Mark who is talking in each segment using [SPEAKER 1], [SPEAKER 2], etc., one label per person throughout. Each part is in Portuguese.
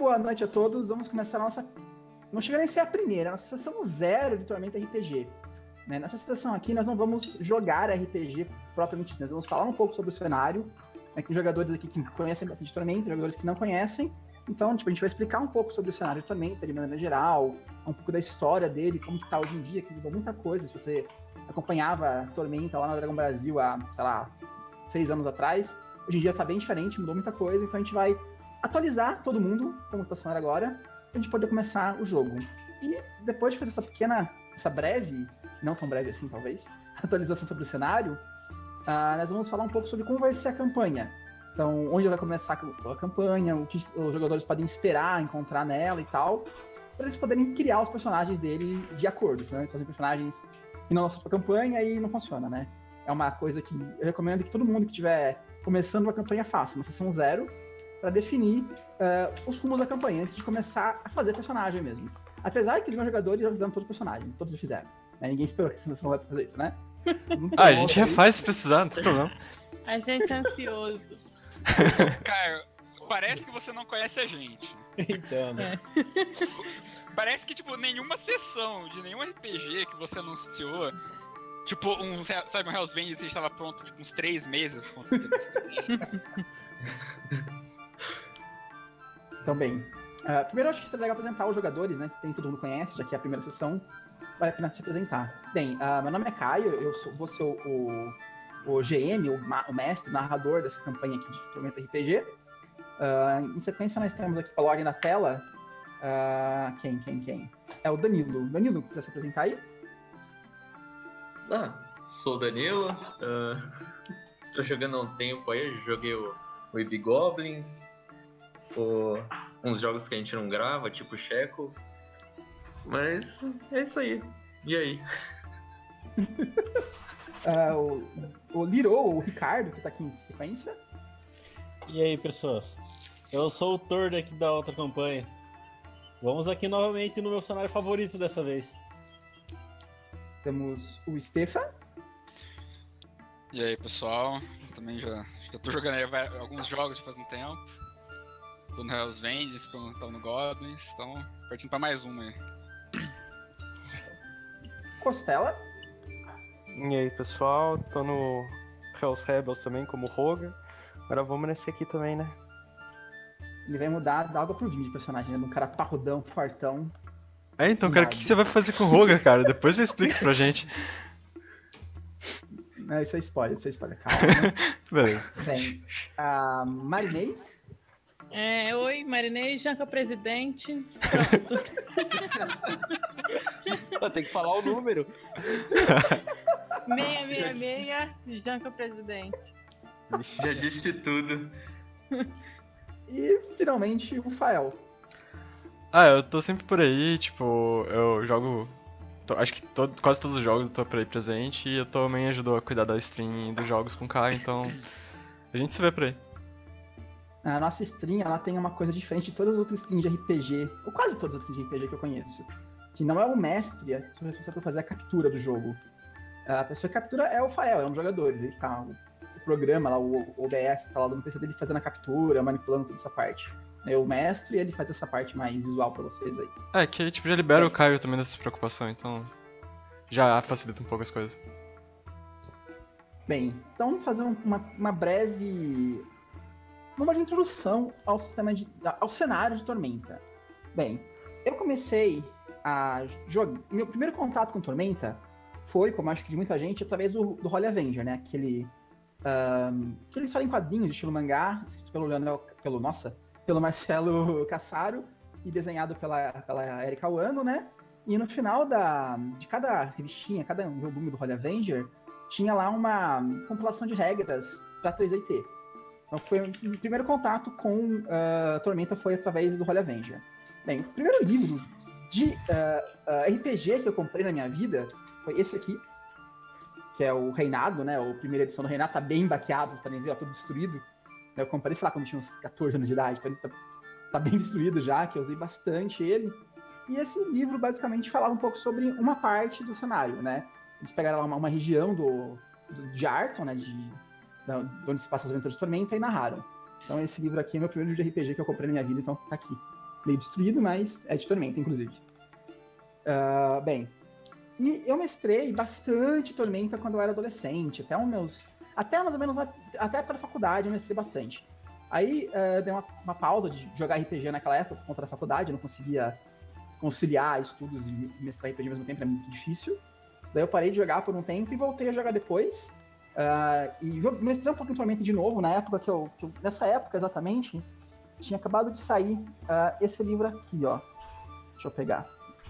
[SPEAKER 1] boa noite a todos. Vamos começar a nossa... Não chega nem a ser a primeira, a nossa sessão 0 de Tormenta RPG. Né? Nessa sessão aqui, nós não vamos jogar RPG propriamente, nós vamos falar um pouco sobre o cenário, né, com jogadores aqui que conhecem bastante Tormenta, jogadores que não conhecem. Então, tipo, a gente vai explicar um pouco sobre o cenário de Tormenta, de maneira geral, um pouco da história dele, como que tá hoje em dia, que mudou muita coisa. Se você acompanhava Tormenta lá na Dragão Brasil há, sei lá, 6 anos atrás, hoje em dia tá bem diferente, mudou muita coisa, então a gente vai atualizar todo mundo, como tá sendo agora, pra gente poder começar o jogo. E depois de fazer essa breve, não tão breve assim talvez, atualização sobre o cenário, nós vamos falar um pouco sobre como vai ser a campanha. Então, onde vai começar a campanha, o que os jogadores podem esperar encontrar nela e tal, para eles poderem criar os personagens dele de acordo, senão eles fazem personagens que não lançam pra campanha e não funciona, né? É uma coisa que eu recomendo que todo mundo que estiver começando uma campanha faça, uma sessão 0, para definir os rumos da campanha, antes de começar a fazer personagem mesmo. Apesar que os meus jogadores já fizeram todo o personagem, todos já fizeram. Né? Ninguém esperou que a sessão vai fazer isso, né?
[SPEAKER 2] A gente refaz se precisar, não tem problema.
[SPEAKER 3] A gente é ansioso.
[SPEAKER 4] Caio, parece que você não conhece a gente.
[SPEAKER 5] Então, né?
[SPEAKER 4] Parece que, tipo, nenhuma sessão de nenhum RPG que você anunciou, tipo, sabe, um Hell's Vengeance, você estava pronto, tipo, uns 3 meses.
[SPEAKER 1] Então, bem, primeiro eu acho que seria legal apresentar os jogadores, né? Que todo mundo conhece, já que é a primeira sessão, vale a pena se apresentar. Bem, meu nome é Caio, vou ser o GM, o mestre, o narrador dessa campanha aqui de Tormenta RPG. Em sequência, nós temos aqui pela ordem da tela. Quem? É o Danilo. Danilo, quiser se apresentar aí?
[SPEAKER 6] Sou o Danilo. Tô jogando há um tempo aí, joguei o Baby Goblins, uns jogos que a gente não grava, tipo Shackles. Mas é isso aí. E aí?
[SPEAKER 1] O Liro, o Ricardo, que tá aqui em sequência.
[SPEAKER 5] E aí, pessoas? Eu sou o Thor aqui da outra campanha. Vamos aqui novamente no meu cenário favorito dessa vez.
[SPEAKER 1] Temos o Stefan.
[SPEAKER 4] E aí, pessoal? Eu também já tô jogando aí alguns jogos faz um tempo. Tô no Hell's Vengeance, tô no Goblins, então partindo pra mais uma aí.
[SPEAKER 1] Costela.
[SPEAKER 7] E aí, pessoal, tô no Hell's Rebels também como Roga. Agora vamos nesse aqui também, né?
[SPEAKER 1] Ele vai mudar da água pro vinho de personagem, né? De um cara parrudão, fortão.
[SPEAKER 2] Então, cara, o que você vai fazer com o Roga, cara? Depois você explica isso pra gente.
[SPEAKER 1] Não, isso é spoiler, calma.
[SPEAKER 2] Beleza.
[SPEAKER 1] Bem, a Marinês.
[SPEAKER 3] Oi, Marinês, Janca Presidente. Pronto.
[SPEAKER 5] Tem que falar o número.
[SPEAKER 3] 666, Janca Presidente.
[SPEAKER 6] Já disse tudo.
[SPEAKER 1] E, finalmente, o Fael.
[SPEAKER 2] Eu tô sempre por aí, tipo, eu jogo... acho que quase todos os jogos eu tô por aí presente e eu também ajudo a cuidar da stream dos jogos com o Caio, então a gente se vê por aí.
[SPEAKER 1] A nossa stream, ela tem uma coisa diferente de todas as outras streams de RPG, ou quase todas as streams de RPG que eu conheço, que não é o mestre a pessoa responsável por fazer a captura do jogo. A pessoa que captura é o Fael, é um dos jogadores, ele tá, o programa lá, o OBS, tá lá no PC dele fazendo a captura, manipulando toda essa parte. O mestre, ele faz essa parte mais visual pra vocês aí.
[SPEAKER 2] Que tipo, já libera o Caio também dessa preocupação, então já facilita um pouco as coisas.
[SPEAKER 1] Bem, então vamos fazer uma breve introdução ao cenário de Tormenta. Bem, eu comecei a jogar... Meu primeiro contato com Tormenta foi, como acho que de muita gente, através do Holy Avenger, né? Aquele história em quadrinhos de estilo mangá, escrito pelo Marcelo Cassaro e desenhado pela Erika Wano, né? E no final de cada revistinha, cada volume do Holy Avenger, tinha lá uma compilação de regras para 3DT. Então foi o primeiro contato com Tormenta foi através do Holy Avenger. Bem, o primeiro livro de RPG que eu comprei na minha vida foi esse aqui, que é o Reinado, né? A primeira edição do Reinado, tá bem baqueado, vocês podem ver, ó, tudo destruído. Eu comprei, sei lá, quando eu tinha uns 14 anos de idade, então ele tá bem destruído já, que eu usei bastante ele. E esse livro basicamente falava um pouco sobre uma parte do cenário, né? Eles pegaram uma região de Arton, né? De onde se passa as aventuras de Tormenta e narraram. Então esse livro aqui é meu primeiro livro de RPG que eu comprei na minha vida, então tá aqui. meio destruído, mas é de Tormenta, inclusive. Bem, e eu mestrei bastante Tormenta quando eu era adolescente, até mais ou menos até a época da faculdade eu mestrei bastante. Aí dei uma pausa de jogar RPG naquela época por conta da faculdade, eu não conseguia conciliar estudos e mestrar RPG ao mesmo tempo, era muito difícil. Daí eu parei de jogar por um tempo e voltei a jogar depois. E mestrei um pouco em Tormenta de novo, na época nessa época exatamente, tinha acabado de sair esse livro aqui, ó. Deixa eu pegar.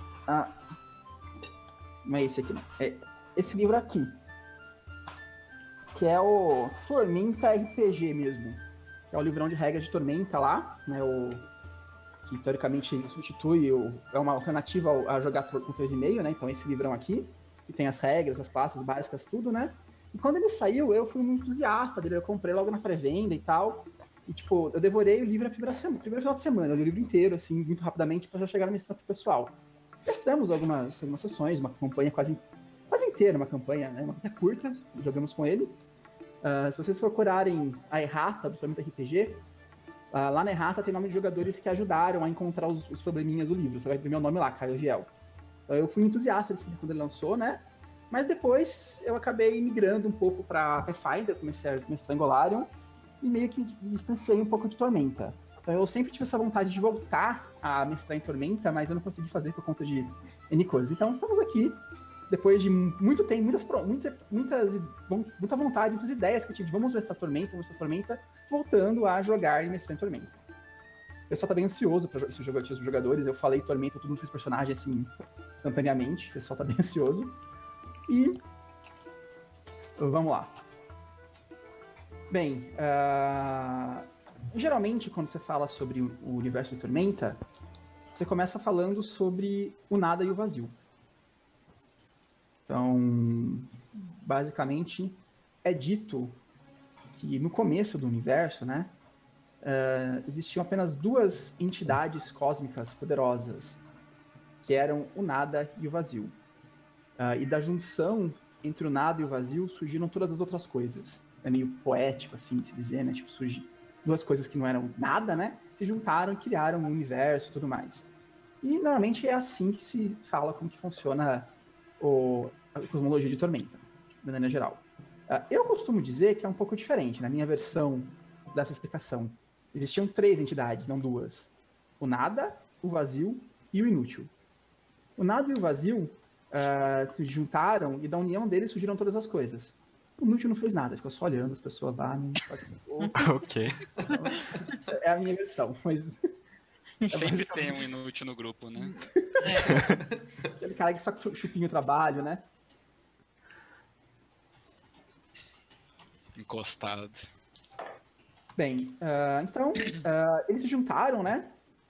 [SPEAKER 1] Não é esse aqui, não. É esse livro aqui. Que é o Tormenta RPG mesmo. Que é o livrão de regras de Tormenta lá, né? Que teoricamente substitui, é uma alternativa a jogar com 3,5, né? Então esse livrão aqui, que tem as regras, as classes básicas, tudo, né? E quando ele saiu, eu fui um entusiasta dele, eu comprei logo na pré-venda e tal. E, tipo, eu devorei o livro primeiro final de semana, eu li o livro inteiro, assim, muito rapidamente, pra já chegar na missão pro pessoal. Testamos algumas sessões, uma campanha quase inteira, uma campanha, né? Uma campanha curta, jogamos com ele. Se vocês procurarem a errata do Tormenta RPG, lá na errata tem nome de jogadores que ajudaram a encontrar os probleminhas do livro. Você vai ver meu nome lá, Caio Viel. Eu fui entusiasta desse livro quando ele lançou, né? Mas depois eu acabei migrando um pouco pra Pathfinder, comecei a mestrar em Golarion, e meio que distanciei um pouco de Tormenta. Então eu sempre tive essa vontade de voltar a mestrar em Tormenta, mas eu não consegui fazer por conta de N coisas. Então estamos aqui, depois de muito tempo, muita vontade, muitas ideias que eu tive de vamos mestrar Tormenta, voltando a jogar e mestrar em Tormenta. O pessoal tá bem ansioso para esses jogadores, eu falei Tormenta, todo mundo fez personagem assim, instantaneamente, o pessoal tá bem ansioso. E vamos lá. Bem, geralmente quando você fala sobre o universo de Tormenta, você começa falando sobre o nada e o vazio. Então, basicamente, é dito que no começo do universo, né, existiam apenas duas entidades cósmicas poderosas, que eram o nada e o vazio. E da junção entre o nada e o vazio surgiram todas as outras coisas. É meio poético, assim, de se dizer, né? Tipo, surgem duas coisas que não eram nada, né? Se juntaram e criaram um universo e tudo mais. E, normalmente, é assim que se fala como que funciona a cosmologia de Tormenta, de maneira geral. Eu costumo dizer que é um pouco diferente, na minha versão dessa explicação. Existiam 3 entidades, não 2. O nada, o vazio e o inútil. O nada e o vazio se juntaram e da união deles surgiram todas as coisas. O inútil não fez nada, ficou só olhando as pessoas lá, não participou.
[SPEAKER 2] Ok.
[SPEAKER 1] É a minha versão, mas...
[SPEAKER 4] Sempre tem um inútil no grupo, né?
[SPEAKER 1] Aquele cara que só chupinha o trabalho, né?
[SPEAKER 4] Encostado.
[SPEAKER 1] Bem, então, eles se juntaram, né?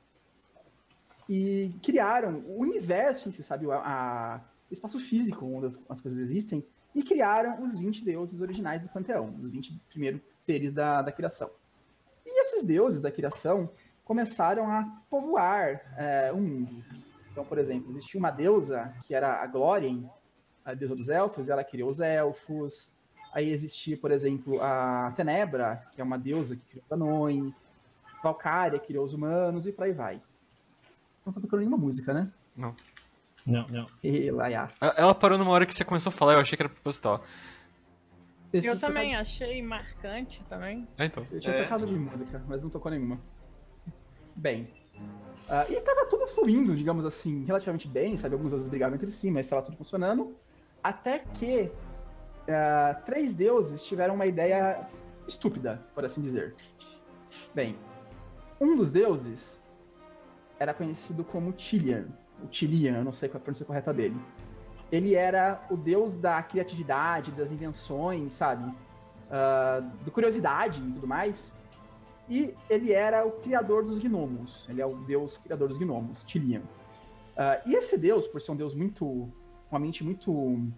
[SPEAKER 1] E criaram o universo em si, sabe? O espaço físico onde as coisas existem. E criaram os 20 deuses originais do panteão, os 20 primeiros seres da criação. E esses deuses da criação começaram a povoar o mundo. Então, por exemplo, existia uma deusa que era a Glórien, a deusa dos elfos, e ela criou os elfos. Aí existia, por exemplo, a Tenebra, que é uma deusa que criou os anões. Valkyria criou os humanos, e por aí vai. Não tô tocando nenhuma música, né?
[SPEAKER 2] Não.
[SPEAKER 5] Não.
[SPEAKER 2] Ela parou numa hora que você começou a falar, eu achei que era proposital.
[SPEAKER 3] Eu também achei marcante também.
[SPEAKER 2] Então.
[SPEAKER 1] Eu tinha tocado de música, mas não tocou nenhuma. Bem, e tava tudo fluindo, digamos assim, relativamente bem, sabe? Alguns deuses brigavam entre si, mas tava tudo funcionando. Até que 3 deuses tiveram uma ideia estúpida, por assim dizer. Bem, um dos deuses era conhecido como Tilian. O Tilian, eu não sei qual é a pronúncia correta dele. Ele era o deus da criatividade, das invenções, sabe? Da curiosidade e tudo mais. E ele era o criador dos gnomos. Ele é o deus criador dos gnomos, Tilian. E esse deus, por ser um deus uma mente muito...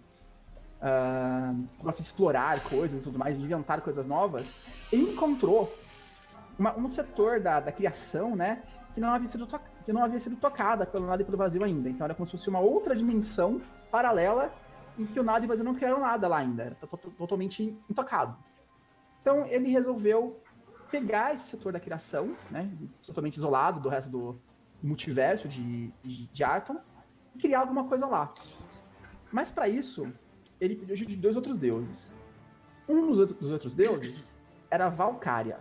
[SPEAKER 1] gosta de explorar coisas e tudo mais, de inventar coisas novas, ele encontrou um setor da criação, né? Que não havia sido tocada pelo nada e pelo vazio ainda. Então era como se fosse uma outra dimensão paralela em que o nada e o vazio não criaram nada lá ainda. Era totalmente intocado. Então ele resolveu pegar esse setor da criação, né, totalmente isolado do resto multiverso de Arton e criar alguma coisa lá. Mas para isso, ele pediu ajuda de 2 outros deuses. Um dos outros deuses era Valkyria.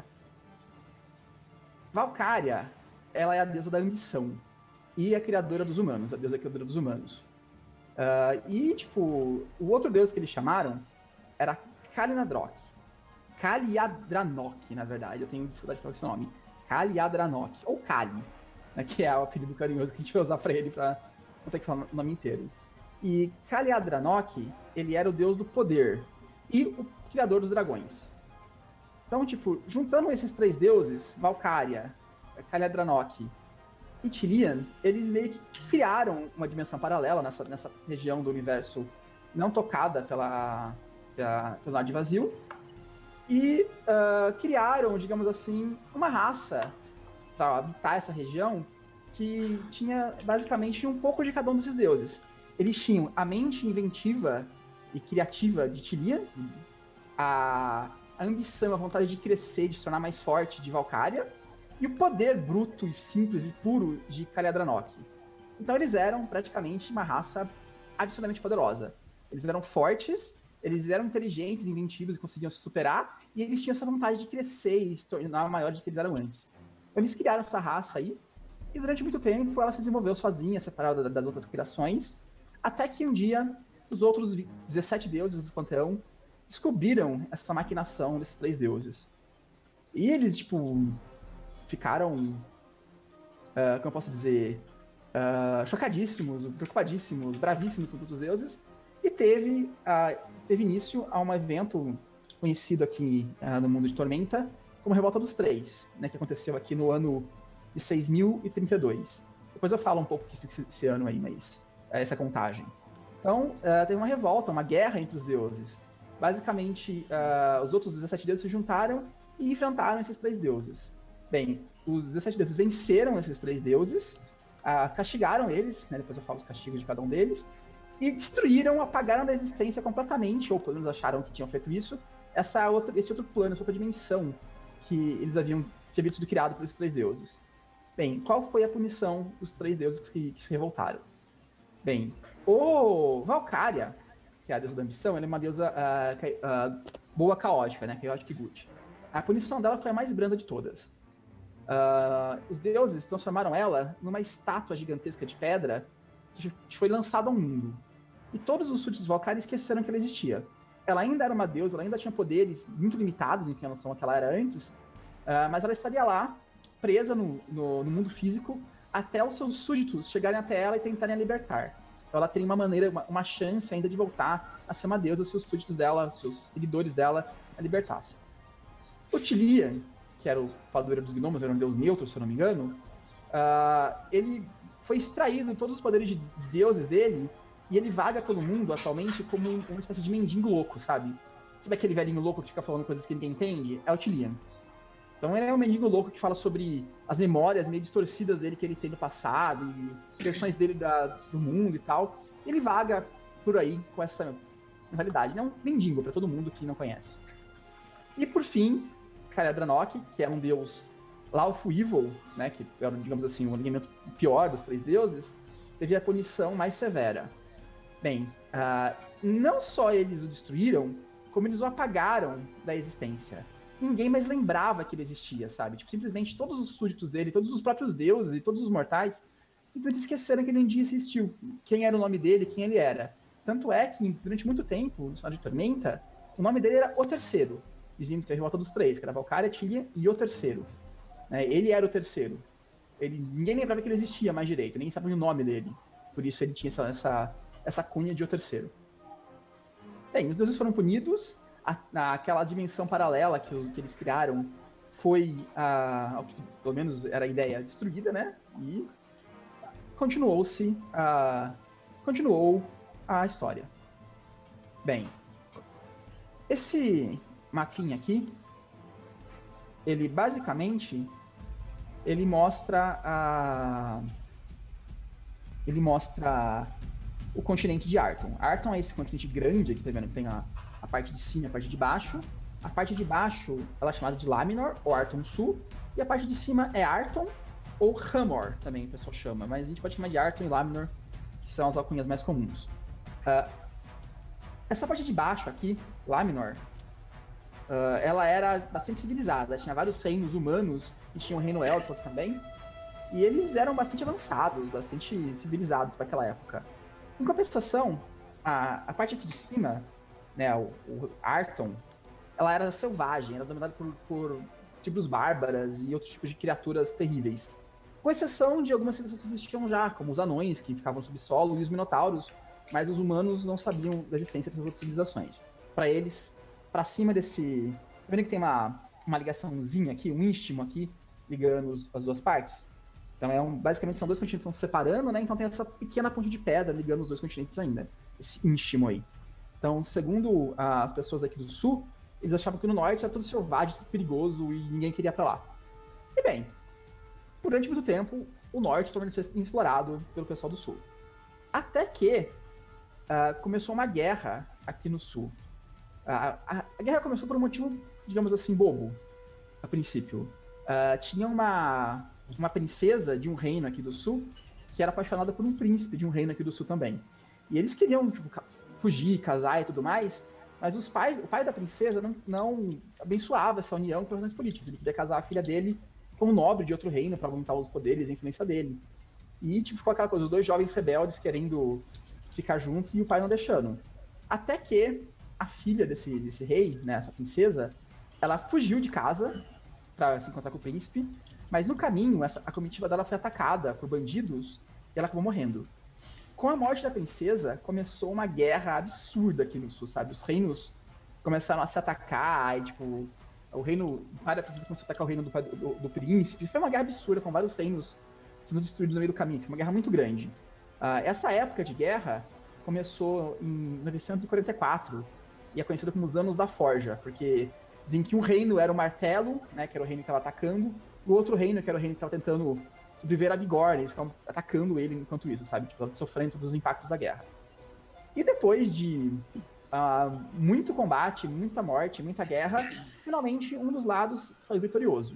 [SPEAKER 1] Valkyria, ela é a deusa da ambição e a criadora dos humanos, a deusa criadora dos humanos. E, tipo, o outro deus que eles chamaram era Kaliadranok. Kaliadranok, na verdade, eu tenho dificuldade de falar esse nome. Kaliadranok, ou Kali, né, que é o apelido carinhoso que a gente vai usar pra ele, pra não ter que falar o nome inteiro. E Kaliadranok, ele era o deus do poder e o criador dos dragões. Então, tipo, juntando esses 3 deuses, Valkyria, Kaliadranok e Tilian, eles meio que criaram uma dimensão paralela nessa região do universo não tocada pelo Nord Vazio e criaram, digamos assim, uma raça para habitar essa região que tinha basicamente um pouco de cada um desses deuses. Eles tinham a mente inventiva e criativa de Tilian, a ambição, a vontade de crescer, de se tornar mais forte de Valkyria, e o poder bruto, simples e puro de Kaliadranok. Então eles eram praticamente uma raça absolutamente poderosa. Eles eram fortes, eles eram inteligentes, inventivos e conseguiam se superar, e eles tinham essa vontade de crescer e se tornar maiores do que eles eram antes. Então eles criaram essa raça aí, e durante muito tempo ela se desenvolveu sozinha, separada das outras criações, até que um dia os outros 17 deuses do panteão descobriram essa maquinação desses 3 deuses. E eles, tipo, ficaram, como eu posso dizer, chocadíssimos, preocupadíssimos, bravíssimos com todos os deuses, e teve início a um evento conhecido aqui no mundo de Tormenta como Revolta dos Três, né, que aconteceu aqui no ano de 6032. Depois eu falo um pouco esse ano aí, mas essa contagem. Então, teve uma revolta, uma guerra entre os deuses. Basicamente, os outros 17 deuses se juntaram e enfrentaram esses 3 deuses. Bem, os 17 deuses venceram esses 3 deuses, castigaram eles, né, depois eu falo os castigos de cada um deles, e destruíram, apagaram da existência completamente, ou pelo menos acharam que tinham feito isso, esse outro plano, essa outra dimensão que eles tinha sido criado por esses 3 deuses. Bem, qual foi a punição dos 3 deuses que se revoltaram? Bem, o Valkyria, que é a deusa da ambição, ela é uma deusa boa caótica, né? Chaotic Good. A punição dela foi a mais branda de todas. Os deuses transformaram ela numa estátua gigantesca de pedra que foi lançada ao mundo. E todos os súditos Valkyria esqueceram que ela existia. Ela ainda era uma deusa, ela ainda tinha poderes muito limitados em relação ao que ela era antes, mas ela estaria lá, presa no mundo físico, até os seus súditos chegarem até ela e tentarem a libertar. Então ela teria uma chance ainda de voltar a ser uma deusa, os seus súditos dela, os seus seguidores dela, a libertassem. O Tilian, que era o padroeiro dos gnomos, era um deus neutro, se eu não me engano, ele foi extraído todos os poderes de deuses dele, e ele vaga pelo mundo atualmente como uma espécie de mendigo louco, sabe? Sabe aquele velhinho louco que fica falando coisas que ninguém entende? É o Tilian. Então ele é um mendigo louco que fala sobre as memórias meio distorcidas dele que ele tem do passado, e versões dele do mundo e tal. E ele vaga por aí com essa realidade. Ele é um mendigo pra todo mundo que não conhece. E por fim, Kaliadranok, que é um deus Lawful Evil, né, que é, digamos assim, um alinhamento pior dos 3 deuses, teve a punição mais severa. Bem, não só eles o destruíram, como eles o apagaram da existência. Ninguém mais lembrava que ele existia, sabe? Tipo, simplesmente todos os súditos dele, todos os próprios deuses e todos os mortais simplesmente esqueceram que ele um dia existiu, quem era o nome dele, quem ele era. Tanto é que, durante muito tempo, no cenário de Tormenta, o nome dele era O Terceiro. Diziam que a revolta dos 3, que era Valkyria, Tilian e O Terceiro. Ele era o terceiro. Ninguém lembrava que ele existia mais direito, nem sabia o nome dele. Por isso ele tinha essa cunha de O Terceiro. Bem, os deuses foram punidos. Aquela dimensão paralela que eles criaram foi, pelo menos era a ideia, destruída, né? E continuou a história. Bem, esse mapinha aqui, ele basicamente mostra o continente de Arton. Arton é esse continente grande aqui, tá vendo? Que tem a parte de cima e a parte de baixo. A parte de baixo ela é chamada de Laminor, ou Arton Sul, e a parte de cima é Arton, ou Hamor também o pessoal chama, mas a gente pode chamar de Arton e Laminor, que são as alcunhas mais comuns. Essa parte de baixo aqui, Laminor, ela era bastante civilizada, ela tinha vários reinos humanos e tinha um reino élfico também, e eles eram bastante avançados, bastante civilizados para aquela época. Em compensação, a parte aqui de cima, né, o Arton, ela era selvagem, era dominada por tribos bárbaras e outros tipos de criaturas terríveis. Com exceção de algumas civilizações que existiam já, como os anões, que ficavam no subsolo, e os minotauros, mas os humanos não sabiam da existência dessas outras civilizações. Para eles, para cima desse... Tá vendo que tem uma ligaçãozinha aqui, um istmo aqui, ligando as duas partes? Então, basicamente, são dois continentes que estão se separando, né? Então tem essa pequena ponte de pedra ligando os dois continentes ainda, esse istmo aí. Então, segundo as pessoas aqui do sul, eles achavam que no norte era tudo selvagem, tudo perigoso e ninguém queria ir pra lá. E bem, durante muito tempo, o norte tornou-se inexplorado pelo pessoal do sul. Até que começou uma guerra aqui no sul. A guerra começou por um motivo, digamos assim, bobo, a princípio. Tinha uma princesa de um reino aqui do sul que era apaixonada por um príncipe de um reino aqui do sul também. E eles queriam fugir, casar e tudo mais, mas o pai da princesa não abençoava essa união por razões políticas. Ele queria casar a filha dele com um nobre de outro reino para aumentar os poderes e a influência dele. E ficou aquela coisa, os dois jovens rebeldes querendo ficar juntos e o pai não deixando. Até que a filha desse rei, né, essa princesa, ela fugiu de casa para se encontrar com o príncipe, mas no caminho a comitiva dela foi atacada por bandidos e ela acabou morrendo. Com a morte da princesa, começou uma guerra absurda aqui no sul, sabe? Os reinos começaram a se atacar, e, o pai da princesa começou a atacar o reino do príncipe. Foi uma guerra absurda, com vários reinos sendo destruídos no meio do caminho. Foi uma guerra muito grande. Essa época de guerra começou em 944 e é conhecida como os Anos da Forja, porque dizem que um reino era o Martelo, né, que era o reino que estava atacando, e o outro reino, que era o reino que estava tentando sobreviver a Bigorre, eles ficavam atacando ele enquanto isso, sabe? Tipo, sofrendo todos os impactos da guerra. E depois de muito combate, muita morte, muita guerra, finalmente um dos lados saiu vitorioso.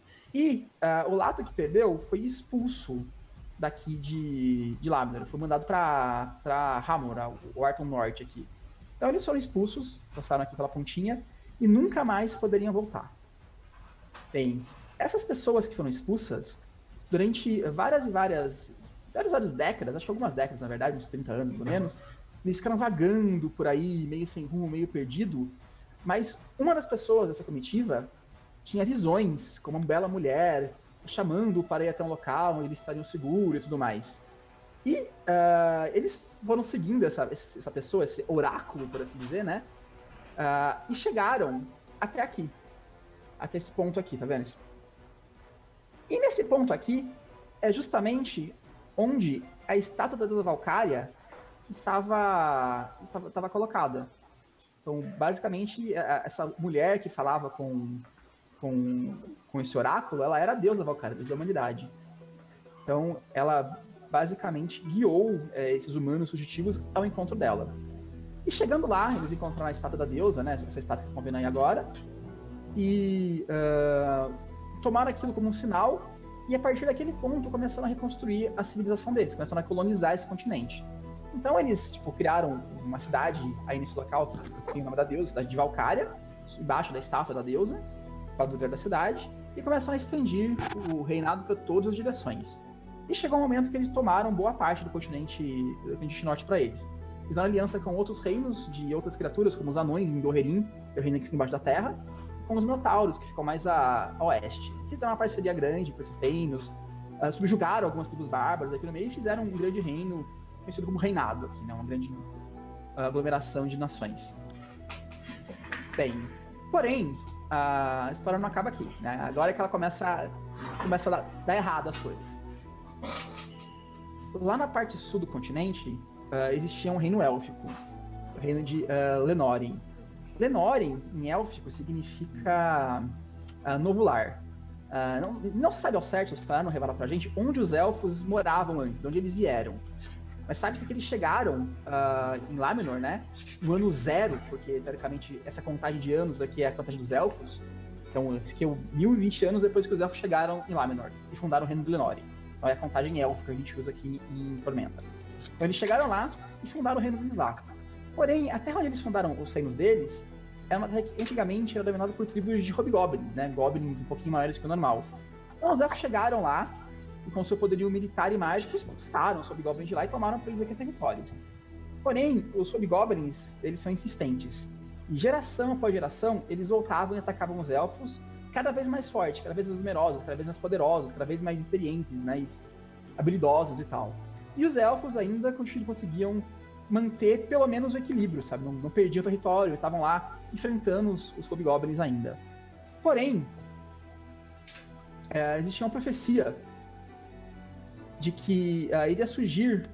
[SPEAKER 1] E o lado que perdeu foi expulso daqui de Laminor, foi mandado para Hamor, o Arton Norte aqui. Então eles foram expulsos, passaram aqui pela pontinha, e nunca mais poderiam voltar. Bem, essas pessoas que foram expulsas, durante várias décadas, acho que algumas décadas na verdade, uns 30 anos pelo menos, eles ficaram vagando por aí, meio sem rumo, meio perdido, mas uma das pessoas dessa comitiva tinha visões, como uma bela mulher, chamando para ir até um local onde eles estariam seguros e tudo mais. E eles foram seguindo essa pessoa, esse oráculo, por assim dizer, né? E chegaram até aqui. Até esse ponto aqui, tá vendo? E nesse ponto aqui é justamente onde a estátua da deusa Valkyria estava colocada. Então, basicamente, essa mulher que falava com esse oráculo, ela era a deusa Valkyria, a deusa da humanidade. Então, ela basicamente guiou esses humanos fugitivos ao encontro dela. E chegando lá, eles encontraram a estátua da deusa, né? Essa estátua que vocês estão vendo aí agora. E tomaram aquilo como um sinal, e a partir daquele ponto começaram a reconstruir a civilização deles, começaram a colonizar esse continente. Então eles criaram uma cidade aí nesse local, que tem o nome da deusa, cidade de Valkyria, embaixo da estátua da deusa, para o lugar da cidade, e começaram a expandir o reinado para todas as direções. E chegou um momento que eles tomaram boa parte do continente norte para eles. Fizeram aliança com outros reinos de outras criaturas, como os anões em Doherin, que é o reino que fica embaixo da terra, com os minotauros, que ficam mais a oeste. Fizeram uma parceria grande com esses reinos, subjugaram algumas tribos bárbaras aqui no meio e fizeram um grande reino, conhecido como reinado aqui, né? Uma grande aglomeração de nações. Bem, porém, a história não acaba aqui, né? Agora é que ela começa a dar errado as coisas. Lá na parte sul do continente, existia um reino élfico, o reino de Lenorin. Lenorin, em élfico, significa novo lar. Não se sabe ao certo, os caras não revelaram pra gente onde os elfos moravam antes, de onde eles vieram. Mas sabe-se que eles chegaram em Laminor, né? No ano 0, porque teoricamente essa contagem de anos aqui é a contagem dos elfos. Então, esse aqui é 1020 anos depois que os elfos chegaram em Laminor e fundaram o reino de Lenore. Então é a contagem élfica que a gente usa aqui em Tormenta. Então eles chegaram lá e fundaram o reino de Nizar. Porém, a terra onde eles fundaram os reinos deles era uma terra que antigamente era dominada por tribos de hobgoblins, né? Goblins um pouquinho maiores que o normal. Então os elfos chegaram lá e com seu poderio militar e mágico expulsaram os hobgoblins de lá e tomaram para eles aquele território. Porém, os hobgoblins, eles são insistentes. E geração após geração, eles voltavam e atacavam os elfos cada vez mais fortes, cada vez mais numerosos, cada vez mais poderosos, cada vez mais experientes, mais habilidosos e tal. E os elfos ainda conseguiam manter pelo menos o equilíbrio, sabe? Não perdiam o território, estavam lá enfrentando os hobgoblins ainda. Porém, existia uma profecia de que iria surgir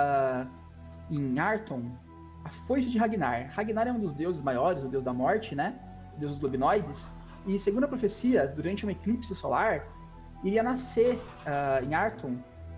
[SPEAKER 1] em Arton a foice de Ragnar. Ragnar é um dos deuses maiores, o deus da morte, né? O deus dos globinoides. E segundo a profecia, durante um eclipse solar, iria nascer em Arton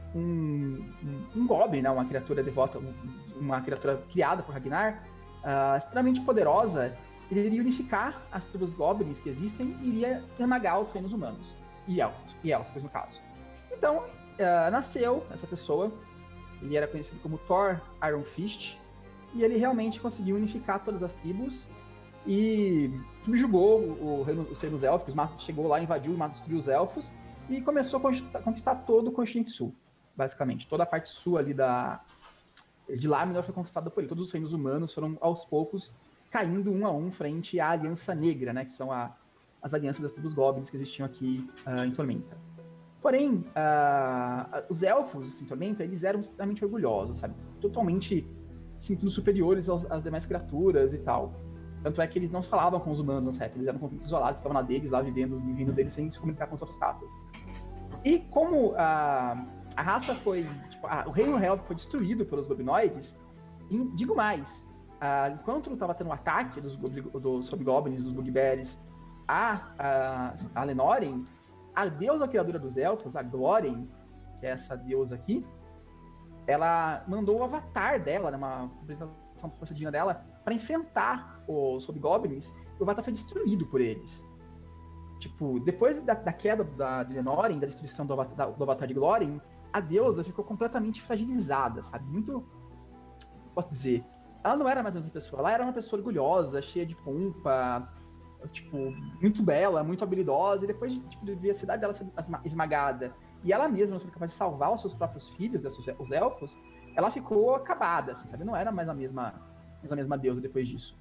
[SPEAKER 1] um goblin, né? Uma criatura devota, uma criatura criada por Ragnar, extremamente poderosa. Ele iria unificar as tribos goblins que existem e iria esmagar os reinos humanos. E elfos, no caso. Então, nasceu essa pessoa. Ele era conhecido como Thor Iron Fist. E ele realmente conseguiu unificar todas as tribos e subjugou os reinos élficos, chegou lá, invadiu e destruiu os elfos e começou a conquistar todo o continente sul, basicamente. Toda a parte sul ali de Laminor foi conquistada por ele. Todos os reinos humanos foram, aos poucos, caindo um a um frente à Aliança Negra, né, que são as alianças das tribos goblins que existiam aqui em Tormenta. Porém, os elfos em Tormenta, eles eram extremamente orgulhosos, sabe? Totalmente sentindo superiores às demais criaturas e tal. Tanto é que eles não falavam com os humanos nessa época, eles eram completamente isolados, estavam na deles, lá vivendo no reino deles, sem se comunicar com as outras raças. E como a raça foi... Tipo, o reino real foi destruído pelos goblinoides, e digo mais, enquanto estava tendo um ataque dos hobgoblins, dos bugbears, a Lenoren, a deusa criadora dos elfos, a Glórien, que é essa deusa aqui, ela mandou o avatar dela, né, uma representação da força divina dela, para enfrentar os hobgoblins, e o avatar foi destruído por eles. Tipo, depois da queda de Lenoren, da destruição do avatar de Glórien, a deusa ficou completamente fragilizada, sabe? Muito... Posso dizer... Ela não era mais essa pessoa, ela era uma pessoa orgulhosa, cheia de pompa, tipo, muito bela, muito habilidosa, e depois de ver a cidade dela ser esmagada, e ela mesma não foi capaz de salvar os seus próprios filhos, os elfos, ela ficou acabada, assim, sabe? Não era mais a mesma deusa depois disso.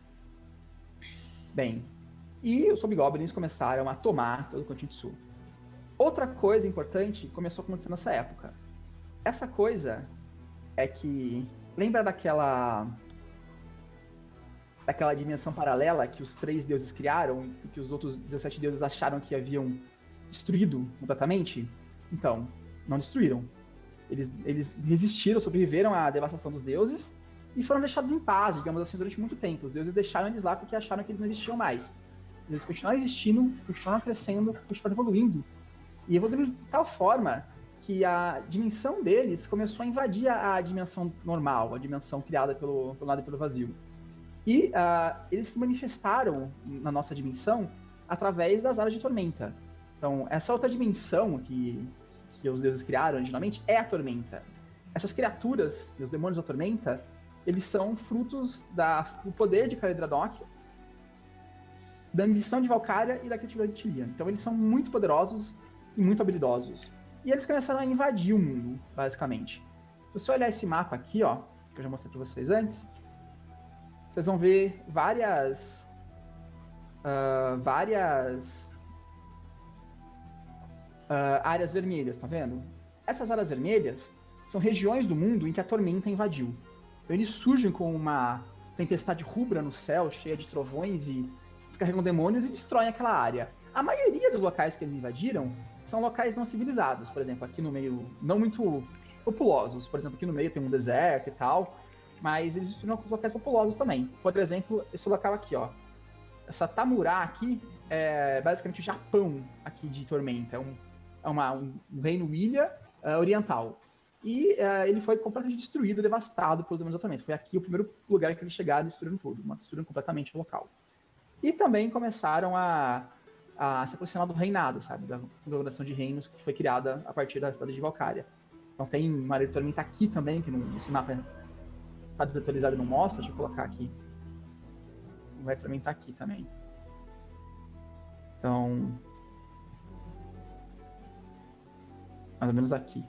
[SPEAKER 1] Bem, e os hobgoblins começaram a tomar todo o continente sul. Outra coisa importante começou a acontecer nessa época. Essa coisa é que... Lembra daquela dimensão paralela que os 3 deuses criaram e que os outros 17 deuses acharam que haviam destruído completamente? Então, não destruíram. Eles resistiram, sobreviveram à devastação dos deuses e foram deixados em paz, digamos assim, durante muito tempo. Os deuses deixaram eles lá porque acharam que eles não existiam mais. Eles continuaram existindo, continuaram crescendo, continuaram evoluindo. E evoluindo de tal forma que a dimensão deles começou a invadir a dimensão normal, a dimensão criada pelo nada e pelo vazio. E eles se manifestaram na nossa dimensão através das áreas de tormenta. Então, essa outra dimensão que os deuses criaram originalmente é a tormenta. Essas criaturas, os demônios da tormenta, eles são frutos do poder de Caledradok, da ambição de Valkyria e da criatividade de Tilian. Então, eles são muito poderosos e muito habilidosos. E eles começaram a invadir o mundo, basicamente. Se você olhar esse mapa aqui, ó, que eu já mostrei para vocês antes, vocês vão ver várias áreas vermelhas, tá vendo? Essas áreas vermelhas são regiões do mundo em que a tormenta invadiu. Então, eles surgem com uma tempestade rubra no céu, cheia de trovões e descarregam demônios e destroem aquela área. A maioria dos locais que eles invadiram são locais não civilizados. Por exemplo, aqui no meio, não muito populosos. Por exemplo, aqui no meio tem um deserto e tal, mas eles destruíram locais populosos também. Por exemplo, esse local aqui, ó. Essa Tamurá aqui é basicamente o Japão aqui de Tormenta. É um reino ilha oriental. E ele foi completamente destruído, devastado pelos demônios da Tormenta. Foi aqui o primeiro lugar que eles chegaram e destruíram tudo. Destruíram completamente o local. E também começaram a a se aproximar do reinado, sabe? Da configuração de reinos que foi criada a partir da cidade de Valkyria. Então tem uma área de tormenta aqui também, que nesse mapa tá desatualizado e não mostra. Deixa eu colocar aqui. Vai tormentar aqui também. Então... mais ou menos aqui.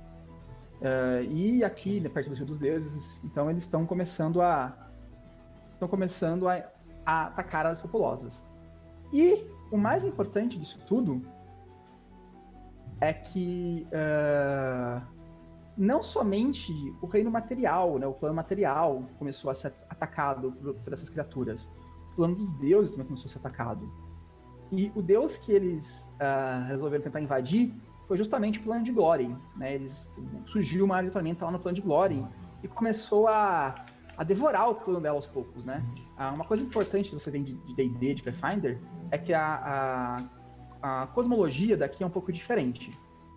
[SPEAKER 1] E aqui, né, perto do Rio dos Deuses, então eles estão começando a atacar as populosas. E o mais importante disso tudo é que não somente o reino material, né, o plano material começou a ser atacado por essas criaturas, o plano dos deuses também começou a ser atacado. E o deus que eles resolveram tentar invadir foi justamente o plano de Glórien, né? Surgiu uma área de tormenta lá no plano de Glórien e começou a devorar o plano dela aos poucos, né? Uma coisa importante que você tem de D&D, de Pathfinder, é que a cosmologia daqui é um pouco diferente.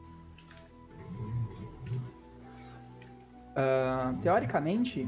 [SPEAKER 1] Teoricamente,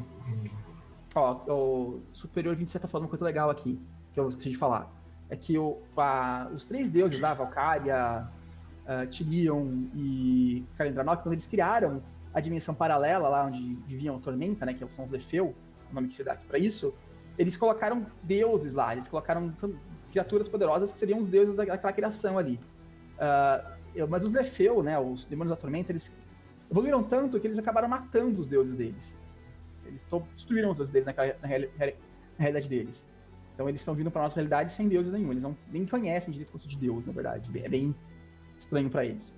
[SPEAKER 1] o Superior 27 tá falando uma coisa legal aqui, que eu esqueci de falar. É que os 3 deuses lá, Valkyria, Tilion e Kalendranok, quando eles criaram a dimensão paralela, lá onde viviam a Tormenta, né, que são os Lefeu, o nome que se dá aqui pra isso, eles colocaram deuses lá, eles colocaram criaturas poderosas que seriam os deuses daquela criação ali. Mas os Lefeu, né, os demônios da Tormenta, eles evoluíram tanto que eles acabaram matando os deuses deles. Eles destruíram os deuses deles na realidade deles. Então eles estão vindo pra nossa realidade sem deuses nenhum, eles nem conhecem direito o conceito de Deus, na verdade. É bem estranho para eles.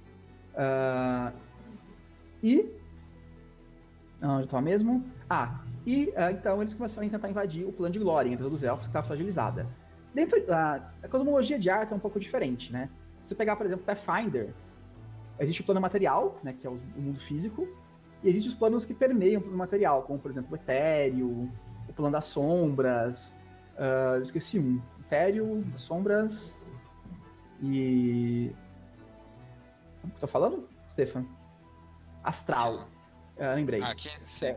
[SPEAKER 1] Onde eu tô mesmo? Então eles começaram a tentar invadir o plano de Glórien, a Terra dos Elfos, que estava fragilizada. Dentro a cosmologia de Arthur é um pouco diferente, né? Se você pegar, por exemplo, Pathfinder, existe o plano material, né, que é o mundo físico, e existem os planos que permeiam o plano material, como, por exemplo, o etéreo, o plano das sombras, eu esqueci um. Etéreo, as sombras e... sabe o que eu tô falando, Stefan? Astral. Lembrei.
[SPEAKER 4] Aqui? Sim.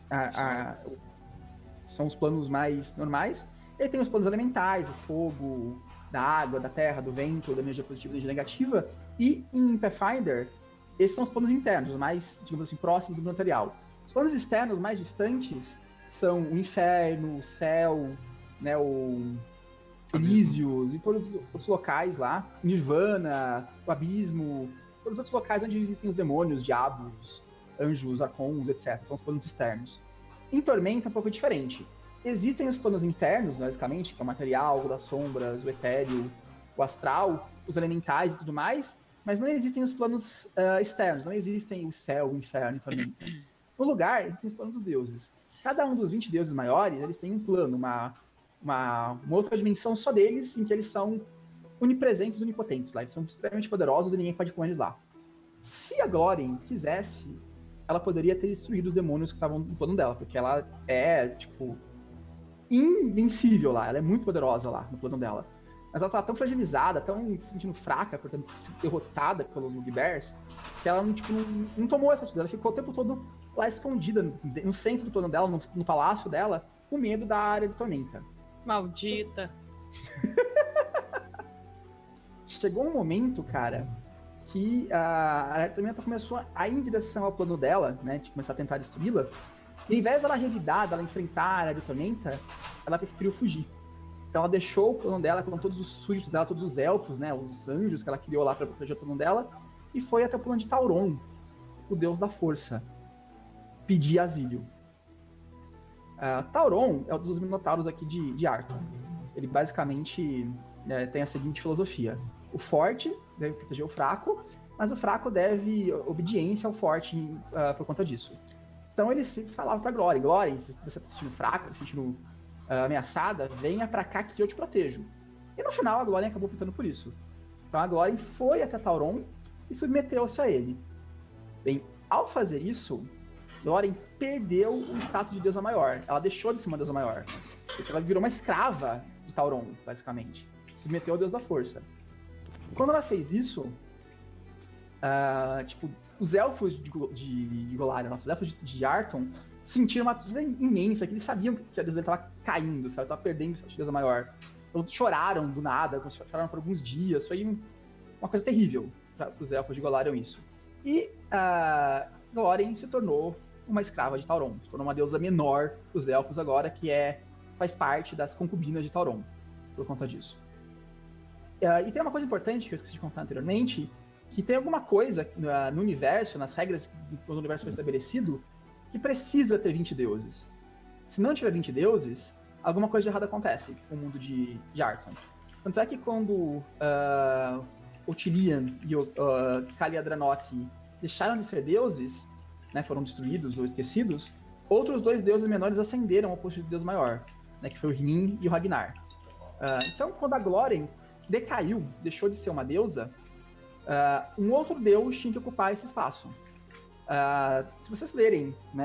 [SPEAKER 1] São os planos mais normais. E aí tem os planos elementais, o fogo, da água, da terra, do vento, da energia positiva e da energia negativa. E em Pathfinder, esses são os planos internos, mais, digamos assim, próximos do material. Os planos externos mais distantes são o inferno, o céu, né, o Elísios e todos os locais lá, Nirvana, o abismo, todos os outros locais onde existem os demônios, diabos, anjos, arcons, etc. São os planos externos. Em Tormenta é um pouco diferente. Existem os planos internos, basicamente, que é o material, o das sombras, o etéreo, o astral, os elementais e tudo mais, mas não existem os planos externos, não existem o céu, o inferno e Tormenta. No lugar, existem os planos dos deuses. Cada um dos 20 deuses maiores, eles têm um plano, uma outra dimensão só deles, em que eles são onipresentes e onipotentes lá. Eles são extremamente poderosos e ninguém pode com eles lá. Se a Glórien quisesse, ela poderia ter destruído os demônios que estavam no plano dela, porque ela é, tipo, invencível lá. Ela é muito poderosa lá no plano dela. Mas ela tava tão fragilizada, tão se sentindo fraca, por ter sido derrotada pelos Bugbears, que ela não tomou essa atitude. Ela ficou o tempo todo lá escondida, no centro do plano dela, no palácio dela, com medo da área de Tormenta.
[SPEAKER 3] Maldita.
[SPEAKER 1] Chegou um momento, cara, que a área de Tormenta começou a ir em direção ao plano dela, né, de começar a tentar destruí-la, e ao invés dela revidar, dela enfrentar a área de Tormenta, ela preferiu fugir. Então ela deixou o plano dela com todos os súditos dela, todos os elfos, né, os anjos que ela criou lá para proteger o plano dela, e foi até o plano de Tauron, o deus da força, pedir asilo. Tauron é um dos minotauros aqui de Arthur. Ele basicamente tem a seguinte filosofia: o forte deve proteger o fraco, mas o fraco deve obediência ao forte por conta disso. Então ele sempre falava pra Glórien, se você tá se sentindo fraca, se sentindo ameaçada, venha pra cá que eu te protejo. E no final a Glórien acabou optando por isso. Então a Glórien foi até Tauron e submeteu-se a ele. Bem, ao fazer isso, Glórien perdeu o status de deusa maior. Ela deixou de ser uma deusa maior. Porque ela virou uma escrava de Tauron, basicamente. Se submeteu ao deus da força. Quando ela fez isso, os elfos de Golarion, os elfos de Arton, sentiram uma tristeza imensa, que eles sabiam que a deusa estava caindo, sabe? Estava perdendo a deusa maior. todos choraram do nada, choraram por alguns dias, foi uma coisa terrível para os elfos de Golarion isso. E Glórien se tornou uma escrava de Tauron, se tornou uma deusa menor dos elfos agora, que faz parte das concubinas de Tauron, por conta disso. E tem uma coisa importante que eu esqueci de contar anteriormente, que tem alguma coisa no universo, nas regras quando o universo foi estabelecido, que precisa ter 20 deuses. Se não tiver 20 deuses, alguma coisa de errado acontece com o mundo de Arton. Tanto é que quando o Tilian e o Kaliadranok deixaram de ser deuses, né, foram destruídos ou esquecidos, outros 2 deuses menores ascenderam ao posto de deus maior, né, que foi o Hrin e o Ragnar. Então, quando a Glórien decaiu, deixou de ser uma deusa, um outro deus tinha que ocupar esse espaço. Se vocês lerem, né,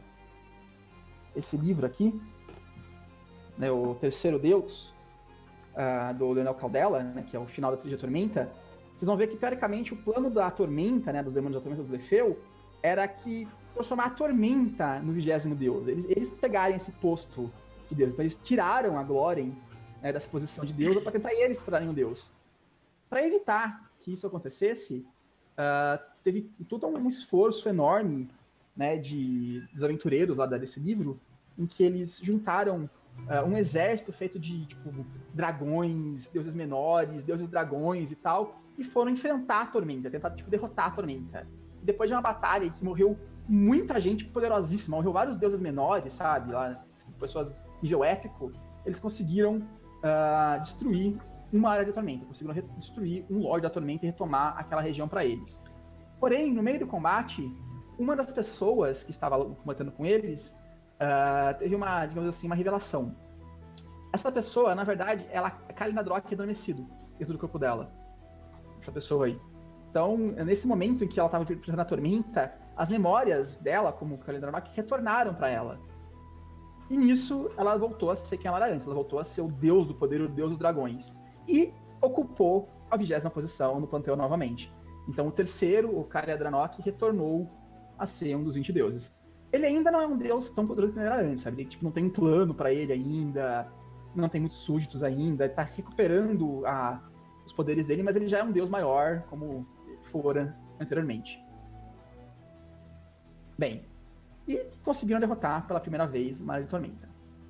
[SPEAKER 1] esse livro aqui, né, o Terceiro Deus, do Leonel Caldela, né, que é o final da Trilha Tormenta, vocês vão ver que, teoricamente, o plano da Tormenta, né, dos demônios da Tormenta dos Lefeu, era que transformar a Tormenta no 20º Deus. Eles pegarem esse posto de Deus. Então eles tiraram a Glórien, né, dessa posição de Deus para tentar eles se tornarem um Deus. Para evitar que isso acontecesse, teve todo um esforço enorme, né, dos aventureiros lá desse livro, em que eles juntaram um exército feito de tipo, dragões, deuses menores, deuses dragões e tal, e foram enfrentar a Tormenta, tentar tipo, derrotar a Tormenta. E depois de uma batalha que morreu muita gente poderosíssima, morreu vários deuses menores, sabe, lá, pessoas nível épico, eles conseguiram destruir uma área da Tormenta, conseguiram destruir um Lorde da Tormenta e retomar aquela região para eles. Porém, no meio do combate, uma das pessoas que estava combatendo com eles teve uma, digamos assim, uma revelação. Essa pessoa, na verdade, ela é Kalinadrok adormecido dentro do corpo dela. Essa pessoa aí. Então, nesse momento em que ela estava enfrentando a Tormenta, as memórias dela, como Kalinadrok, retornaram para ela. E nisso, ela voltou a ser quem ela era antes. Ela voltou a ser o deus do poder, o deus dos dragões. E ocupou a 20ª posição no panteão novamente. Então, o terceiro, o Kaliadranok, retornou a ser um dos 20 deuses. Ele ainda não é um deus tão poderoso como ele era antes, sabe? Ele tipo, não tem um plano para ele ainda, não tem muitos súditos ainda, ele tá recuperando os poderes dele, mas ele já é um deus maior, como fora anteriormente. Bem, e conseguiram derrotar pela primeira vez uma Área de Tormenta.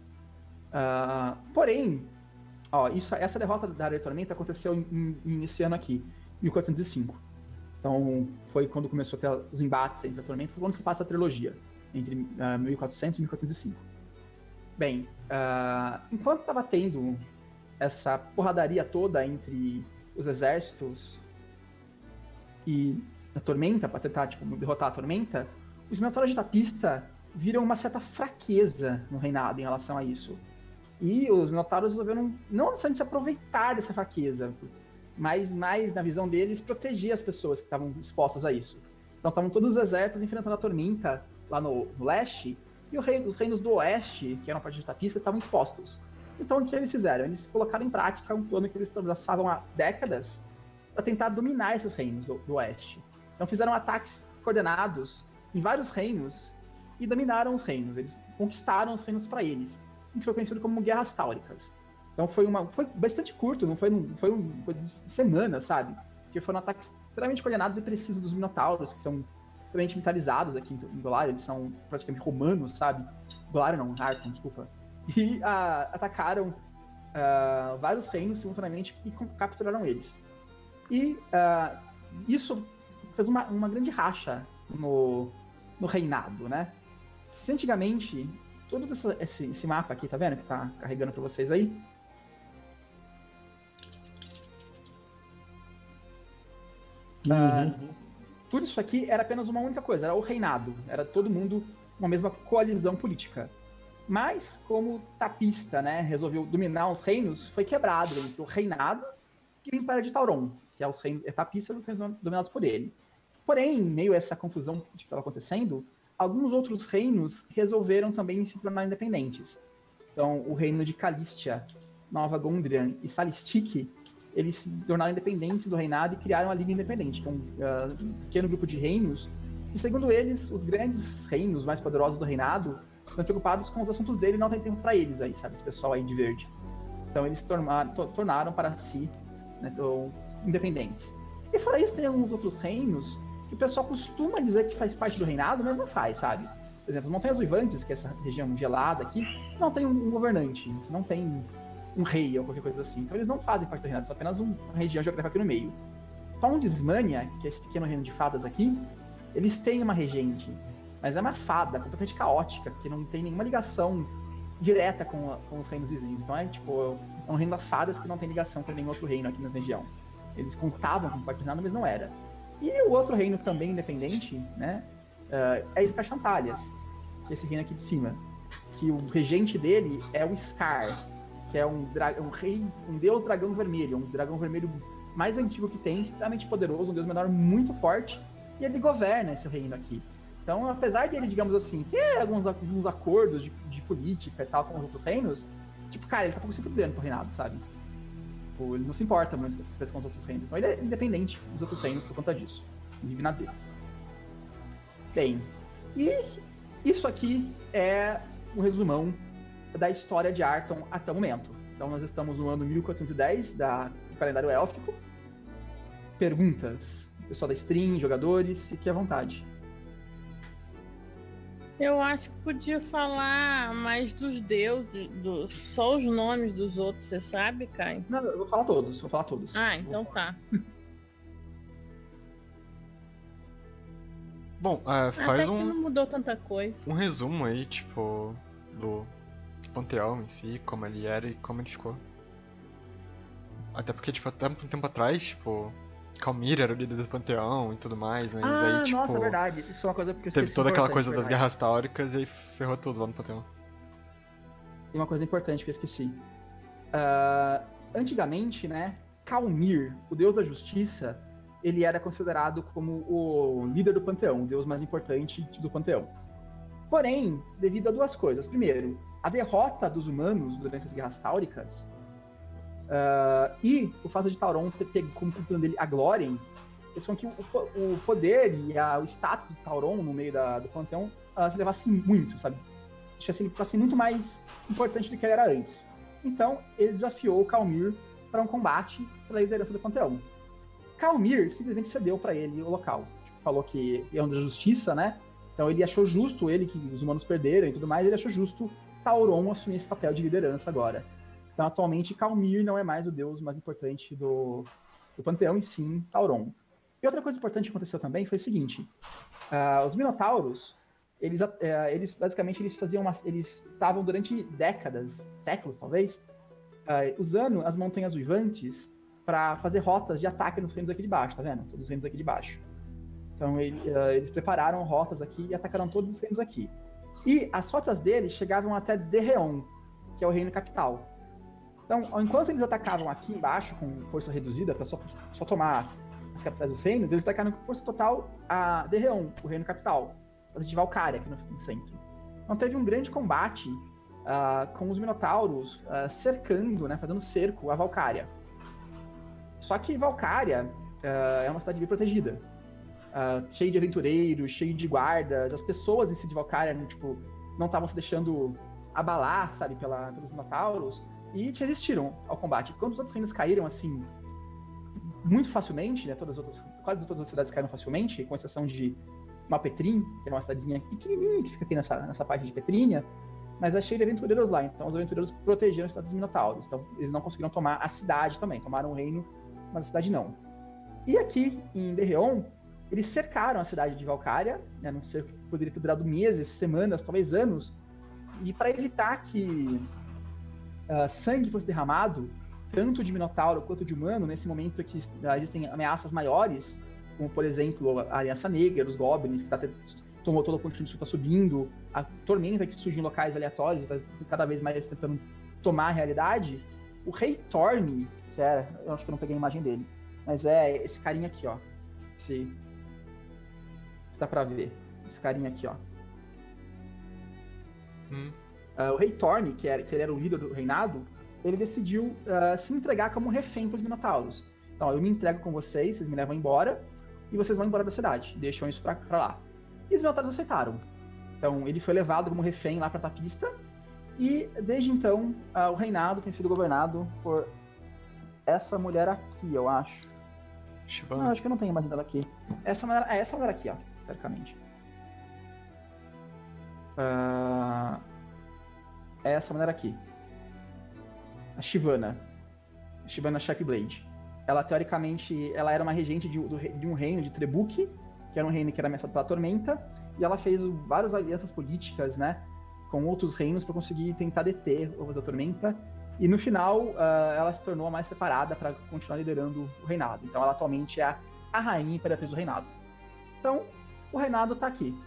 [SPEAKER 1] Porém, essa derrota da Área de Tormenta aconteceu nesse ano aqui, 1405. Então, foi quando começou a ter os embates entre a Tormenta, foi quando se passa a trilogia, entre 1400 e 1405. Bem, enquanto estava tendo essa porradaria toda entre os exércitos e a Tormenta, para tentar tipo, derrotar a Tormenta, os Minotauros de Tapista viram uma certa fraqueza no reinado em relação a isso. E os Minotauros resolveram não necessariamente se aproveitar dessa fraqueza, mas mais, na visão deles, proteger as pessoas que estavam expostas a isso. Então estavam todos os exércitos enfrentando a Tormenta lá no leste, e os reinos do oeste, que eram a parte de Tapista, estavam expostos. Então o que eles fizeram? Eles colocaram em prática um plano que eles traçavam há décadas para tentar dominar esses reinos do oeste. Então fizeram ataques coordenados em vários reinos e dominaram os reinos. Eles conquistaram os reinos para eles, o que foi conhecido como Guerras Táuricas. Então foi bastante curto, não foi coisa de semanas, sabe? Porque foram ataques extremamente coordenados e precisos dos Minotauros, que são extremamente militarizados aqui em Golarion, eles são praticamente romanos, sabe? Golarion não, Arton, desculpa. E atacaram vários reinos simultaneamente e capturaram eles. E isso fez uma grande racha no reinado, né? Se antigamente, todo esse mapa aqui, tá vendo? Que tá carregando pra vocês aí. Tudo isso aqui era apenas uma única coisa, era o reinado. Era todo mundo uma mesma coalizão política. Mas, como Tapista, né, resolveu dominar os reinos, foi quebrado entre o reinado e o Império de Tauron, que é os reinos Tapistas, os reinos dominados por ele. Porém, em meio a essa confusão que estava acontecendo, alguns outros reinos resolveram também se tornar independentes. Então, o reino de Calistia, Nova Gondrian e Salistique, eles se tornaram independentes do reinado e criaram a Liga Independente, que é um pequeno grupo de reinos, e segundo eles, os grandes reinos mais poderosos do reinado estão preocupados com os assuntos dele e não tem tempo para eles aí, sabe? Esse pessoal aí de verde. Então eles tornaram para si, né, independentes. E fora isso, tem alguns outros reinos que o pessoal costuma dizer que faz parte do reinado, mas não faz, sabe? Por exemplo, as Montanhas Uivantes, que é essa região gelada aqui, não tem um governante, não tem um rei ou qualquer coisa assim. Então eles não fazem parte do reinado, são apenas uma região geográfica aqui no meio. Tondesmania, que é esse pequeno reino de fadas aqui, eles têm uma regente, mas é uma fada completamente caótica, que não tem nenhuma ligação direta com os reinos vizinhos. Então é tipo, é um reino das fadas que não tem ligação com nenhum outro reino aqui na região. Eles contavam com parte do reinado, mas não era. E o outro reino também independente, né, é Escarchantalhas, que é esse reino aqui de cima, que o regente dele é o Scar, que é um deus dragão vermelho, um dragão vermelho mais antigo que tem, extremamente poderoso, um deus menor muito forte, e ele governa esse reino aqui. Então, apesar dele, digamos assim, ter alguns acordos de política e tal com os outros reinos, tipo, cara, ele tá pouco se fudendo pro reinado, sabe? Tipo, ele não se importa muito com os outros reinos, então ele é independente dos outros reinos por conta disso, ele vive na deles. Bem, e isso aqui é um resumão da história de Arton até o momento. Então nós estamos no ano 1410 do calendário élfico. Perguntas? Pessoal da stream, jogadores, fique à vontade.
[SPEAKER 3] Eu acho que podia falar mais dos deuses, só os nomes dos outros, você sabe, Caio?
[SPEAKER 1] Não, eu vou falar todos.
[SPEAKER 3] Ah, então tá.
[SPEAKER 2] Bom, faz
[SPEAKER 3] Até que não mudou tanta coisa.
[SPEAKER 2] um resumo aí, tipo, do Panteão em si, como ele era e como ele ficou. Até porque, tipo, até um tempo atrás, tipo, Calmir era o líder do Panteão e tudo mais, mas aí, tipo...
[SPEAKER 1] Nossa, é verdade. Isso é uma coisa que eu
[SPEAKER 2] teve toda aquela coisa das
[SPEAKER 1] verdade.
[SPEAKER 2] guerras táuricas e aí ferrou tudo lá no Panteão.
[SPEAKER 1] Tem uma coisa importante que eu esqueci. Antigamente, né, Calmir, o deus da justiça, ele era considerado como o líder do Panteão, o deus mais importante do Panteão. Porém, devido a duas coisas. Primeiro, a derrota dos humanos durante as guerras táuricas e o fato de Tauron ter pego como campeão dele a Glórien, eles falam que o poder e o status do Tauron no meio do Panteão se levasse muito, sabe? Deixasse ele para ser muito mais importante do que ele era antes. Então, ele desafiou o Calmir para um combate pela liderança do Panteão. Calmir simplesmente cedeu para ele o local. Tipo, falou que é um da justiça, né? Então ele achou justo, ele que os humanos perderam e tudo mais, ele achou justo Tauron assumir esse papel de liderança agora. Então atualmente Calmir não é mais o deus mais importante do Panteão, e sim Tauron. E outra coisa importante que aconteceu também foi o seguinte: os Minotauros, eles basicamente eles estavam durante décadas, séculos talvez, usando as Montanhas Uivantes para fazer rotas de ataque nos reinos aqui de baixo, tá vendo? Todos os reinos aqui de baixo. Então eles prepararam rotas aqui e atacaram todos os reinos aqui. E as rotas deles chegavam até Derreon, que é o reino capital. Então, enquanto eles atacavam aqui embaixo com força reduzida, para só tomar as capitais dos reinos, eles atacaram com força total a Derreon, o reino capital, a cidade de Valkyria, aqui no centro. Então teve um grande combate com os Minotauros cercando, né, fazendo cerco a Valkyria. Só que Valkyria é uma cidade bem protegida. Cheio de aventureiros, cheio de guardas, as pessoas em si de Valkyria, né, tipo, não estavam se deixando abalar, sabe, pelos Minotauros, e resistiram ao combate. Quando os outros reinos caíram, assim, muito facilmente, né, quase todas as cidades caíram facilmente, com exceção de Malpetrim, que é uma cidadezinha pequenininha que fica aqui nessa parte de Petrínia, mas é cheio de aventureiros lá, então os aventureiros protegeram a cidade dos Minotauros, então eles não conseguiram tomar a cidade também, tomaram o reino, mas a cidade não. E aqui, em Derreon, eles cercaram a cidade de Valkyria, né, num cerco que poderia ter durado meses, semanas, talvez anos, e para evitar que sangue fosse derramado, tanto de Minotauro quanto de humano, nesse momento que existem ameaças maiores, como, por exemplo, a Aliança Negra, os Goblins, que tomou todo o ponto de sul, está subindo, a Tormenta que surge em locais aleatórios, está cada vez mais tentando tomar a realidade. O Rei Torme, que era, eu acho que eu não peguei a imagem dele, mas é esse carinha aqui, ó. Se dá pra ver. Esse carinha aqui, ó. O Rei Torme, que ele era o líder do reinado, ele decidiu se entregar como refém para os Minotauros. Então, eu me entrego com vocês me levam embora, e vocês vão embora da cidade. Deixam isso pra lá. E os Minotauros aceitaram. Então, ele foi levado como refém lá pra Tapista, E desde então, o reinado tem sido governado por essa mulher aqui, eu acho. Não,
[SPEAKER 2] Shivana.
[SPEAKER 1] acho que eu não tenho a imagem dela aqui. Essa mulher aqui, ó, teoricamente. É essa mulher aqui. A Shivana. Shivana Shackblade. Ela, teoricamente, ela era uma regente de um reino de Trebuch, que era um reino que era ameaçado pela tormenta, e ela fez várias alianças políticas, né, com outros reinos para conseguir tentar deter os da tormenta. E no final, ela se tornou a mais preparada para continuar liderando o reinado. Então ela atualmente é a rainha imperatriz do reinado. Então, o reinado está aqui.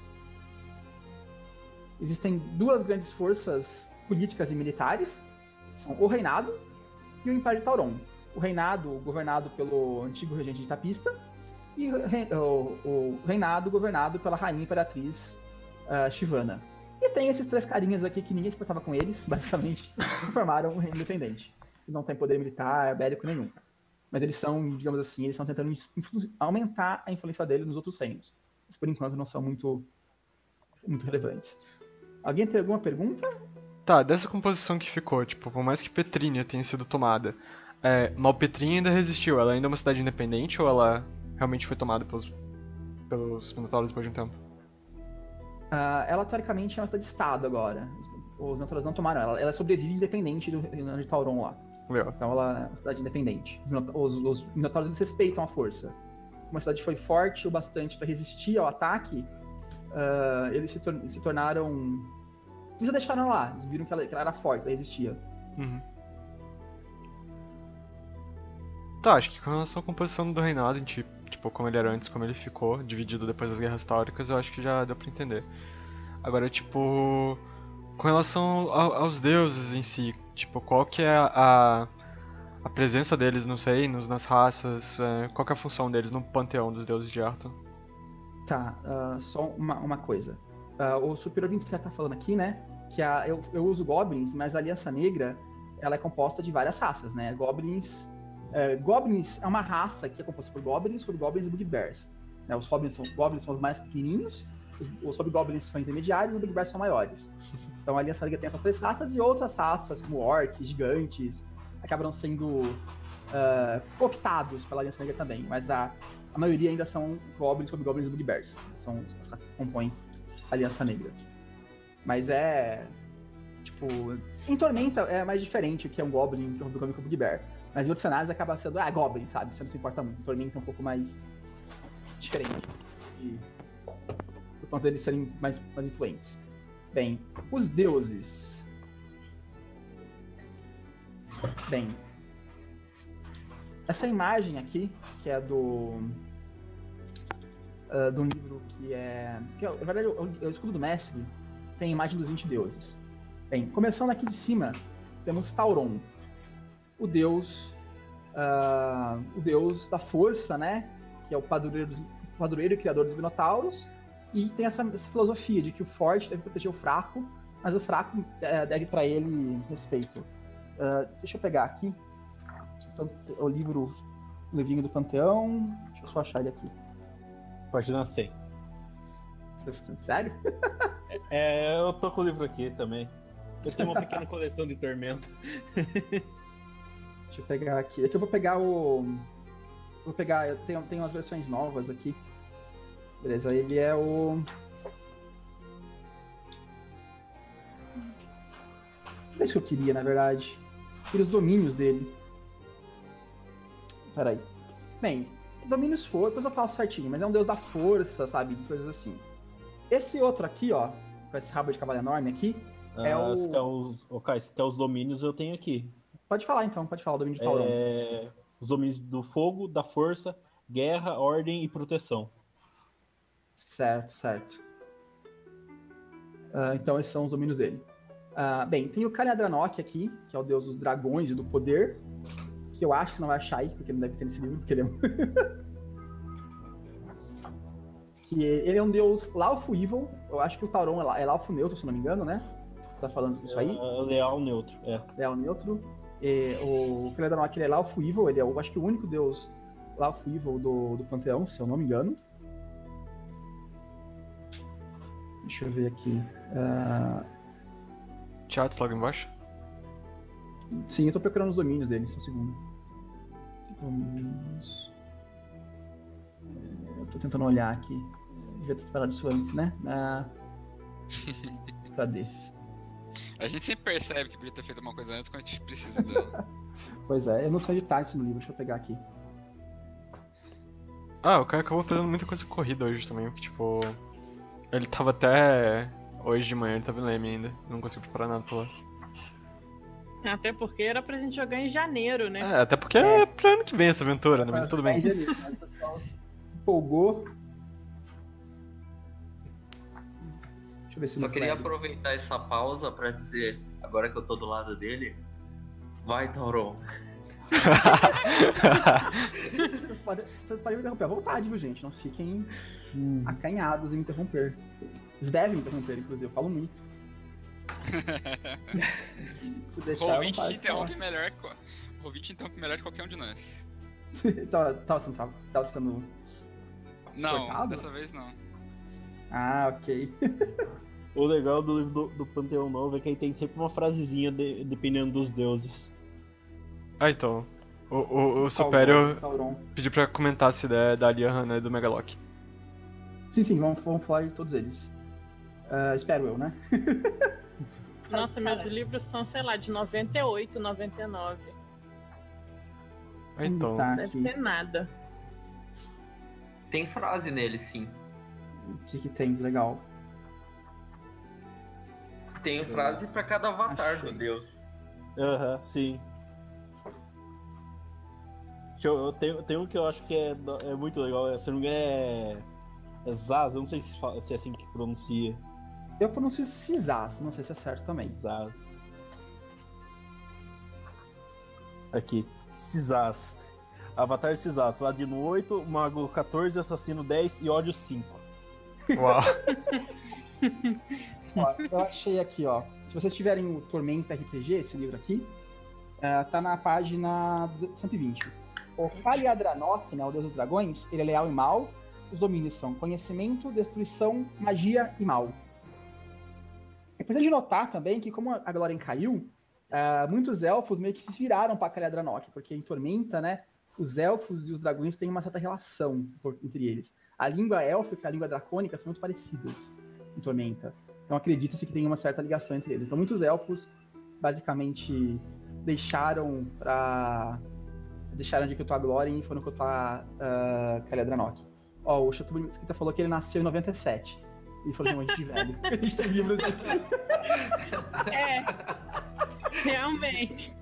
[SPEAKER 1] Existem duas grandes forças políticas e militares. São o reinado e o Império de Tauron. O reinado governado pelo antigo regente de Tapista e o reinado governado pela rainha imperatriz Shivana. E tem esses três carinhas aqui que ninguém se importava com eles, basicamente, que formaram um reino independente. Que não tem poder militar, bélico nenhum. Mas eles são, digamos assim, eles estão tentando aumentar a influência deles nos outros reinos. Mas por enquanto não são muito relevantes. Alguém tem alguma pergunta?
[SPEAKER 2] Tá, dessa composição que ficou, tipo, por mais que Petrínia tenha sido tomada, Malpetrinha ainda resistiu, ela ainda é uma cidade independente ou ela realmente foi tomada pelos Minotauros depois de um tempo?
[SPEAKER 1] Ela, teoricamente, é uma cidade-estado agora. Os Minotauros não tomaram ela. Ela sobrevive independente do reino de Tauron lá.
[SPEAKER 2] Legal.
[SPEAKER 1] Então ela é uma cidade independente. Os Minotauros eles respeitam a força. Uma cidade foi forte o bastante para resistir ao ataque, eles se tornaram... Eles a deixaram lá. Eles viram que ela era forte, ela resistia.
[SPEAKER 2] Uhum. Tá, acho que com relação à composição do reinado, a gente, tipo, como ele era antes, como ele ficou, dividido depois das guerras táuricas, eu acho que já deu pra entender. Agora, tipo, com relação aos deuses em si, tipo, qual que é a presença deles nos reinos, nas raças, qual que é a função deles no panteão dos deuses de Arthur?
[SPEAKER 1] Tá, só uma coisa. O Superior 27 tá falando aqui, né, que eu uso Goblins, mas a Aliança Negra, ela é composta de várias raças, né, Goblins é uma raça que é composta por Goblins e Bugbears. Né, os Goblins são os mais pequenininhos, os Hobgoblins são intermediários e os Bugbears são maiores. Então a Aliança Negra tem essas três raças e outras raças, como Orcs, Gigantes, acabaram sendo cooptados pela Aliança Negra também, mas a maioria ainda são Goblins, Hobgoblins e Bugbears. São as raças que compõem a Aliança Negra. Mas tipo, em Tormenta é mais diferente o que é um Goblin, que é um Hobgoblin, que é um Bugbear. Mas em outros cenários acaba sendo, Goblin, sabe? Você não se importa muito. Em Tormenta é um pouco mais diferente. Por conta deles serem mais influentes. Bem, os deuses. Bem, essa imagem aqui, que é do livro na verdade, o escudo do mestre tem a imagem dos 20 deuses. Bem, começando aqui de cima, temos Tauron, o deus da força, né? Que é o padroeiro e criador dos Minotauros. E tem essa filosofia de que o forte deve proteger o fraco, mas o fraco deve para ele respeito. Deixa eu pegar aqui o livrinho do Panteão. Deixa eu só achar ele aqui.
[SPEAKER 5] Página 100.
[SPEAKER 1] Sério?
[SPEAKER 5] Eu tô com o livro aqui também. Eu tenho uma pequena coleção de Tormenta.
[SPEAKER 1] Deixa eu pegar aqui. Aqui eu vou pegar eu tenho umas versões novas aqui. Beleza, ele é o... Não é isso que eu queria, na verdade. Eu queria os domínios dele. Peraí. Bem, domínios depois eu falo certinho, mas é um deus da força, sabe? Coisas assim. Esse outro aqui, ó, com esse rabo de cavalo enorme aqui, é o...
[SPEAKER 5] Se quer os domínios, eu tenho aqui.
[SPEAKER 1] Pode falar então, o domínio de Tauron.
[SPEAKER 5] Os domínios do fogo, da força, guerra, ordem e proteção.
[SPEAKER 1] Certo. Então esses são os domínios dele. Bem, tem o Kaliadranok aqui, que é o deus dos dragões e do poder, que eu acho que não vai achar aí, porque não deve ter nesse livro, porque ele é um deus Lawful Evil. Eu acho que o Tauron é Lawful Neutro, se não me engano, né? Você tá falando disso aí?
[SPEAKER 5] Leal Neutro,
[SPEAKER 1] Leal Neutro. O Kaliadranok, ele é Lawful Evil, ele é, eu acho que o único deus Lawful Evil do Panteão, se eu não me engano. Deixa eu ver aqui.
[SPEAKER 2] Tiatos logo embaixo?
[SPEAKER 1] Sim, eu tô procurando os domínios dele, só um segundo. Domínios. Eu tô tentando olhar aqui. Devia ter esperado isso antes, né? Cadê?
[SPEAKER 4] A gente sempre percebe que podia ter feito uma coisa antes quando a gente precisa dela.
[SPEAKER 1] Pois é, eu não sei editar isso no livro, deixa eu pegar aqui.
[SPEAKER 2] Ah, o cara acabou fazendo muita coisa corrida hoje também, porque, tipo... Ele tava até... Hoje de manhã ele tava em Leme ainda, não conseguiu preparar nada pra lá.
[SPEAKER 3] Até porque era pra gente jogar em janeiro, né?
[SPEAKER 2] É, até porque é pra ano que vem essa aventura, né? Mas tudo bem.
[SPEAKER 1] Mas o pessoal empolgou. Deixa eu ver se
[SPEAKER 6] Só
[SPEAKER 1] no
[SPEAKER 6] queria
[SPEAKER 1] Flag.
[SPEAKER 6] aproveitar essa pausa pra dizer, agora que eu tô do lado dele, vai, Tauron.
[SPEAKER 1] Vocês podem me interromper à vontade, viu, gente? Não fiquem acanhados em me interromper. Vocês devem me interromper, inclusive, eu falo muito. Se
[SPEAKER 4] O
[SPEAKER 1] deixar, eu não
[SPEAKER 4] ouvinte
[SPEAKER 1] paro
[SPEAKER 4] te
[SPEAKER 1] de falar.
[SPEAKER 4] interrompe melhor que o ouvinte interrompe melhor que qualquer um de nós.
[SPEAKER 1] Tava sendo...
[SPEAKER 4] Não,
[SPEAKER 1] Cortado?
[SPEAKER 4] dessa vez não.
[SPEAKER 1] Ah, ok.
[SPEAKER 5] O legal do livro do Panteão Novo é que aí tem sempre uma frasezinha dependendo dos deuses.
[SPEAKER 2] Ah, então. O Superior
[SPEAKER 1] Tauron.
[SPEAKER 2] pediu pra comentar se ideia da Liana e do Megalock.
[SPEAKER 1] Sim, vamos falar de todos eles. Espero eu, né?
[SPEAKER 3] Nossa, meus livros são, sei lá, de 98, 99.
[SPEAKER 2] Ah, então.
[SPEAKER 1] Tá,
[SPEAKER 3] Deve
[SPEAKER 1] aqui.
[SPEAKER 3] ter nada.
[SPEAKER 6] Tem frase nele, sim.
[SPEAKER 1] O que tem de legal?
[SPEAKER 6] Tem frase pra cada avatar
[SPEAKER 1] Achei.
[SPEAKER 6] do deus.
[SPEAKER 5] Aham, sim. Eu tenho um que eu acho que é muito legal. Se não me engano é Zaz, eu não sei se é assim que pronuncia.
[SPEAKER 1] Eu pronuncio Cisas, não sei se é certo também.
[SPEAKER 5] Zaz. Aqui, Cisas. Avatar de Cisas, Ladino 8, Mago 14, Assassino 10 e Ódio 5.
[SPEAKER 2] Uau.
[SPEAKER 1] Ó, eu achei aqui, ó. Se vocês tiverem o Tormenta RPG, esse livro aqui, tá na página 120. O Kaliadranok, né, o Deus dos Dragões, ele é leal e mal. Os domínios são conhecimento, destruição, magia e mal. É importante notar também que, como a Glórien caiu, muitos elfos meio que se viraram para Kaliadranok, porque em Tormenta, né, os elfos e os dragões têm uma certa relação entre eles. A língua élfica e a língua dracônica são muito parecidas em Tormenta. Então acredita-se que tem uma certa ligação entre eles. Então muitos elfos, basicamente, deixaram de cultuar a Glórien e foram cultuar Kaliadranok. Ó, o Chateau Escrita falou que ele nasceu em 97. Ele falou que é um gente velho. A gente tem livros aqui.
[SPEAKER 3] É, realmente.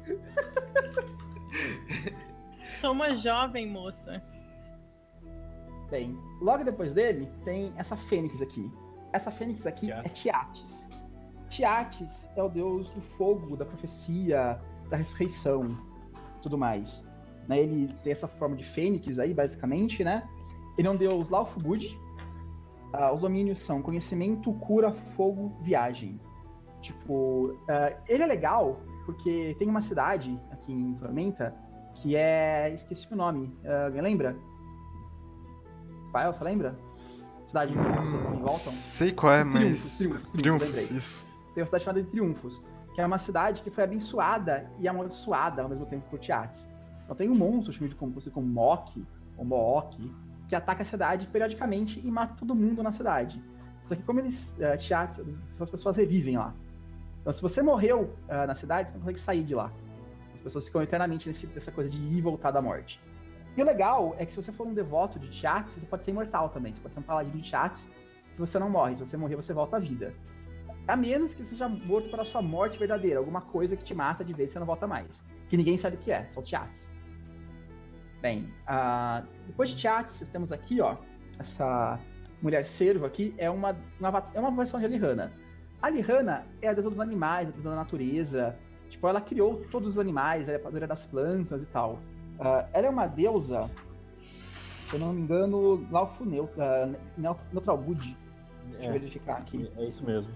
[SPEAKER 3] Sou uma jovem moça.
[SPEAKER 1] Bem, logo depois dele tem essa fênix aqui. Essa fênix aqui é Tiates. Tiates é o deus do fogo, da profecia, da ressurreição, tudo mais. Né, ele tem essa forma de fênix aí, basicamente, né? Ele é um deus Laufbud. Os domínios são conhecimento, cura, fogo, viagem. Tipo, ele é legal porque tem uma cidade aqui em Tormenta que é... Esqueci o nome. Alguém lembra? Pael, você lembra? Cidade que as pessoas voltam?
[SPEAKER 2] Sei qual é, mas...
[SPEAKER 1] Triunfos,
[SPEAKER 2] Triunfos,
[SPEAKER 1] lembrei.
[SPEAKER 2] isso.
[SPEAKER 1] Tem uma cidade chamada de Triunfos, que é uma cidade que foi abençoada e amaldiçoada ao mesmo tempo por Tiates. Então tem um monstro chamado como Mok, ou Mook, que ataca a cidade periodicamente e mata todo mundo na cidade. Só que como eles, Tiates, as pessoas revivem lá. Então se você morreu na cidade, você não consegue sair de lá. As pessoas ficam eternamente nessa coisa de ir e voltar da morte. E o legal é que se você for um devoto de Tiates, você pode ser imortal também. Você pode ser um paladino de Tiates e você não morre. Se você morrer, você volta à vida. A menos que você seja morto pela sua morte verdadeira. Alguma coisa que te mata de vez e você não volta mais. Que ninguém sabe o que é, só o Tiates. Bem, depois de Tiates, nós temos aqui, ó, essa mulher cervo aqui, é uma versão de Alihanna. A Alihanna é a deusa dos animais, a deusa da natureza. Tipo, ela criou todos os animais, ela é a padroeira das plantas e tal. Ela é uma deusa, se eu não me engano, Neutralbud. Deixa eu verificar aqui.
[SPEAKER 5] É isso mesmo.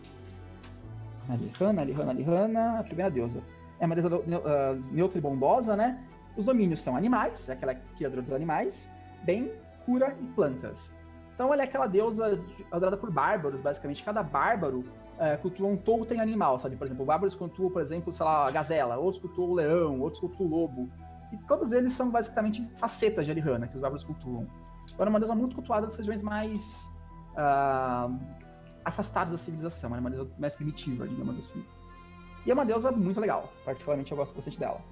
[SPEAKER 1] Alihanna, a primeira deusa. É uma deusa neutra e bondosa, né? Os domínios são animais, é aquela criadora dos animais, bem, cura e plantas. Então ela é aquela deusa adorada por bárbaros, basicamente. Cada bárbaro cultuam um totem animal, sabe? Por exemplo, o bárbaros cultuam, por exemplo, sei lá, a gazela, outros cultuam o leão, outros cultuam o lobo. E todos eles são basicamente facetas de Alihanna, que os bárbaros cultuam. Então, é uma deusa muito cultuada nas regiões mais afastadas da civilização, é uma deusa mais primitiva, digamos assim. E é uma deusa muito legal, particularmente eu gosto bastante dela.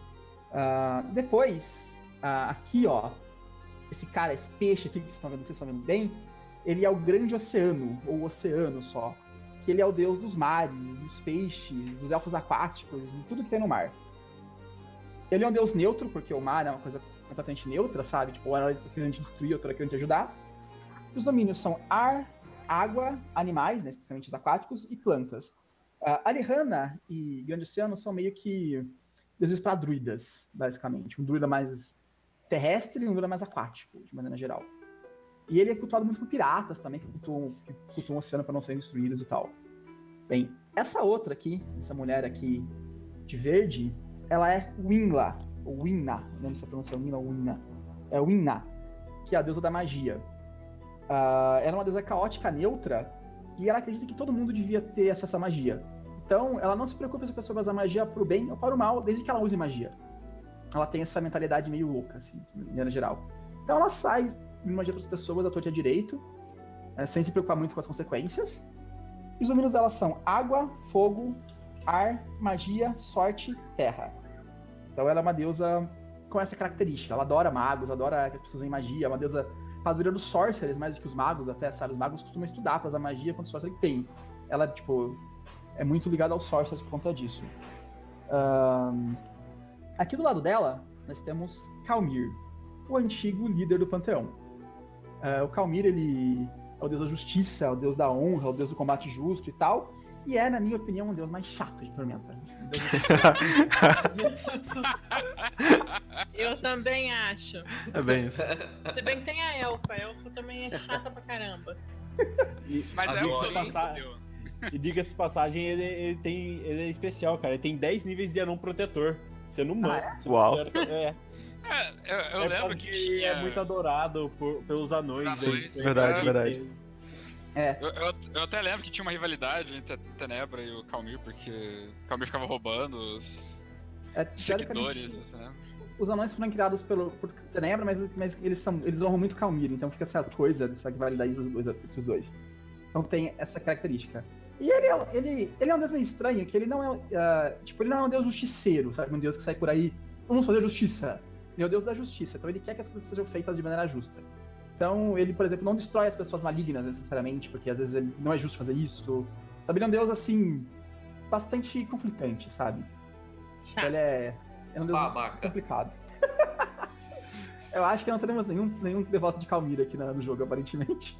[SPEAKER 1] Depois, aqui, ó, esse cara, esse peixe aqui que vocês estão vendo bem, ele é o grande oceano, ou oceano só, que ele é o deus dos mares, dos peixes, dos elfos aquáticos, de tudo que tem no mar. Ele é um deus neutro, porque o mar é uma coisa completamente neutra, sabe? Tipo, uma hora querendo te destruir, outra querendo te ajudar. Os domínios são ar, água, animais, né, especialmente os aquáticos, e plantas. Alihanna e Grande Oceano são meio que deuses para druidas, basicamente. Um druida mais terrestre e um druida mais aquático, de maneira geral. E ele é cultuado muito por piratas também, que cultuam o oceano para não serem destruídos e tal. Bem, essa outra aqui, essa mulher aqui de verde, ela é Winla, ou Winna, não lembro se a pronúncia é Winna ou Winna. É Winna, que é a deusa da magia. Ela é uma deusa caótica neutra, e ela acredita que todo mundo devia ter acesso à magia. Então, ela não se preocupa se a pessoa vai usar magia para o bem ou para o mal, desde que ela use magia. Ela tem essa mentalidade meio louca, assim, de maneira geral. Então, ela sai magia para as pessoas, à torta e à direito, sem se preocupar muito com as consequências. E os domínios dela são água, fogo, ar, magia, sorte, terra. Então, ela é uma deusa com essa característica. Ela adora magos, adora que as pessoas usem magia. É uma deusa padroeira dos sorcerers, mais do que os magos até, sabe? Os magos costumam estudar para usar magia quando o sorcerer tem. Ela, tipo, é muito ligada aos sorcerers por conta disso. Aqui do lado dela, nós temos Calmir, o antigo líder do panteão. O Calmir, ele é o deus da justiça, é o deus da honra, é o deus do combate justo e tal. E é, na minha opinião, um deus mais chato de Tormenta.
[SPEAKER 3] Eu também acho.
[SPEAKER 2] É bem isso.
[SPEAKER 3] Se bem que tem a elfa também é chata pra caramba.
[SPEAKER 4] Mas é o
[SPEAKER 5] E diga-se de passagem, ele é especial, cara. Ele tem 10 níveis de anão protetor. Você não manda.
[SPEAKER 2] Uau.
[SPEAKER 4] Eu lembro que tinha...
[SPEAKER 5] é muito adorado pelos anões.
[SPEAKER 2] Verdade.
[SPEAKER 4] Eu até lembro que tinha uma rivalidade entre a Tenebra e o Calmir, porque o Calmir ficava roubando os seguidores da Tenebra.
[SPEAKER 1] Os anões foram criados por Tenebra, mas eles honram muito Calmir, então fica essa coisa, dessa rivalidade entre os dois. Então tem essa característica. E ele é um deus meio estranho, que ele não é ele não é um deus justiceiro, sabe? Um deus que sai por aí, vamos fazer justiça. Ele é o deus da justiça, então ele quer que as coisas sejam feitas de maneira justa. Então ele, por exemplo, não destrói as pessoas malignas necessariamente, porque às vezes ele não é justo fazer isso. Sabe, ele é um deus, assim, bastante conflitante, sabe? Então, ele é um deus complicado. Eu acho que não teremos nenhum devoto de Calmir aqui no jogo, aparentemente.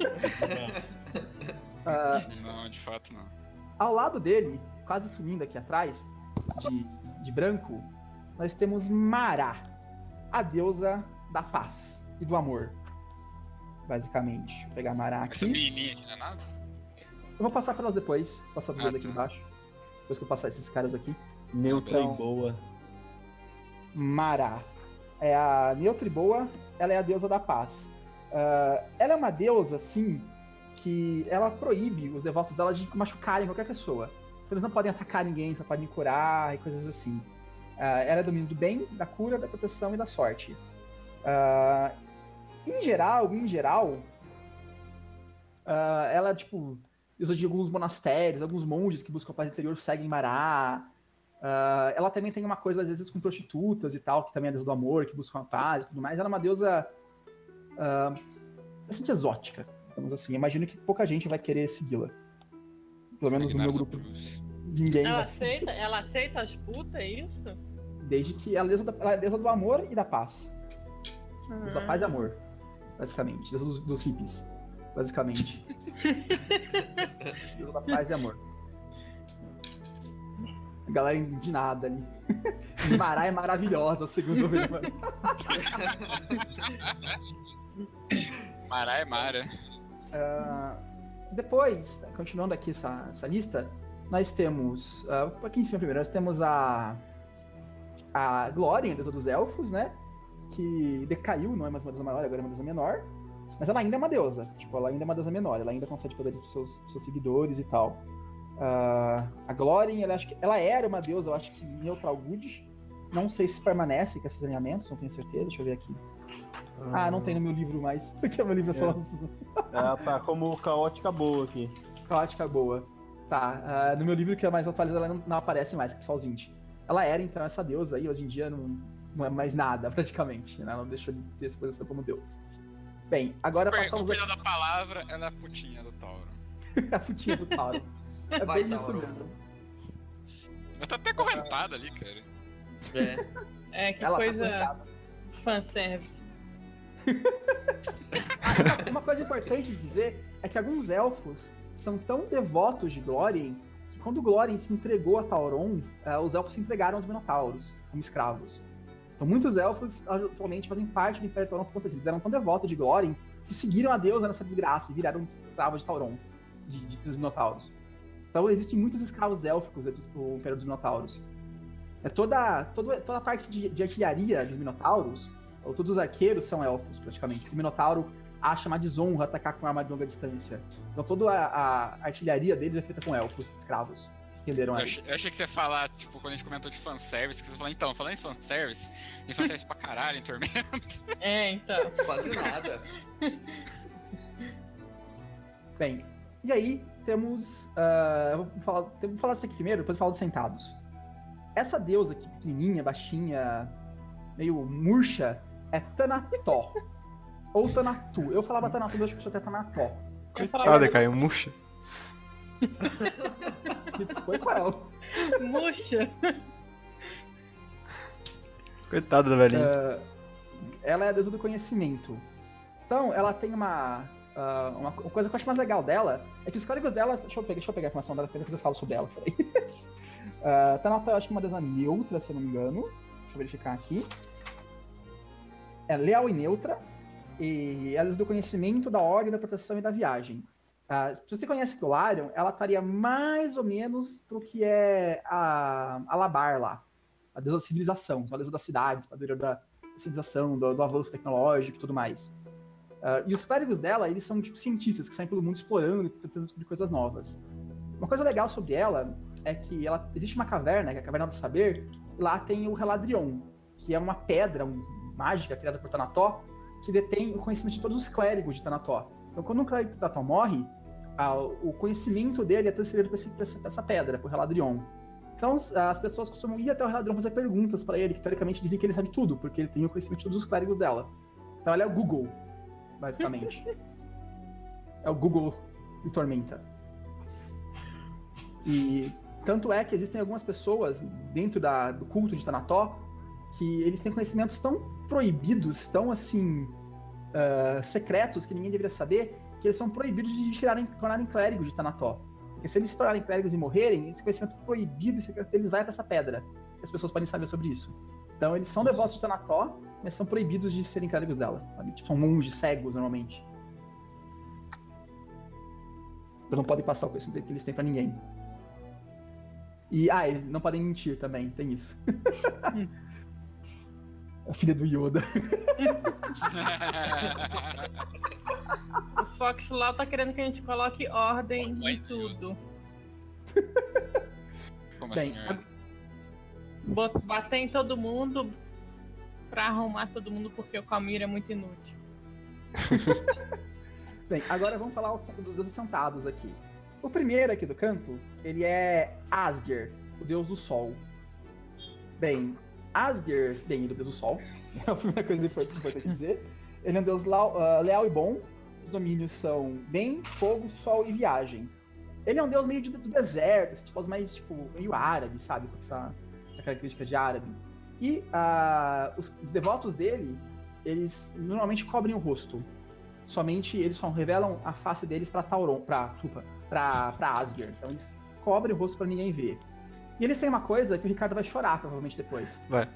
[SPEAKER 4] Não, de fato não.
[SPEAKER 1] Ao lado dele, quase sumindo aqui atrás, de branco, nós temos Mara, a deusa da paz e do amor. Basicamente. Deixa eu pegar Mara aqui.
[SPEAKER 4] Essa menininha aqui não é nada?
[SPEAKER 1] Eu vou passar para elas depois. Vou passar para aqui embaixo. Depois que eu passar esses caras aqui.
[SPEAKER 5] Neutra e boa.
[SPEAKER 1] Mara. É a neutra e boa, ela é a deusa da paz. Ela é uma deusa, assim, que ela proíbe os devotos dela de machucarem qualquer pessoa. Então eles não podem atacar ninguém, só podem curar e coisas assim. Ela é domínio do bem, da cura, da proteção e da sorte. Em geral, ela, tipo, usa de alguns monastérios, alguns monges que buscam a paz interior seguem Mara. Ela também tem uma coisa, às vezes, com prostitutas e tal, que também é a deusa do amor, que buscam a paz e tudo mais. Ela é uma deusa bastante exótica, digamos assim. Imagino que pouca gente vai querer segui-la. Pelo menos no meu grupo. Ninguém
[SPEAKER 3] ela
[SPEAKER 1] vai.
[SPEAKER 3] Ela aceita as putas, é isso?
[SPEAKER 1] Desde que ela é deusa do amor e da paz. Deusa da paz e amor, basicamente. Deusa dos hippies, basicamente. Deusa da paz e amor. A galera de nada ali. Mara é maravilhosa, segundo o Vermelho.
[SPEAKER 4] Mara é Mara.
[SPEAKER 1] Depois, continuando aqui essa lista, nós temos... aqui em cima primeiro, nós temos a Glórien, a deusa dos elfos, né? Que decaiu, não é mais uma deusa maior, agora é uma deusa menor. Mas ela ainda é uma deusa. Tipo, ela ainda é uma deusa menor. Ela ainda concede poderes pros seus seguidores e tal. A Glórien, ela era uma deusa, eu acho que em Neutral Good. Não sei se permanece com esses alinhamentos, não tenho certeza. Deixa eu ver aqui. Não tem no meu livro mais. Porque o meu livro é só...
[SPEAKER 5] Ela tá como caótica boa aqui.
[SPEAKER 1] Caótica boa. Tá. No meu livro, que é mais atualizado, ela não aparece mais, que é só os 20. Ela era, então, essa deusa aí. Hoje em dia não é mais nada, praticamente. Né? Ela não deixou de ter essa posição como deus. Bem, agora passamos...
[SPEAKER 4] Com da palavra, ela é a putinha do Tauro.
[SPEAKER 1] A putinha do Tauro. É
[SPEAKER 6] Vai,
[SPEAKER 1] bem isso
[SPEAKER 6] Tauro.
[SPEAKER 1] mesmo.
[SPEAKER 4] Ela tá até correntada ali, cara.
[SPEAKER 3] Que
[SPEAKER 1] Ela tá
[SPEAKER 3] coisa
[SPEAKER 1] correntada.
[SPEAKER 3] fanservice.
[SPEAKER 1] Uma coisa importante de dizer é que alguns elfos são tão devotos de Glórien que quando Glórien se entregou a Tauron, os elfos se entregaram aos Minotauros como escravos. Então muitos elfos atualmente fazem parte do Império Tauron por conta disso. Eles eram tão devotos de Glórien que seguiram a deusa nessa desgraça e viraram escravos de Tauron, dos Minotauros. Então existem muitos escravos élficos do Império dos Minotauros. Toda a parte de artilharia dos Minotauros, ou todos os arqueiros são elfos, praticamente. O Minotauro acha uma desonra atacar com arma de longa distância. Então toda a artilharia deles é feita com elfos, escravos. Estenderam
[SPEAKER 4] Eu
[SPEAKER 1] eles.
[SPEAKER 4] achei que você ia falar, tipo, quando a gente comentou de fanservice, que você falou, então, falando em fanservice, tem fanservice pra caralho em Tormento.
[SPEAKER 3] Então.
[SPEAKER 6] Quase nada.
[SPEAKER 1] Bem, e aí temos... vou falar disso aqui primeiro, depois eu falo dos sentados. Essa deusa aqui, pequenininha, baixinha, meio murcha, é Tanató. Ou Tanatu. Eu falava Tanatu, mas eu acho que isso até Tanató.
[SPEAKER 2] Coitada, caiu murcha.
[SPEAKER 1] Foi qual?
[SPEAKER 3] Murcha.
[SPEAKER 2] Coitada da velhinha.
[SPEAKER 1] Ela é a deusa do conhecimento. Então, ela tem uma coisa que eu acho mais legal dela é que os códigos dela... Deixa eu pegar a informação dela, depois eu falo sobre ela. Tanató, eu acho que é uma deusa neutra, se eu não me engano. Deixa eu verificar aqui. É leal e neutra. E ela é do conhecimento, da ordem, da proteção e da viagem. Se você conhece Golarion, ela estaria mais ou menos pro que é a Labar lá. A deusa da civilização, a deusa das cidades, a deusa da civilização, do avanço tecnológico e tudo mais. E os clérigos dela, eles são tipo cientistas que saem pelo mundo explorando e tentando descobrir coisas novas. Uma coisa legal sobre ela é que existe uma caverna, que é a Caverna do Saber, e lá tem o Reladrion, que é uma pedra mágica criada por Tanató, que detém o conhecimento de todos os clérigos de Tanató. Então, quando um clérigo de Tanató morre, o conhecimento dele é transferido para essa pedra, para o Reladrion. Então, as pessoas costumam ir até o Reladrion fazer perguntas para ele, que teoricamente dizem que ele sabe tudo, porque ele tem o conhecimento de todos os clérigos dela. Então, ela é o Google, basicamente. É o Google de Tormenta. E tanto é que existem algumas pessoas dentro do culto de Tanató que eles têm conhecimentos tão proibidos, tão assim secretos que ninguém deveria saber, que eles são proibidos de tornarem clérigos de Tanató. Porque se eles se tornarem clérigos e morrerem, esse conhecimento proibido e secreto deles vai para essa pedra. As pessoas podem saber sobre isso. Então eles são devotos de Tanató, mas são proibidos de serem clérigos dela. Sabe? Tipo, são monges cegos, normalmente. Então não podem passar o conhecimento que eles têm pra ninguém. E, eles não podem mentir também, tem isso. A filha do Yoda.
[SPEAKER 3] O Fox lá tá querendo que a gente coloque ordem em tudo.
[SPEAKER 4] Como
[SPEAKER 1] Bem,
[SPEAKER 4] assim,
[SPEAKER 3] Bater em todo mundo pra arrumar todo mundo porque o Calmir é muito inútil.
[SPEAKER 1] Bem, agora vamos falar dos deuses sentados aqui. O primeiro aqui do canto, ele é Asger, o deus do sol. Bem, Asger, bem, ele é o deus do sol. É a primeira coisa importante dizer. Ele é um deus leal e bom. Os domínios são bem, fogo, sol e viagem. Ele é um deus meio do deserto, esse tipo mais meio árabe, sabe? Com essa característica de árabe. E os devotos dele, eles normalmente cobrem o rosto. Somente eles só revelam a face deles pra Tauron, pra Asger. Então eles cobrem o rosto pra ninguém ver. E eles têm uma coisa que o Ricardo vai chorar provavelmente depois.
[SPEAKER 2] Vai.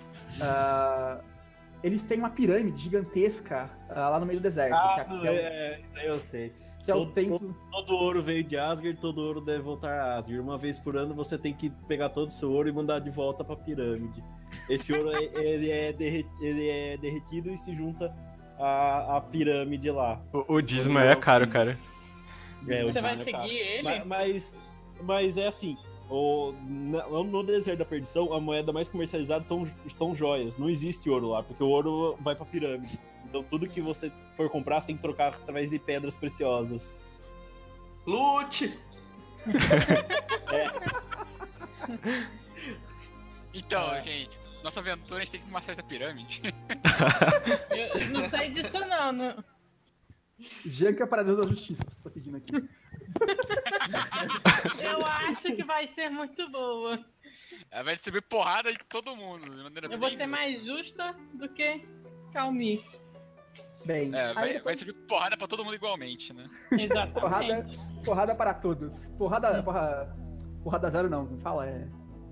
[SPEAKER 1] Eles têm uma pirâmide gigantesca lá no meio do deserto.
[SPEAKER 5] Eu sei.
[SPEAKER 1] Que é o templo.
[SPEAKER 5] Todo ouro veio de Asgard, todo ouro deve voltar a Asgard. Uma vez por ano você tem que pegar todo o seu ouro e mandar de volta pra pirâmide. Esse ouro ele é derretido e se junta a pirâmide lá.
[SPEAKER 2] O dízimo é caro, cara.
[SPEAKER 5] O
[SPEAKER 3] Você vai
[SPEAKER 5] dízimo é
[SPEAKER 3] seguir
[SPEAKER 5] caro.
[SPEAKER 3] ele?
[SPEAKER 5] Mas é assim, no deserto da perdição, a moeda mais comercializada são joias. Não existe ouro lá, porque o ouro vai pra pirâmide. Então tudo que você for comprar, você tem que trocar através de pedras preciosas.
[SPEAKER 6] Lute!
[SPEAKER 4] Então, gente, nossa aventura a gente tem que ir pra uma certa pirâmide.
[SPEAKER 3] Eu não sei disso não.
[SPEAKER 1] Janka para Deus da Justiça, que eu tô pedindo aqui.
[SPEAKER 3] Eu acho que vai ser muito boa.
[SPEAKER 4] Ela vai receber porrada de todo mundo. De maneira
[SPEAKER 3] Eu vou
[SPEAKER 4] bem
[SPEAKER 3] ser mais justa do que Calmir.
[SPEAKER 1] Bem,
[SPEAKER 4] É,
[SPEAKER 1] aí
[SPEAKER 4] vai
[SPEAKER 1] depois-
[SPEAKER 4] servir porrada pra todo mundo igualmente, né?
[SPEAKER 3] Exatamente.
[SPEAKER 1] porrada para todos. Porrada zero não fala, é...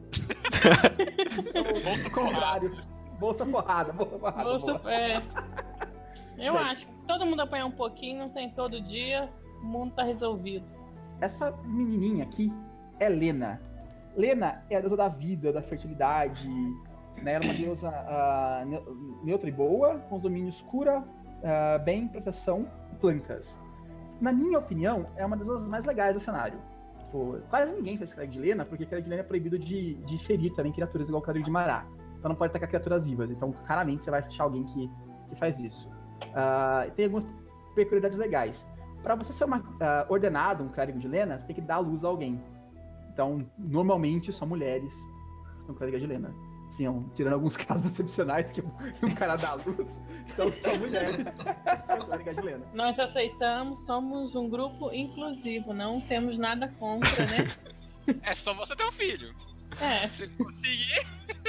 [SPEAKER 4] Bolsa
[SPEAKER 1] O contrário. Bolsa porrada.
[SPEAKER 3] Bolsa,
[SPEAKER 1] boa.
[SPEAKER 3] Eu
[SPEAKER 1] Bem.
[SPEAKER 3] acho que todo mundo apanhar um pouquinho, não tem todo dia, o mundo tá resolvido.
[SPEAKER 1] Essa menininha aqui é Lena. Lena é a deusa da vida, da fertilidade, né? Ela é uma deusa neutra e boa, com os domínios cura, bem, proteção e plantas. Na minha opinião, é uma das deusas mais legais do cenário. Tipo, quase ninguém faz clérigo de Lena, porque clérigo de Lena é proibido de ferir também criaturas igual o clérigo de Mará. Então não pode atacar criaturas vivas. Então, claramente, você vai achar alguém que faz isso. Tem algumas peculiaridades legais. Para você ser ordenado um clérigo de Lena, você tem que dar luz a alguém. Então, normalmente, são mulheres que são clérigas de Lena. Assim, tirando alguns casos excepcionais que um cara dá luz, então são mulheres que são clérigas de Lena.
[SPEAKER 3] Nós aceitamos, somos um grupo inclusivo, não temos nada contra, né?
[SPEAKER 4] É só você ter um filho.
[SPEAKER 3] É,
[SPEAKER 4] Se conseguir.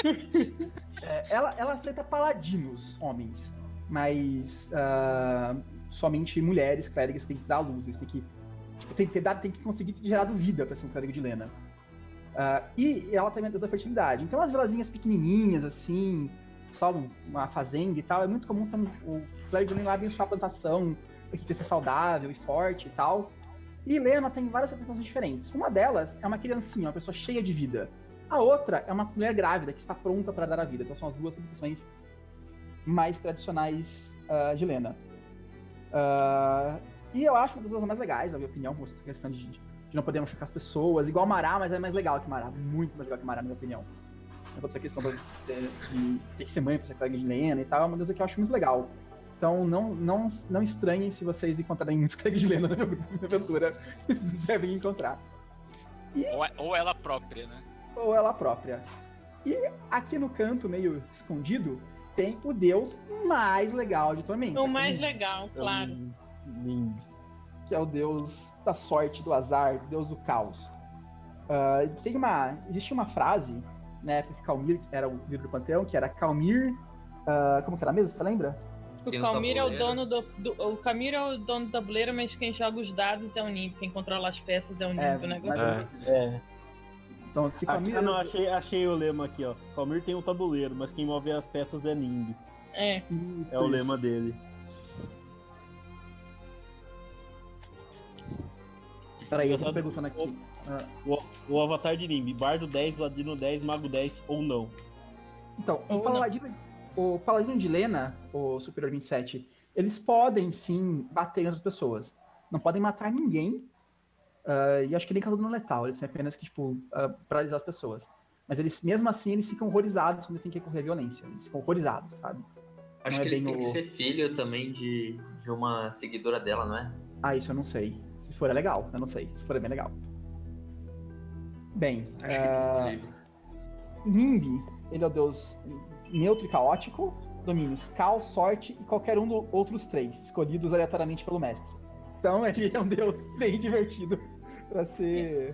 [SPEAKER 1] Ela aceita paladinos, homens, mas somente mulheres clérigas têm que dar luz. Eles têm que conseguir ter gerado vida para ser um clérigo de Lena. E ela também é deusa da fertilidade. Então as vilazinhas pequenininhas, assim, só uma fazenda e tal, é muito comum o clérigo de Lena lá abençoar a plantação, para que ser saudável e forte e tal. E Lena tem várias representações diferentes. Uma delas é uma criancinha, uma pessoa cheia de vida. A outra é uma mulher grávida que está pronta para dar a vida. Então são as duas representações mais tradicionais de Lena. E eu acho uma das coisas mais legais, na minha opinião, com essa questão de não poder machucar as pessoas. Igual Mará, mas é mais legal que Mará. Muito mais legal que Mará, na minha opinião. Então, essa questão de ter que ser mãe pra ser clérigo de Lena e tal, é uma coisa que eu acho muito legal. Então, não estranhem se vocês encontrarem muitos clérigos de Lena na minha aventura. Vocês devem encontrar.
[SPEAKER 4] Ou ela própria, né?
[SPEAKER 1] Ou ela própria. E aqui no canto, meio escondido, tem o deus mais legal de Tormenta.
[SPEAKER 3] o mais legal, claro.
[SPEAKER 5] Lindo.
[SPEAKER 1] Que é o deus da sorte, do azar, deus do caos. Existe uma frase, na época que Calmir era o líder do panteão, que era Calmir... como que era mesmo, você lembra?
[SPEAKER 3] O Calmir é o dono o Calmir é o dono do tabuleiro, mas quem joga os dados é o Nimb. Quem controla as peças é o Nimb, o negócio.
[SPEAKER 1] Então, se Calmir...
[SPEAKER 5] não, achei o lema aqui, ó. Calmir tem um tabuleiro, mas quem move as peças é Nimb.
[SPEAKER 3] É.
[SPEAKER 5] É o lema dele.
[SPEAKER 1] Peraí, eu tô perguntando aqui.
[SPEAKER 5] O avatar de Nimb, Bardo 10, Ladino 10, Mago 10 ou não?
[SPEAKER 1] Então,
[SPEAKER 3] Ou
[SPEAKER 1] o Paladino de Lena, o Superior 27, eles podem sim bater em outras pessoas. Não podem matar ninguém. E acho que nem causando letal, eles têm apenas que, paralisar as pessoas. Mas eles, mesmo assim, eles ficam horrorizados quando eles têm que recorrer à violência. Eles ficam horrorizados, sabe?
[SPEAKER 6] Acho
[SPEAKER 1] Não é
[SPEAKER 6] que eles
[SPEAKER 1] bem
[SPEAKER 6] têm que ser filho também de uma seguidora dela, não é?
[SPEAKER 1] Isso eu não sei. Se for é legal, eu não sei. Se for é bem legal. Bem,
[SPEAKER 6] Acho que tem no livro.
[SPEAKER 1] Nimb, ele é o deus neutro e caótico, domínios caos, sorte e qualquer um dos outros três, escolhidos aleatoriamente pelo mestre. Então ele é um deus bem divertido pra ser...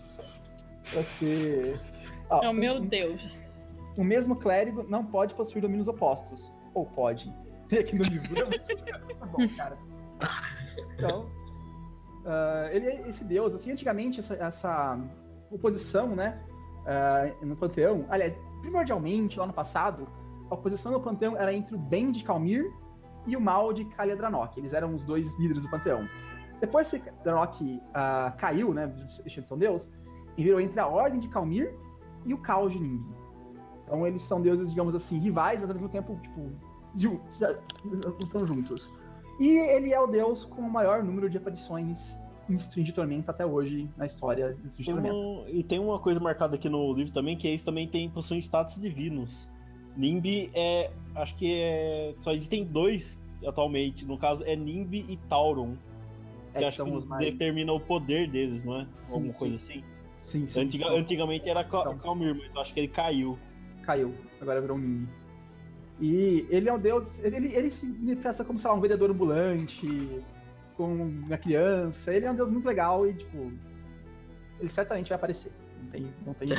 [SPEAKER 3] É o meu Deus.
[SPEAKER 1] O mesmo clérigo não pode possuir domínios opostos. Ou pode. Tem aqui no livro. É muito bom, cara. Então, ele é esse deus. Assim, antigamente, essa oposição, né, no panteão... Aliás, primordialmente, lá no passado, a oposição no panteão era entre o bem de Calmir e o mal de Kaliadranok. Eles eram os dois líderes do panteão. Depois que Dranok caiu, né, deixando de ser um deus, ele virou entre a Ordem de Calmir e o Caos de Nimb. Então eles são deuses, digamos assim, rivais, mas ao mesmo tempo, lutando juntos. E ele é o deus com o maior número de aparições em Stream de Tormenta até hoje na história de Stream de Tormenta.
[SPEAKER 5] E tem uma coisa marcada aqui no livro também, que eles também possuem status divinos. Nimbi acho que só existem 2 atualmente, no caso é Nimbi e Tauron. Que acho que determina o poder deles, não é?
[SPEAKER 1] Sim,
[SPEAKER 5] alguma coisa assim.
[SPEAKER 1] Sim.
[SPEAKER 5] Antigamente era Calmir, mas eu acho que ele caiu.
[SPEAKER 1] Agora virou um Nimbi. E ele é um deus, ele se manifesta como, sei lá, um vendedor ambulante, como uma criança. Ele é um deus muito legal e, tipo, ele certamente vai aparecer. Não tem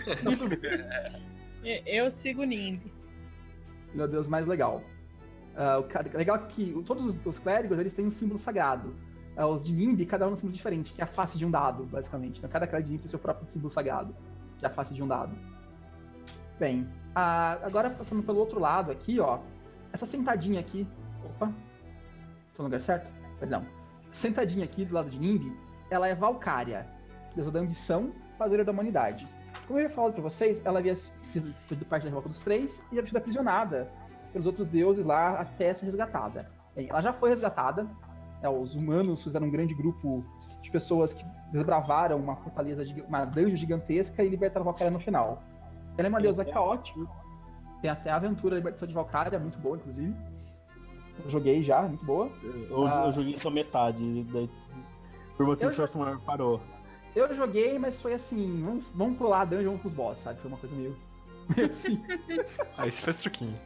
[SPEAKER 3] Eu sigo o Nimbi.
[SPEAKER 1] Ele é o deus mais legal. Legal é que todos os clérigos, eles têm um símbolo sagrado. Os de Nimbi, cada um tem um símbolo diferente, que é a face de um dado, basicamente. Então cada clérigo de Nimbi tem o seu próprio símbolo sagrado, que é a face de um dado. Bem, agora passando pelo outro lado aqui, ó. Essa sentadinha aqui... Opa! Tô no lugar certo? Perdão. Sentadinha aqui do lado de Nimbi, ela é Valkyria, deusa da ambição, padroeira da humanidade. Como eu já falado pra vocês, ela havia feito parte da Revolta dos Três e havia sido aprisionada pelos outros deuses lá até ser resgatada. Bem, ela já foi resgatada. Os humanos fizeram um grande grupo de pessoas que desbravaram uma fortaleza, uma dungeon gigantesca e libertaram a Valkyria no final. Ela é uma deusa caótica. Tem até a aventura da libertação de Valkyria, muito boa, inclusive. Eu joguei já, muito boa.
[SPEAKER 5] Eu joguei só metade. Daí, por motivo de força maior, parou.
[SPEAKER 1] Eu joguei, mas foi assim, vamos pular a dungeon, vamos pros boss, sabe? Foi uma coisa meio assim.
[SPEAKER 2] Aí você faz truquinho.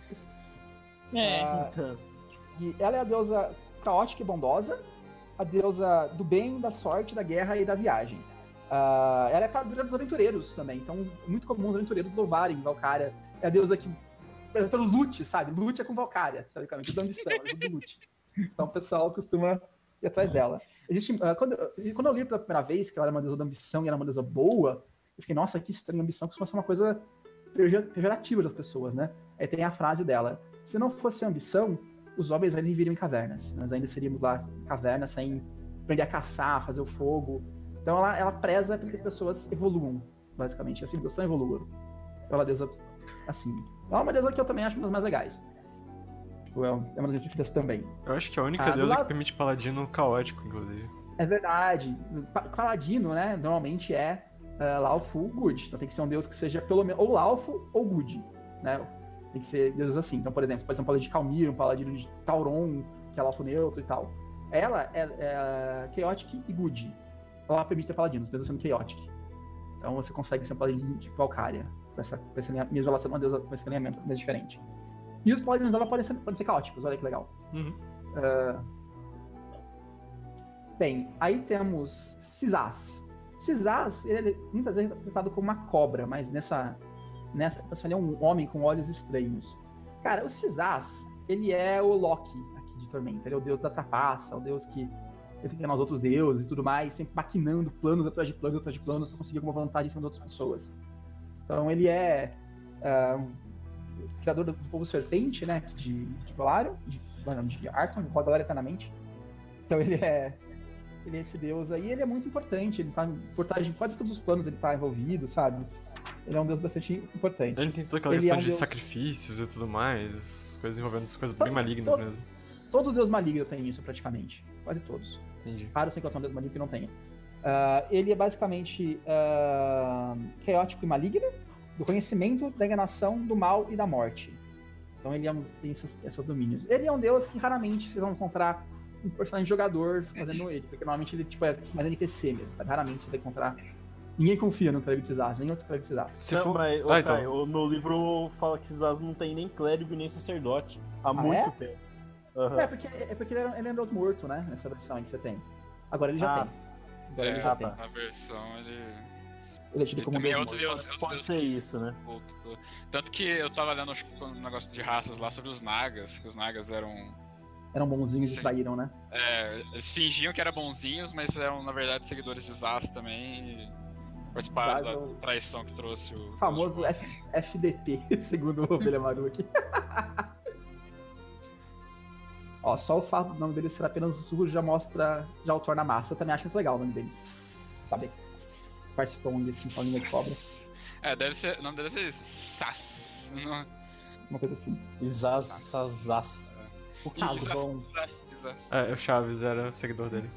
[SPEAKER 1] E ela é a deusa caótica e bondosa, a deusa do bem, da sorte, da guerra e da viagem. Ela é padroeira dos aventureiros também, então é muito comum os aventureiros louvarem Valkyria. É a deusa que, por exemplo, pelo loot, sabe? Loot é com Valkyria, teoricamente, da ambição, é do loot. Então o pessoal costuma ir atrás dela. Quando eu li pela primeira vez que ela era uma deusa da ambição e era uma deusa boa, eu fiquei, nossa, que estranho, ambição costuma ser uma coisa pejorativa das pessoas, né? Aí tem a frase dela: se não fosse ambição, os homens ainda viveriam em cavernas. Nós ainda seríamos lá em cavernas sem aprender a caçar, fazer o fogo. Então ela preza para que as pessoas evoluam, basicamente. A civilização evolua. Então ela é deusa assim. Ela é uma deusa que eu também acho uma das mais legais. Tipo, é uma das minhas preferidas também.
[SPEAKER 2] Eu acho que é a única deusa que permite paladino caótico, inclusive.
[SPEAKER 1] É verdade. Paladino, né, normalmente é Lawful Good. Então tem que ser um deus que seja pelo menos ou Lawful ou Good, né? Tem que ser deuses assim. Então, por exemplo, pode ser um paladino de Calmir, um paladino de Tauron, que é Lawful neutro e tal. Ela é Chaotic e Good. Ela permite ter paladinos, mesmo sendo Chaotic. Então você consegue ser um paladino de Valkyria, mesmo ela sendo uma deusa com esse alinhamento mais diferente. E os paladinos dela podem ser caóticos, olha que legal.
[SPEAKER 2] Uhum.
[SPEAKER 1] Bem, aí temos Syzaz. Syzaz, ele muitas vezes é tratado como uma cobra, mas nessa ele é um homem com olhos estranhos. Cara, o Syzaz, ele é o Loki aqui de Tormenta. Ele é o deus da trapaça, o deus que tenta enganar os outros deuses e tudo mais, sempre maquinando planos atrás de planos pra conseguir alguma vantagem em cima das outras pessoas. Então ele é criador do povo serpente, né, de Golarion, de Arton, roda Golarion eternamente. Então ele é esse deus aí, ele é muito importante, ele tá por trás de quase todos os planos, ele tá envolvido, sabe? Ele é um deus bastante importante.
[SPEAKER 2] Ele tem toda aquela questão de sacrifícios e tudo mais, coisas envolvendo essas coisas bem malignas mesmo.
[SPEAKER 1] Todo deus maligno tem isso, praticamente. Quase todos.
[SPEAKER 2] Entendi.
[SPEAKER 1] Raro se encontrar um deus maligno que não tenha. Ele é basicamente caótico e maligno, do conhecimento, da enganação, do mal e da morte. Então ele tem esses domínios. Ele é um deus que raramente vocês vão encontrar um personagem jogador fazendo ele, porque normalmente ele é mais NPC mesmo, sabe? Raramente você vai encontrar. Ninguém confia no clérigo de Syzaz, nem outro clérigo de Syzaz.
[SPEAKER 5] Então. No livro fala que Syzaz não tem nem clérigo nem sacerdote há muito tempo.
[SPEAKER 1] Uhum. É porque ele é um deus morto, né? Nessa versão aí que você tem. Agora ele já tem. Agora ele já tem.
[SPEAKER 4] Na versão
[SPEAKER 1] ele é tido como
[SPEAKER 4] um deus.
[SPEAKER 5] Pode ser isso, né?
[SPEAKER 4] Tanto que eu tava lendo um negócio de raças lá sobre os Nagas, que os Nagas
[SPEAKER 1] eram bonzinhos e traíram, né?
[SPEAKER 4] Eles fingiam que eram bonzinhos, mas eram, na verdade, seguidores de Zaz também e participaram da traição que trouxe o
[SPEAKER 1] famoso FDP, segundo o Ovelha Maru aqui. Ó, só o fato do nome dele ser apenas um sussurro já o torna massa. Eu também acho muito legal o nome dele. Sabe? Hearthstone, assim, com a língua de cobra.
[SPEAKER 4] Deve ser. Não deve ser isso. Sass.
[SPEAKER 1] uma coisa assim.
[SPEAKER 5] Zaz.
[SPEAKER 1] O Casbon.
[SPEAKER 2] O Chaves era seguidor dele.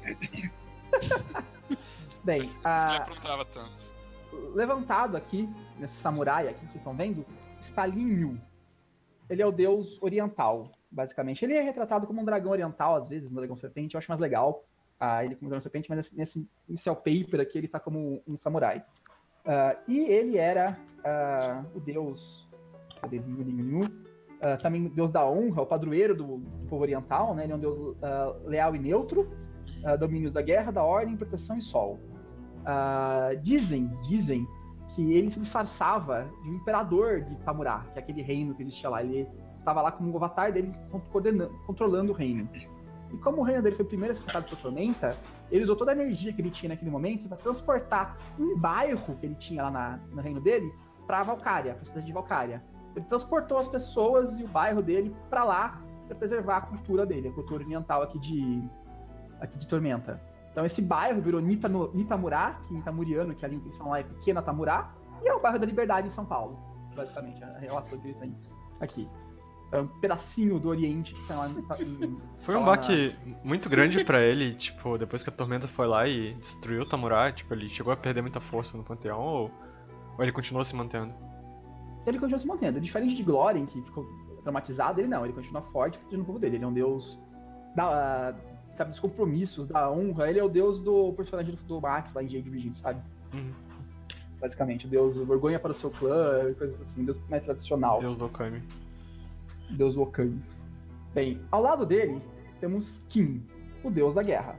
[SPEAKER 1] Bem,
[SPEAKER 4] Ele aprontava tanto.
[SPEAKER 1] levantado aqui, nesse samurai aqui que vocês estão vendo, está Lin Yu. Ele é o deus oriental, basicamente. Ele é retratado como um dragão oriental, às vezes, no Dragão Serpente. Eu acho mais legal ele como Dragão Serpente, mas nesse inicial paper aqui ele está como um samurai. E ele era o deus... Cadê Lin Yu? Também deus da honra, o padroeiro do povo oriental, né? Ele é um deus leal e neutro, domínios da guerra, da ordem, proteção e sol. Dizem que ele se disfarçava de um imperador de Tamurá, que é aquele reino que existia lá. Ele estava lá como o avatar dele, controlando o reino. E como o reino dele foi primeiro afetado por Tormenta, ele usou toda a energia que ele tinha naquele momento para transportar um bairro que ele tinha lá no reino dele para Valcária, para a cidade de Valcária. Ele transportou as pessoas e o bairro dele para lá para preservar a cultura dele, a cultura oriental aqui de Tormenta. Então esse bairro virou Nitamurá, que em Tamuriano, que a língua que eles falam lá é Pequena Tamurá, e é o bairro da Liberdade em São Paulo, basicamente, a relação que eles têm aqui. É um pedacinho do Oriente que tá lá
[SPEAKER 2] Foi um baque muito grande pra ele, tipo, depois que a Tormenta foi lá e destruiu Tamurá, tipo, ele chegou a perder muita força no Panteão, ou ele continuou se mantendo?
[SPEAKER 1] Ele continua se mantendo. Diferente de Glórien, que ficou traumatizado, ele não, ele continua forte protegendo o povo dele. Ele é um deus dos compromissos, da honra. Ele é o deus do personagem do Max lá em Jade Regent, sabe?
[SPEAKER 2] Uhum.
[SPEAKER 1] Basicamente, o deus vergonha para o seu clã, coisas assim, o deus mais tradicional.
[SPEAKER 2] Deus do Okami.
[SPEAKER 1] Deus do Okami. Bem, ao lado dele, temos Kim, o deus da guerra.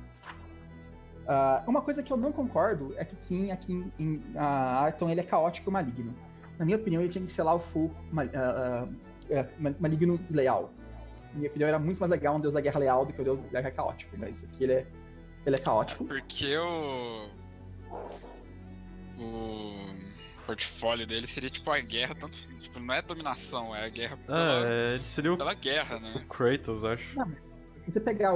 [SPEAKER 1] Uma coisa que eu não concordo é que Kim, aqui em Arton, ele é caótico e maligno. Na minha opinião, ele tinha que ser lá o full maligno e leal. Na minha opinião, era muito mais legal um deus da guerra leal do que o deus da guerra caótico. Mas aqui ele é caótico.
[SPEAKER 4] Porque o portfólio dele seria tipo a guerra, tanto tipo, não é dominação, é a guerra
[SPEAKER 2] ele seria
[SPEAKER 4] pela guerra, né?
[SPEAKER 2] O Kratos, acho.
[SPEAKER 1] Não, se você pegar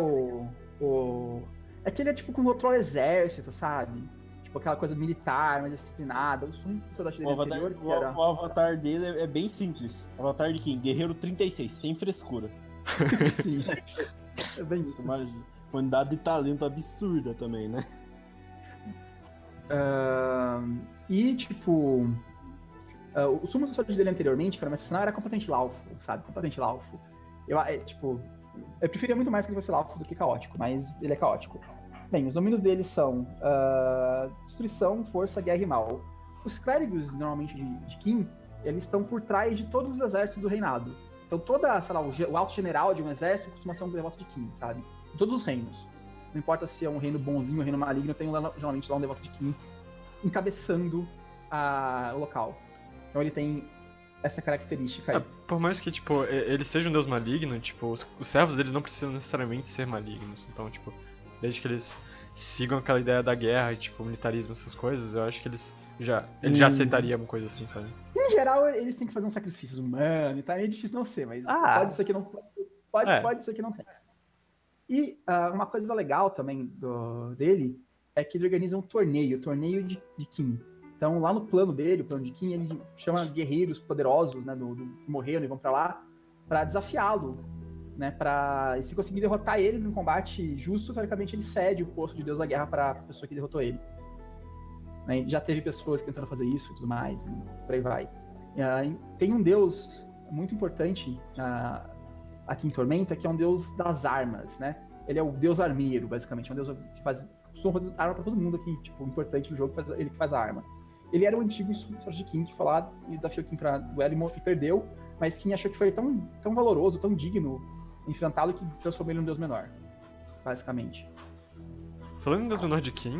[SPEAKER 1] é que ele é tipo controla o exército, sabe? Tipo aquela coisa militar, mais disciplinada. O sumo soldado dele anterior, que era...
[SPEAKER 5] O avatar dele é bem simples. O avatar de Kim, Guerreiro 36, sem frescura.
[SPEAKER 1] Sim, é bem isso.
[SPEAKER 5] Imagina. Quantidade de talento absurda também, né?
[SPEAKER 1] E, tipo... o sumo sacerdote dele anteriormente, que era uma exceção, era completamente laufo, sabe? Completamente laufo. Eu preferia muito mais que ele fosse laufo do que caótico, mas ele é caótico. Bem, os domínios dele são destruição, força, guerra e mal. Os clérigos, normalmente, de Kim, eles estão por trás de todos os exércitos do reinado. Então, o alto general de um exército costuma ser um devoto de Kim, sabe? Em todos os reinos. Não importa se é um reino bonzinho ou um reino maligno, tem geralmente lá um devoto de Kim encabeçando o local. Então ele tem essa característica aí.
[SPEAKER 2] Por mais que, tipo, ele seja um deus maligno, tipo, os servos deles não precisam necessariamente ser malignos. Então, tipo, desde que eles sigam aquela ideia da guerra e, tipo, militarismo, essas coisas, eu acho que ele já aceitaria uma coisa assim, sabe?
[SPEAKER 1] Em geral, eles têm que fazer um sacrifício humano e tá meio difícil não ser, mas pode ser que não pode ser que não tenha. E uma coisa legal também dele é que ele organiza um torneio de Kim. Então, lá no plano dele, o plano de Kim, ele chama guerreiros poderosos, né, do morreram e vão pra lá, pra desafiá-lo, né, e se conseguir derrotar ele num combate justo, teoricamente ele cede o posto de Deus da Guerra pra pessoa que derrotou ele. Né, já teve pessoas tentando fazer isso e tudo mais, e por aí vai. Tem um deus muito importante aqui em Tormenta, que é um deus das armas, né? Ele é o deus armeiro, basicamente, é um deus que costuma fazer arma pra todo mundo aqui, tipo, importante no jogo, ele que faz a arma. Ele era o antigo sucessor de Kim, que foi lá e desafiou Kim pra duelo e perdeu, mas Kim achou que foi tão valoroso, tão digno enfrentá-lo que transformou ele num deus menor, basicamente.
[SPEAKER 2] Falando em deus menor de Kim,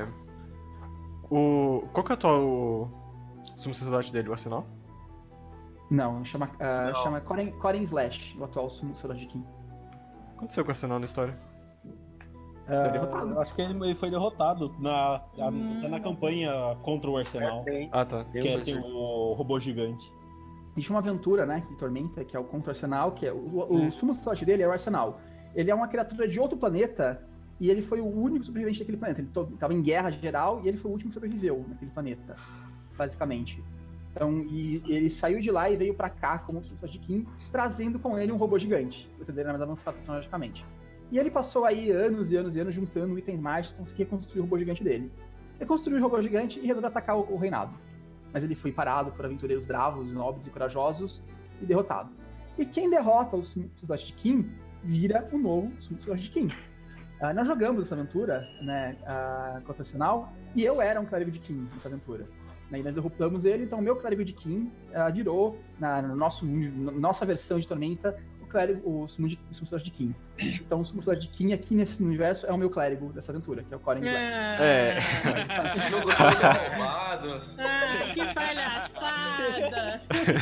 [SPEAKER 2] qual que é o atual sumo sacerdote dele, o Arsenal?
[SPEAKER 1] Não, chama Corin Slash, o atual sumo sacerdote de Kim.
[SPEAKER 2] O que aconteceu com o Arsenal na história?
[SPEAKER 1] Foi derrotado.
[SPEAKER 5] Acho que ele foi derrotado até na campanha contra o Arsenal.
[SPEAKER 2] Tá.
[SPEAKER 5] Que tem o robô gigante.
[SPEAKER 1] Existe uma aventura, né, em Tormenta, que é o contra o Arsenal, que é o sumo sacerdote dele é o Arsenal. Ele é uma criatura de outro planeta e ele foi o único sobrevivente daquele planeta. Ele estava em guerra geral e ele foi o último que sobreviveu naquele planeta, basicamente. Então, e ele saiu de lá e veio pra cá como Summoner de Kin, trazendo com ele um robô gigante, o dele era mais avançado tecnologicamente. E ele passou aí anos e anos e anos juntando itens mágicos, conseguia construir o robô gigante dele. Ele construiu o robô gigante e resolveu atacar o reinado. Mas ele foi parado por aventureiros bravos, nobres e corajosos e derrotado. E quem derrota o Summoner de Kin vira o novo Summoner de Kin. Nós jogamos essa aventura, né, contra o Sinal, e eu era um clérigo de Kin nessa aventura. E nós derrotamos ele, então o meu clérigo de Kin virou, no nossa versão de Tormenta, o Summoner de Kin. Então o Summoner de Kin aqui nesse universo é o meu clérigo dessa aventura, que é o Corin Slash.
[SPEAKER 6] Jogo todo roubado.
[SPEAKER 3] Que palhaçada!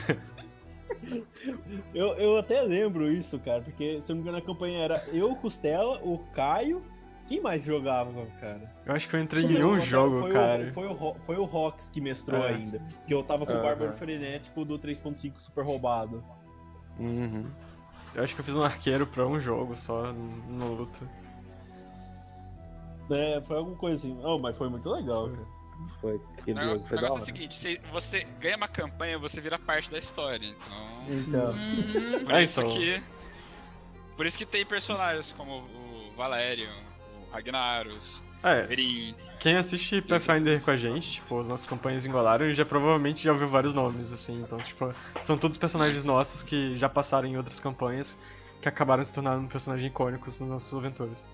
[SPEAKER 5] Eu até lembro isso, cara, porque se eu não me engano a campanha era eu, Costela, o Caio. Quem mais jogava, cara?
[SPEAKER 2] Eu acho que eu entrei em um jogo, cara.
[SPEAKER 5] Foi o Rox que mestrou ainda. Que eu tava com o Bárbaro Frenético do 3.5 super roubado.
[SPEAKER 2] Uhum. Eu acho que eu fiz um arqueiro pra um jogo só, no luta.
[SPEAKER 5] Foi alguma coisa assim. Oh, mas foi muito legal, cara.
[SPEAKER 7] Foi.
[SPEAKER 4] O negócio é o seguinte, se você ganha uma campanha, você vira parte da história, então... Por isso que tem personagens como o Valerian, o Ragnaros, o Verin.
[SPEAKER 2] Quem assiste Pathfinder com a gente, tipo, as nossas campanhas engolaram, já provavelmente já ouviu vários nomes, assim, então, tipo, são todos personagens nossos que já passaram em outras campanhas, que acabaram se tornando personagens icônicos nas nossas aventuras.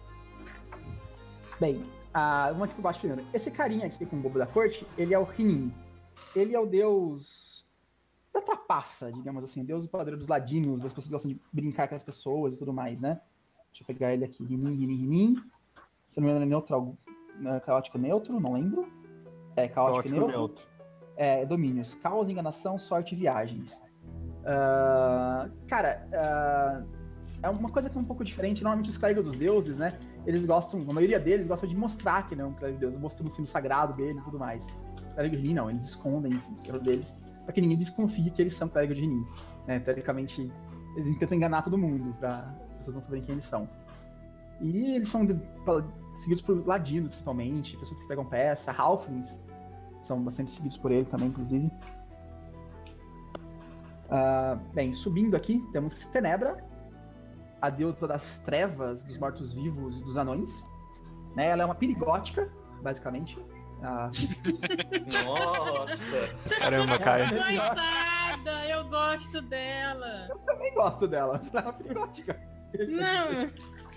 [SPEAKER 1] Bem, vamos aqui por baixo primeiro. Esse carinha aqui com o bobo da corte, ele é o Rinin. Ele é o deus da trapaça, digamos assim, o deus do padrão dos ladinos, das pessoas que gostam de brincar com as pessoas e tudo mais, né? Deixa eu pegar ele aqui, Rinin. Se não me engano, é neutral, caótico neutro, não lembro. É, caótico neutro. É, domínios, caos, enganação, sorte e viagens. É uma coisa que é um pouco diferente. Normalmente os clérigos dos deuses, né? Eles gostam, a maioria deles gostam de mostrar que não é um clérigo de deus, mostrando o símbolo sagrado dele e tudo mais. O clérigo de Rinin não, eles escondem o símbolo sagrado deles pra que ninguém desconfie que eles são clérigo de Rinin. Né? Teoricamente, eles tentam enganar todo mundo, pra as pessoas não saberem quem eles são. E eles são seguidos por ladinos, principalmente, pessoas que pegam peça, halflings são bastante seguidos por ele também, inclusive. Bem, subindo aqui, temos Tenebra, a deusa das trevas, dos mortos-vivos e dos anões. Né? Ela é uma pirigótica, basicamente.
[SPEAKER 6] Nossa!
[SPEAKER 2] Caramba, Caio.
[SPEAKER 3] Coitada, eu gosto dela.
[SPEAKER 1] Eu também gosto dela, ela é uma pirigótica.
[SPEAKER 3] Não.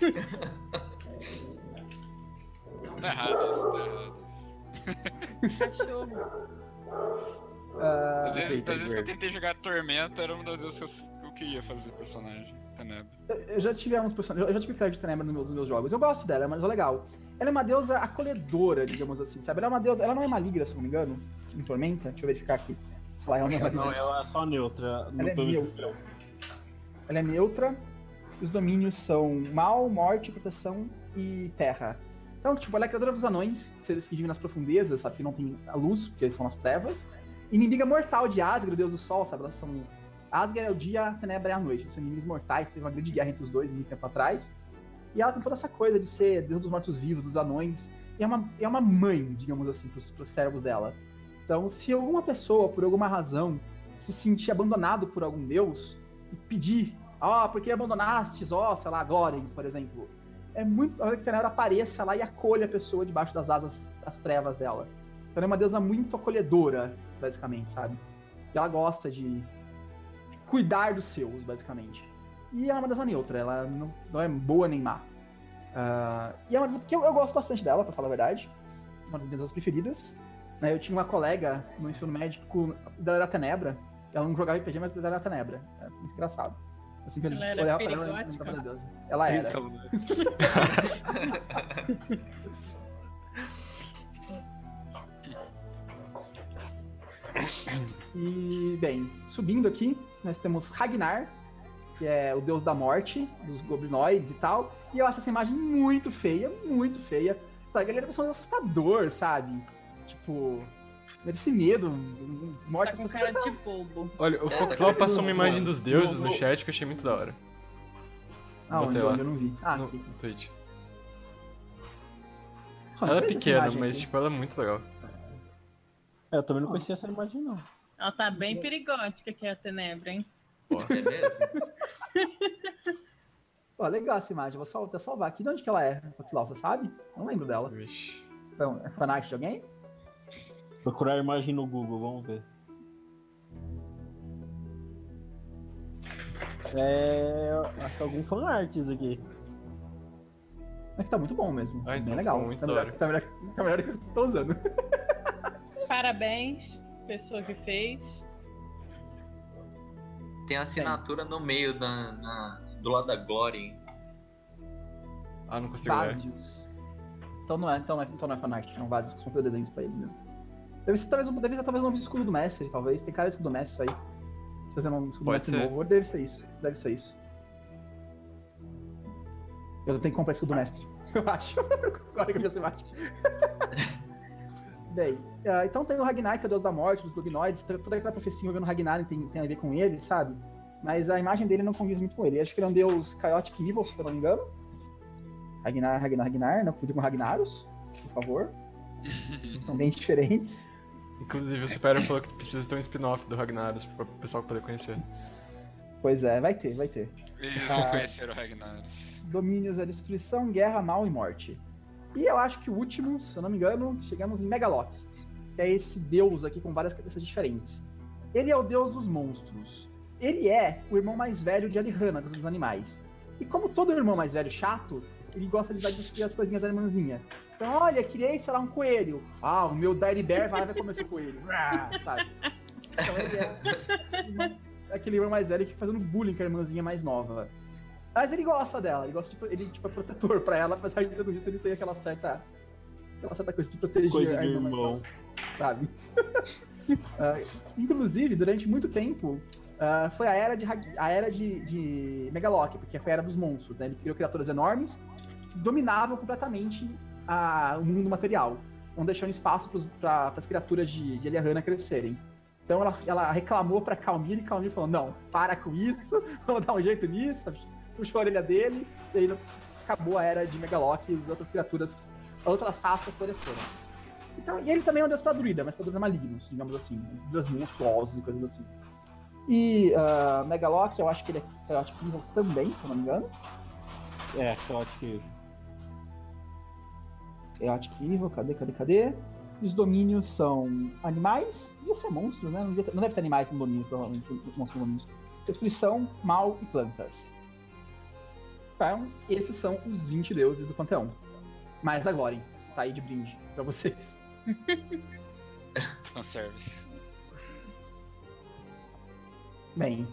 [SPEAKER 4] Tá errado.
[SPEAKER 3] Cachorro.
[SPEAKER 4] Às vezes que eu tentei jogar Tormenta, era uma das vezes que eu queria fazer personagem. Tenebra.
[SPEAKER 1] Eu já tive alguns personagens, eu já tive clérigo de Tenebra nos meus jogos. Eu gosto dela, é uma deusa legal. Ela é uma deusa acolhedora, digamos assim, sabe? Ela é uma deusa, ela não é maligna, se não me engano, em Tormenta. Deixa eu verificar aqui. Sei lá,
[SPEAKER 5] ela é só neutra.
[SPEAKER 1] Ela é neutra. Ela é neutra. Os domínios são mal, morte, proteção e terra. Então, tipo, ela é criadora dos anões, seres que vivem nas profundezas, sabe? Que não tem a luz, porque eles são nas trevas. Inimiga mortal de Asgard, o deus do sol, sabe? Elas são... Asgard é o dia, a Tenebra é a noite. Eles são inimigos mortais, teve uma grande guerra entre os dois muito tempo atrás. E ela tem toda essa coisa de ser deus dos mortos-vivos, dos anões. E é uma mãe, digamos assim, pros servos dela. Então, se alguma pessoa, por alguma razão, se sentir abandonado por algum deus e pedir, por que abandonastes, sei lá, Goren, por exemplo, é muito provável que a Tenebra apareça lá e acolha a pessoa debaixo das asas das trevas dela. Então ela é uma deusa muito acolhedora, basicamente, sabe? E ela gosta de cuidar dos seus, basicamente. E ela é uma deusa neutra, ela não é boa nem má. E é uma deusa que eu gosto bastante dela, pra falar a verdade. Uma das minhas deusas preferidas. Eu tinha uma colega no ensino médio dela era Tenebra. Ela não jogava RPG, mas dela era Tenebra. É muito engraçado. Assim,
[SPEAKER 3] ela era
[SPEAKER 1] olhava pra ela e lembrava da deusa. Ela era. E, bem, subindo aqui, nós temos Ragnar, que é o deus da morte, dos goblinoides e tal. E eu acho essa imagem muito feia, muito feia. Sabe? Ele é um personagem assustador, sabe? Tipo, esse medo, morte
[SPEAKER 3] com cara de bobo.
[SPEAKER 2] Olha, o Foxlaw passou uma imagem dos deuses no chat que eu achei muito da hora.
[SPEAKER 1] Botei lá. Eu não vi.
[SPEAKER 2] No Twitch. Ela é pequena, mas tipo, ela é muito legal.
[SPEAKER 5] Eu também não conhecia essa imagem, não.
[SPEAKER 3] Ela tá bem perigótica aqui, a Tenebra, hein?
[SPEAKER 6] Pô, é mesmo?
[SPEAKER 1] Pô, legal essa imagem. Vou até salvar aqui. De onde que ela é, Foxlau, você sabe? Não lembro dela.
[SPEAKER 2] Vixe.
[SPEAKER 1] Então, é fanart de alguém?
[SPEAKER 5] Procurar a imagem no Google, vamos ver. Acho que é algum fanarts aqui.
[SPEAKER 1] É que tá muito bom mesmo.
[SPEAKER 2] Ah, então
[SPEAKER 1] bem legal.
[SPEAKER 2] ficou muito
[SPEAKER 1] Tá melhor que eu tô usando.
[SPEAKER 3] Parabéns, pessoa que fez.
[SPEAKER 6] Tem a assinatura no meio, do lado da Glória, hein?
[SPEAKER 2] Ah, não consigo ver.
[SPEAKER 1] Vásios. Então não é fanart, não Vásios, são fazer desenhos pra eles mesmo. Deve ser talvez um novo escudo do mestre, talvez. Tem cara de escudo do mestre isso aí. Se fazer um escudo do mestre novo, deve ser isso. Eu tenho que comprar escudo do mestre, eu acho. Agora que eu vi essa imagem. Bem, então tem o Ragnar, que é o deus da morte, dos Lugnoides, toda aquela profecia envolvendo o Ragnar tem a ver com ele, sabe? Mas a imagem dele não condiz muito com ele. Acho que ele é um deus Chaotic Evil, se eu não me engano. Ragnar, não confundir com Ragnaros, por favor. São bem diferentes.
[SPEAKER 2] Inclusive, o Superior falou que precisa ter um spin-off do Ragnaros para o pessoal poder conhecer.
[SPEAKER 1] Pois é, vai ter.
[SPEAKER 4] Eles vão conhecer o Ragnaros.
[SPEAKER 1] Domínios é destruição, guerra, mal e morte. E eu acho que o último, se eu não me engano, chegamos em Megaloc, que é esse deus aqui com várias cabeças diferentes. Ele é o deus dos monstros. Ele é o irmão mais velho de Alihanna, dos animais. E como todo irmão mais velho chato, ele gosta de destruir as coisinhas da irmãzinha. Então, olha, criei, sei lá, um coelho. Ah, o meu Daddy Bear vai comer seu coelho. Sabe? Então ele é aquele irmão mais velho que fica fazendo bullying com a irmãzinha mais nova. Mas ele gosta dela, ele tipo, é protetor pra ela, apesar de tudo isso, ele tem aquela certa coisa de proteger
[SPEAKER 5] coisa
[SPEAKER 1] a
[SPEAKER 5] de
[SPEAKER 1] irmã,
[SPEAKER 5] irmão,
[SPEAKER 1] sabe? Inclusive, durante muito tempo, foi a era de Megaloc, porque foi a era dos monstros, né? Ele criou criaturas enormes que dominavam completamente o mundo material, não deixando espaço para as criaturas de Alihanna crescerem. Então ela reclamou pra Calmir e Calmir falou: não, para com isso, vamos dar um jeito nisso. Puxou a orelha dele, e aí acabou a era de Megaloc e as outras raças floresceram. Então, e ele também é um deus pra druida, mas pra druida malignos, digamos assim, druidas monstruosos e coisas assim. E Megaloc, eu acho que ele é Chaotic Evil também, se eu não me engano.
[SPEAKER 5] É, Chaotic Evil.
[SPEAKER 1] Chaotic Evil, cadê? Os domínios são animais, devia ser monstros, né? Não deve ter animais com domínio, provavelmente, monstros com domínios. Destruição, mal e plantas. Então, esses são os 20 deuses do Panteão. Mas agora, hein? Tá aí de brinde pra vocês.
[SPEAKER 4] Fanservice.
[SPEAKER 1] Bem.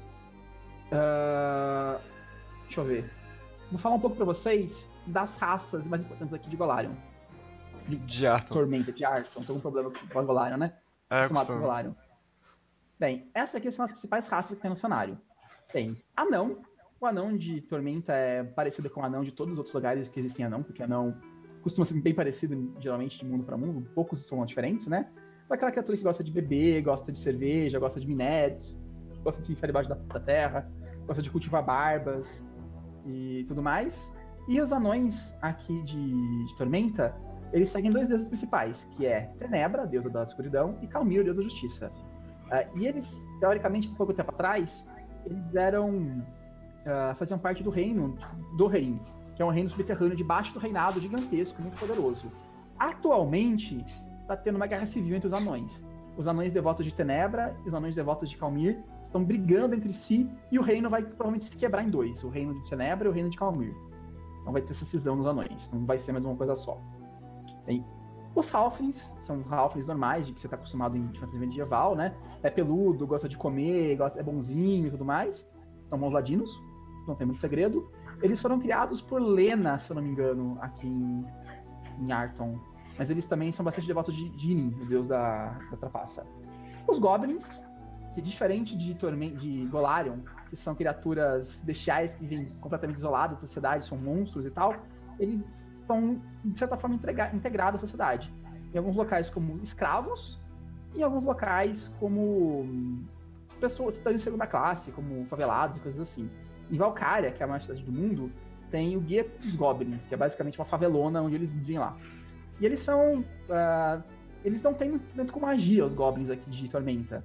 [SPEAKER 1] Deixa eu ver. Vou falar um pouco pra vocês das raças mais importantes aqui de Golarion.
[SPEAKER 2] De Arton.
[SPEAKER 1] Tormenta, de Arton. Tem algum problema com Golarion, né? Acostumado com Golarion. Bem, essas aqui são as principais raças que tem no cenário. Tem anão. O anão de Tormenta é parecido com o anão de todos os outros lugares que existem anão, porque anão costuma ser bem parecido, geralmente, de mundo para mundo. Poucos são diferentes, né? Aquela criatura que gosta de beber, gosta de cerveja, gosta de minérios, gosta de se enfiar debaixo da terra, gosta de cultivar barbas e tudo mais. E os anões aqui de Tormenta, eles seguem dois deuses principais, que é Tenebra, deusa da escuridão, e Calmir, deus da justiça. E eles, teoricamente, pouco tempo atrás, eles faziam parte do reino, que é um reino subterrâneo debaixo do reinado gigantesco, muito poderoso. Atualmente, está tendo uma guerra civil entre os anões. Os anões devotos de Tenebra e os anões devotos de Calmir estão brigando entre si e o reino vai provavelmente se quebrar em dois, o reino de Tenebra e o reino de Calmir. Então vai ter essa cisão nos anões, não vai ser mais uma coisa só. Tem os Halflings, são Halflings normais, de que você está acostumado em fantasia medieval, né? É peludo, gosta de comer, é bonzinho e tudo mais. São bons ladinos, não tem muito segredo. Eles foram criados por Lena, se eu não me engano, aqui em Arton. Mas eles também são bastante devotos de Inin, o deus da trapaça. Os Goblins, que diferente de Golarion, que são criaturas bestiais que vivem completamente isoladas da sociedade, são monstros e tal, eles estão, de certa forma, integrados à sociedade. Em alguns locais como escravos, e em alguns locais como pessoas que estão em segunda classe, como favelados e coisas assim. Em Valkyria, que é a maior cidade do mundo, tem o Gueto dos Goblins, que é basicamente uma favelona onde eles vivem lá. E eles são... eles não têm muito tanto com magia, os Goblins aqui de Tormenta.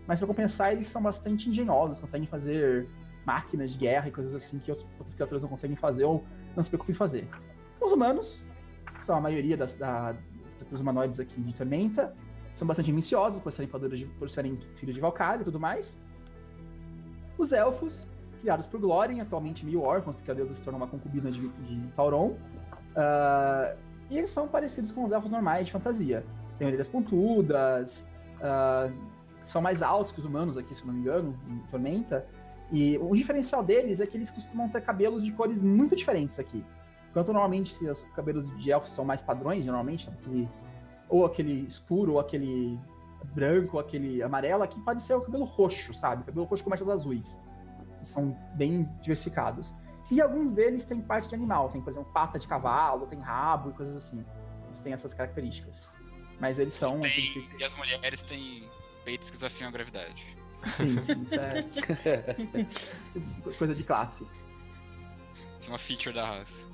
[SPEAKER 1] mas para compensar eles são bastante engenhosos, conseguem fazer máquinas de guerra e coisas assim que outras criaturas não conseguem fazer ou não se preocupem em fazer. Os humanos, que são a maioria das criaturas humanoides aqui de Tormenta, são bastante ambiciosos por serem filhos de Valkyrie e tudo mais. Os elfos, criados por Glórien, atualmente meio órfãos, porque a deusa se tornou uma concubina de Tauron. E eles são parecidos com os elfos normais de fantasia. Tem orelhas pontudas, são mais altos que os humanos aqui, se eu não me engano, em Tormenta. E o diferencial deles é que eles costumam ter cabelos de cores muito diferentes aqui. Enquanto normalmente os cabelos de elfos são mais padrões, normalmente, ou aquele escuro, ou aquele branco, ou aquele amarelo, aqui pode ser o cabelo roxo, sabe? O cabelo roxo com manchas azuis. Eles são bem diversificados. E alguns deles têm parte de animal, tem, por exemplo, pata de cavalo, tem rabo e coisas assim. Eles têm essas características. Mas eles são...
[SPEAKER 4] E as mulheres têm peitos que desafiam a gravidade.
[SPEAKER 1] Sim, isso é coisa de classe.
[SPEAKER 4] Isso é uma feature da raça.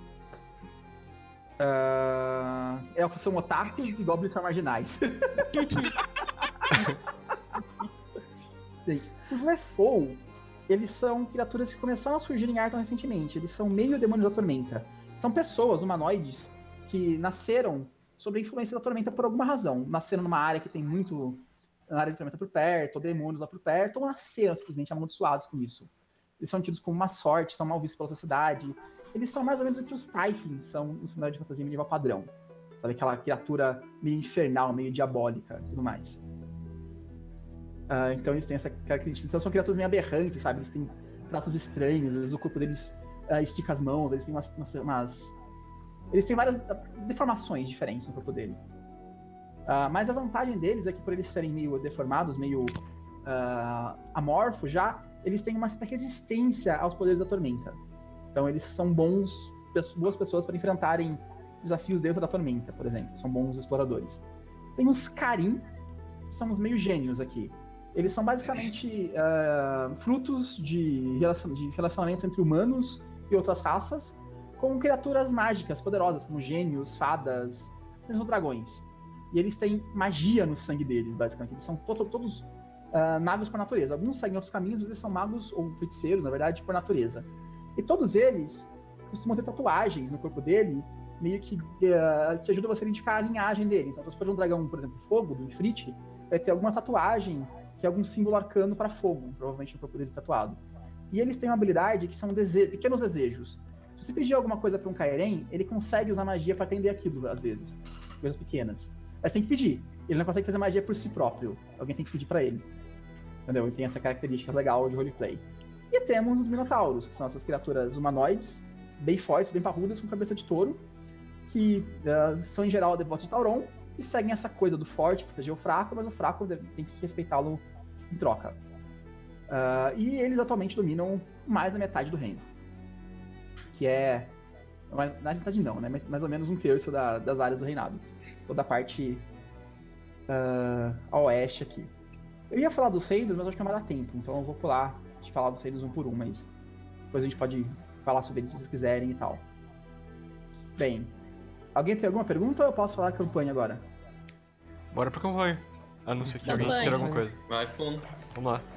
[SPEAKER 1] Elfos são otakus e goblins são marginais. Bem, os Lefou, eles são criaturas que começaram a surgir em Arton recentemente. Eles são meio demônios da tormenta. São pessoas humanoides que nasceram sob a influência da tormenta por alguma razão. Nasceram numa área que tem muito... na área de tormenta por perto, ou demônios lá por perto, ou nasceram simplesmente amaldiçoados com isso. Eles são tidos como uma sorte, são mal vistos pela sociedade. Eles são mais ou menos o que os Typhons são no cenário de fantasia medieval padrão. Sabe, aquela criatura meio infernal, meio diabólica e tudo mais. Então eles têm essa característica. Então são criaturas meio aberrantes, sabe? Eles têm traços estranhos, às vezes o corpo deles estica as mãos, eles têm eles têm várias deformações diferentes no corpo dele. Mas a vantagem deles é que por eles serem meio deformados, meio amorfos já, eles têm uma certa resistência aos poderes da tormenta. Então eles são boas pessoas para enfrentarem desafios dentro da tormenta, por exemplo. São bons exploradores. Tem os Karim, que são os meio gênios aqui. Eles são basicamente frutos de relacionamento entre humanos e outras raças, com criaturas mágicas poderosas, como gênios, fadas, ou dragões. E eles têm magia no sangue deles, basicamente. Eles são todos magos por natureza. Alguns seguem outros caminhos, mas eles são magos, ou feiticeiros, na verdade, por natureza. E todos eles costumam ter tatuagens no corpo dele, meio que ajudam você a identificar a linhagem dele. Então, se você for um dragão, por exemplo, fogo, do Ifrit, vai ter alguma tatuagem, que é algum símbolo arcano para fogo, provavelmente no corpo dele tatuado. E eles têm uma habilidade que são pequenos desejos. Se você pedir alguma coisa para um Kaeren, ele consegue usar magia para atender aquilo, às vezes. Coisas pequenas. Mas tem que pedir. Ele não consegue fazer magia por si próprio. Alguém tem que pedir pra ele. Entendeu? E tem essa característica legal de roleplay. E temos os Minotauros, que são essas criaturas humanoides, bem fortes, bem parrudas, com cabeça de touro, que são, em geral, devotos de Tauron, e seguem essa coisa do forte, proteger o fraco, mas o fraco tem que respeitá-lo em troca. E eles atualmente dominam mais da metade do reino. Que é... Na metade não, né? Mais ou menos 1/3 das áreas do reinado. Toda a parte a oeste aqui. Eu ia falar dos reinos, mas acho que não vai dar tempo, então eu vou pular de falar dos reinos um por um, mas depois a gente pode falar sobre eles se vocês quiserem e tal. Bem, alguém tem alguma pergunta ou eu posso falar a campanha agora?
[SPEAKER 2] Bora pra campanha. A não ser que alguém queira alguma coisa.
[SPEAKER 6] Vai fundo.
[SPEAKER 2] Vamos lá.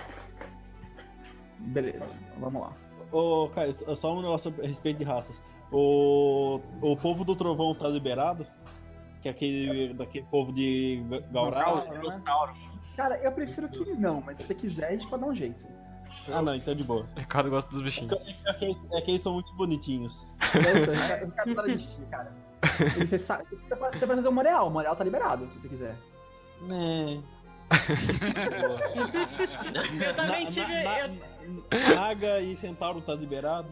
[SPEAKER 1] Beleza, vamos lá.
[SPEAKER 5] Caio, só um negócio a respeito de raças. O povo do Trovão tá liberado? Que é daquele povo de Gaurau?
[SPEAKER 1] Né? Cara, eu prefiro que não, mas se você quiser, a gente pode dar um jeito.
[SPEAKER 5] Não, então de boa.
[SPEAKER 2] Ricardo gosta dos bichinhos.
[SPEAKER 5] É que eles são muito bonitinhos.
[SPEAKER 1] Nossa, o cara tá de bichinho, cara. Você pode fazer o Moreal tá liberado, se você quiser.
[SPEAKER 5] Né.
[SPEAKER 3] Eu também tive...
[SPEAKER 5] Naga e Centauro tá liberado?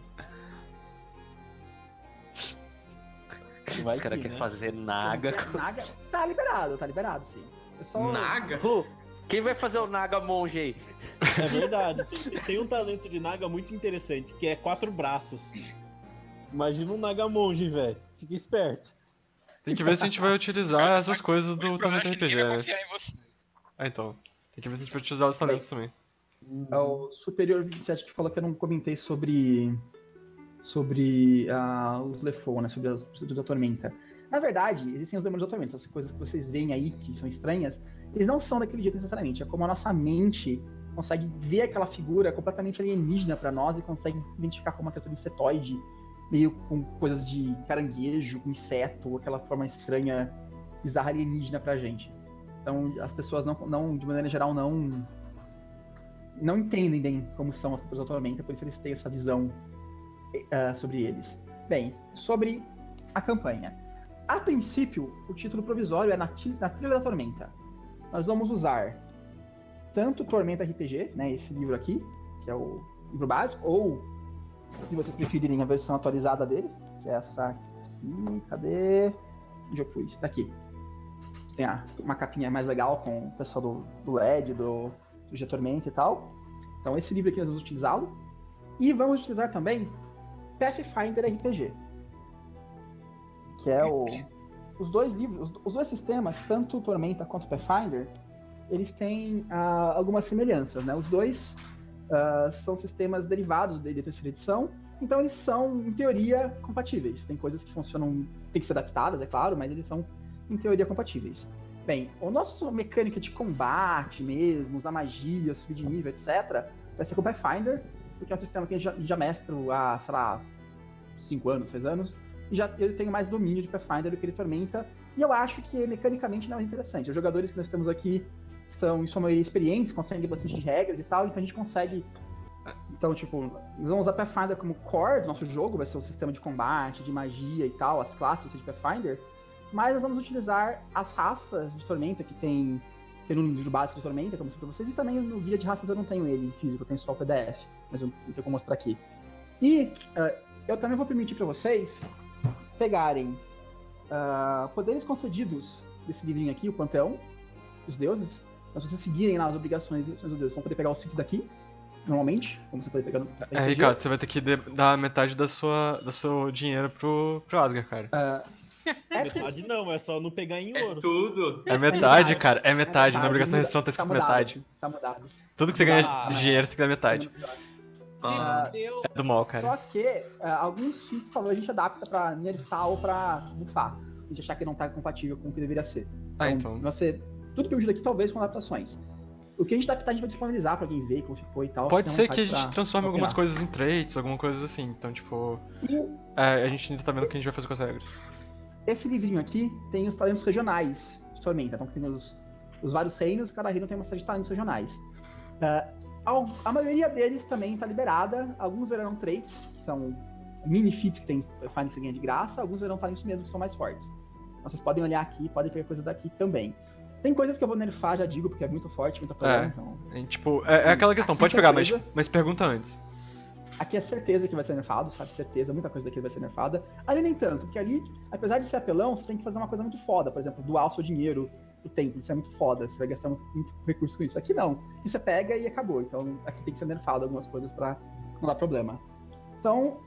[SPEAKER 8] Os caras querem fazer Naga.
[SPEAKER 1] Naga tá liberado sim.
[SPEAKER 6] Naga?
[SPEAKER 8] Quem vai fazer o Naga monge aí?
[SPEAKER 5] É verdade. Tem um talento de Naga muito interessante, que é 4 braços. Imagina um Naga monge, velho. Fica esperto.
[SPEAKER 2] Tem que ver se a gente vai utilizar essas coisas do Tormenta RPG, né?
[SPEAKER 4] Confiar em você.
[SPEAKER 2] Então. Tem que ver se a gente vai utilizar os talentos também.
[SPEAKER 1] É o Superior 27 que falou que eu não comentei sobre os Lefou, né? Sobre os da Tormenta. Na verdade, existem os demônios da Tormenta, essas coisas que vocês veem aí, que são estranhas, eles não são daquele jeito necessariamente. É como a nossa mente consegue ver aquela figura completamente alienígena para nós e consegue identificar como uma criatura insetoide, meio com coisas de caranguejo, inseto, aquela forma estranha, bizarra alienígena pra gente. Então as pessoas não de maneira geral, não entendem bem como são as criaturas da Tormenta, por isso eles têm essa visão sobre eles. Bem, sobre a campanha. A princípio, o título provisório é na Trilha da Tormenta. Nós vamos usar tanto Tormenta RPG, né, esse livro aqui, que é o livro básico, ou, se vocês preferirem, a versão atualizada dele, que é essa aqui, cadê? Onde eu pus? Daqui. Tem uma capinha mais legal com o pessoal do LED, do G Tormenta e tal. Então esse livro aqui nós vamos utilizá-lo. E vamos utilizar também Pathfinder RPG, que é os dois livros, os dois sistemas, tanto Tormenta quanto Pathfinder, eles têm algumas semelhanças, né? Os dois são sistemas derivados da terceira edição, então eles são, em teoria, compatíveis. Tem coisas que funcionam, tem que ser adaptadas, é claro, mas eles são, em teoria, compatíveis. Bem, o nosso mecânica de combate mesmo, usar magia, subir de nível, etc., vai ser com o Pathfinder, porque é um sistema que a gente já mestro há, sei lá, 5 anos, 6 anos, e eu tenho mais domínio de Pathfinder do que ele Tormenta, e eu acho que mecanicamente não é interessante. Os jogadores que nós temos aqui são, em sua maioria, experientes, conseguem bastante de regras e tal, então a gente consegue... Então, tipo, nós vamos usar Pathfinder como core do nosso jogo, vai ser o sistema de combate, de magia e tal, as classes de Pathfinder, mas nós vamos utilizar as raças de Tormenta, que tem no livro básico de Tormenta, como eu mostrei pra vocês, e também no guia de raças eu não tenho ele físico, eu tenho só o PDF, mas eu vou mostrar aqui. E eu também vou permitir para vocês pegarem poderes concedidos desse livrinho aqui, o Panteão dos Deuses. Então, se vocês seguirem lá as obrigações dos deuses, vocês vão poder pegar os feats daqui, normalmente, como você pode pegar no RPG.
[SPEAKER 2] Ricardo, você vai ter que dar metade do seu dinheiro pro Asgard, cara.
[SPEAKER 5] Metade não, é só não pegar em ouro.
[SPEAKER 6] Tudo.
[SPEAKER 2] É metade, cara, é metade. Na obrigação de restrição tá escrito metade.
[SPEAKER 1] Tá mudado.
[SPEAKER 2] Tudo que você ganha de dinheiro, você tem que dar metade.
[SPEAKER 3] Meu Deus.
[SPEAKER 2] É do mal, cara.
[SPEAKER 1] Só que alguns feats, a gente adapta pra nerfar ou pra buffar. A gente achar que não tá compatível com o que deveria ser.
[SPEAKER 2] Então.
[SPEAKER 1] Vai ser tudo permitido aqui, talvez com adaptações. O que a gente adaptar, a gente vai disponibilizar pra alguém ver como ficou e tal.
[SPEAKER 2] Pode ser que a gente transforme algumas coisas em traits, alguma coisa assim. Então, tipo... a gente ainda tá vendo o que a gente vai fazer com as regras.
[SPEAKER 1] Esse livrinho aqui tem os talentos regionais de Tormenta. Então tem os vários reinos, cada reino tem uma série de talentos regionais. A maioria deles também tá liberada. Alguns verão traits, que são mini feats que tem Pathfinder que você ganha de graça. Alguns verão talentos mesmo, que são mais fortes. Então vocês podem olhar aqui, podem pegar coisas daqui também. Tem coisas que eu vou nerfar, já digo, porque é muito forte, muito problema. Então...
[SPEAKER 2] Tipo, é aquela questão, pode pegar, mas pergunta antes.
[SPEAKER 1] Aqui é certeza que vai ser nerfado, sabe? Certeza, muita coisa daqui vai ser nerfada. Ali nem tanto, porque ali, apesar de ser apelão, você tem que fazer uma coisa muito foda. Por exemplo, doar o seu dinheiro pro templo, isso é muito foda, você vai gastar muito recurso com isso. Aqui não, aqui você pega e acabou. Então aqui tem que ser nerfado algumas coisas pra não dar problema. Então,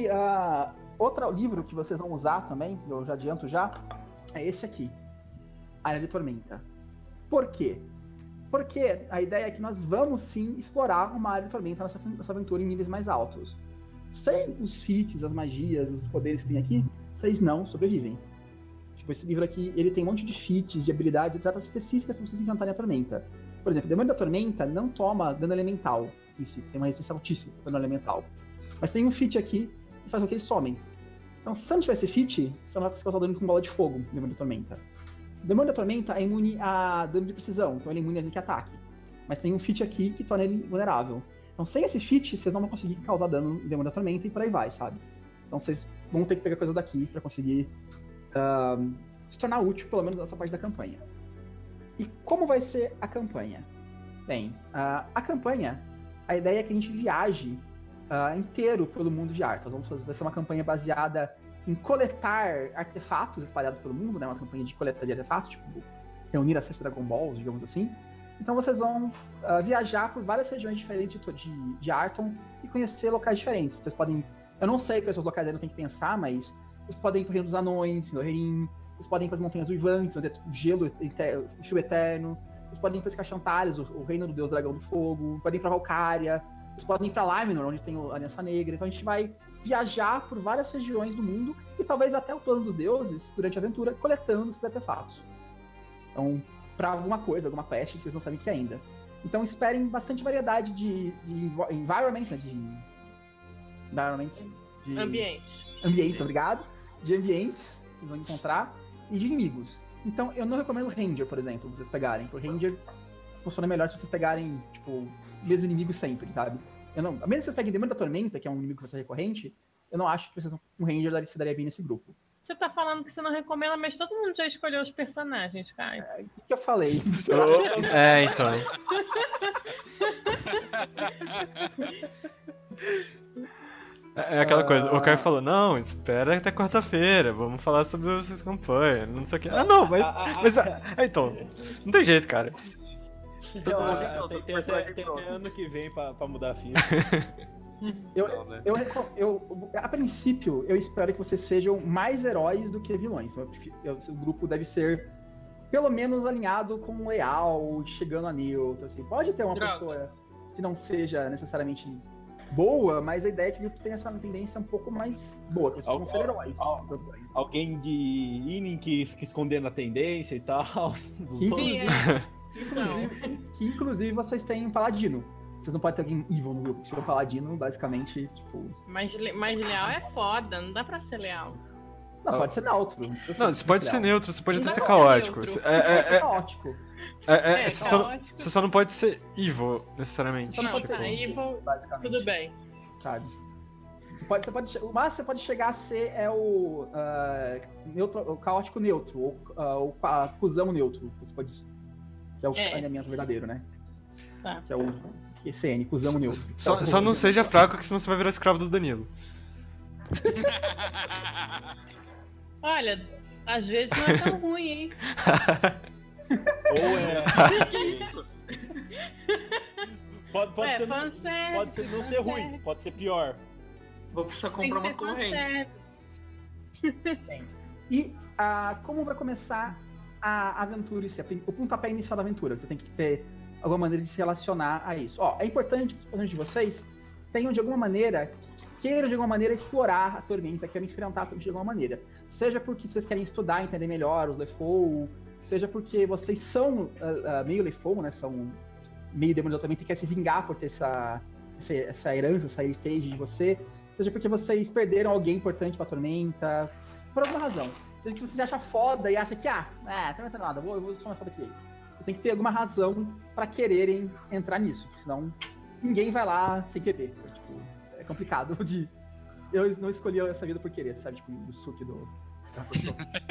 [SPEAKER 1] outro livro que vocês vão usar também, eu já adianto já, é esse aqui. Área de Tormenta. Por quê? Porque a ideia é que nós vamos sim explorar uma área de Tormenta nessa aventura em níveis mais altos. Sem os feats, as magias, os poderes que tem aqui, vocês não sobrevivem. Tipo, esse livro aqui, ele tem um monte de feats, de habilidades, etc. específicas para vocês encantarem a Tormenta. Por exemplo, o Demônio da Tormenta não toma dano elemental em si, tem uma resistência altíssima para dano elemental. Mas tem um feat aqui que faz com que eles somem. Então, se não tiver esse feat, você não vai conseguir causar dano com bola de fogo no Demônio da Tormenta. O Demônio da Tormenta é imune a dano de precisão, então ele é imune a sneak ataque. Mas tem um feat aqui que torna ele vulnerável. Então sem esse feat, vocês não vão conseguir causar dano no Demônio da Tormenta e por aí vai, sabe? Então vocês vão ter que pegar coisa daqui pra conseguir se tornar útil, pelo menos nessa parte da campanha. E como vai ser a campanha? Bem, a campanha, a ideia é que a gente viaje inteiro pelo mundo de Arthas. Vai ser uma campanha baseada em coletar artefatos espalhados pelo mundo, né? Uma campanha de coleta de artefatos, tipo, reunir as 7 Dragon Balls, digamos assim. Então vocês vão viajar por várias regiões diferentes de Arton e conhecer locais diferentes. Vocês podem... Eu não sei quais são os locais aí, não tem que pensar, mas vocês podem ir pro Reino dos Anões, Lorraine, vocês podem ir para as Montanhas Uivantes, onde é gelo eterno, vocês podem ir para os Caixantares, o Reino do Deus Dragão do Fogo, podem ir para Valkyria, vocês podem ir para Liminor, onde tem a Aliança Negra. Então a gente vai viajar por várias regiões do mundo e talvez até o Plano dos Deuses durante a aventura, coletando esses artefatos. Então, pra alguma coisa, alguma quest que vocês não sabem o que ainda. Então esperem bastante variedade de environments, né? Ambientes, obrigado. De ambientes que vocês vão encontrar e de inimigos. Então eu não recomendo Ranger, por exemplo, pra vocês pegarem. Porque Ranger funciona melhor se vocês pegarem, tipo, mesmo inimigo sempre, sabe? A menos que vocês peguem Demônio da Tormenta, que é um inimigo que vai ser recorrente, eu não acho que um Ranger se daria bem nesse grupo.
[SPEAKER 3] Você tá falando que você não recomenda, mas todo mundo já escolheu os personagens, Caio.
[SPEAKER 1] O que eu falei?
[SPEAKER 2] Então. É aquela coisa, o Caio falou, não, espera até quarta-feira, vamos falar sobre as campanhas, não sei o que. Ah, não, mas então, não tem jeito, cara.
[SPEAKER 5] Tem até ano que vem pra mudar a ficha.
[SPEAKER 1] A princípio, eu espero que vocês sejam mais heróis do que vilões. O grupo deve ser pelo menos alinhado com o leal, chegando a neutro. Assim. Pode ter uma pessoa que não seja necessariamente boa, mas a ideia é que o grupo tem essa tendência um pouco mais boa, que vocês vão ser heróis.
[SPEAKER 5] Alguém de Inin que fica escondendo a tendência e tal.
[SPEAKER 1] Inclusive vocês têm um paladino. Vocês não podem ter alguém evil no grupo. Se for um paladino, basicamente, tipo...
[SPEAKER 3] Mas leal é foda, não dá pra ser leal.
[SPEAKER 1] Não, pode ser neutro.
[SPEAKER 2] Não, você pode ser neutro, você pode até ser caótico.
[SPEAKER 1] Pode ser caótico.
[SPEAKER 2] Você só não pode ser evil, necessariamente.
[SPEAKER 3] Só não pode ser evil, tudo bem.
[SPEAKER 1] Sabe? O máximo que você pode chegar a ser é o caótico neutro, ou o cuzão neutro. Você pode... Que é o alinhamento verdadeiro, né?
[SPEAKER 3] Tá.
[SPEAKER 1] Que é o QCN, cuzão neutro.
[SPEAKER 2] Só não seja fraco, que senão você vai virar escravo do Danilo.
[SPEAKER 3] Olha, às vezes não é tão ruim, hein?
[SPEAKER 5] Pode ser não ser ruim, pode ser pior.
[SPEAKER 6] Vou precisar comprar umas correntes.
[SPEAKER 1] E como vai começar a aventura, o pontapé inicial da aventura? Você tem que ter alguma maneira de se relacionar a isso. É importante que os personagens de vocês tenham de alguma maneira, queiram de alguma maneira explorar a Tormenta, queiram enfrentar a Tormenta de alguma maneira. Seja porque vocês querem estudar, entender melhor os Lefou, seja porque vocês são meio Lefou, né? São meio Demônio da Tormenta e querem se vingar por ter essa herança, essa heritage de você. Seja porque vocês perderam alguém importante pra Tormenta, por alguma razão. Seja que vocês acham foda e acham que, Tormenta nada, eu vou só mais foda que eles. Vocês têm que ter alguma razão pra quererem entrar nisso, senão ninguém vai lá sem querer. É complicado de... Eu não escolhi essa vida por querer, sabe? Tipo, o suque da pessoa.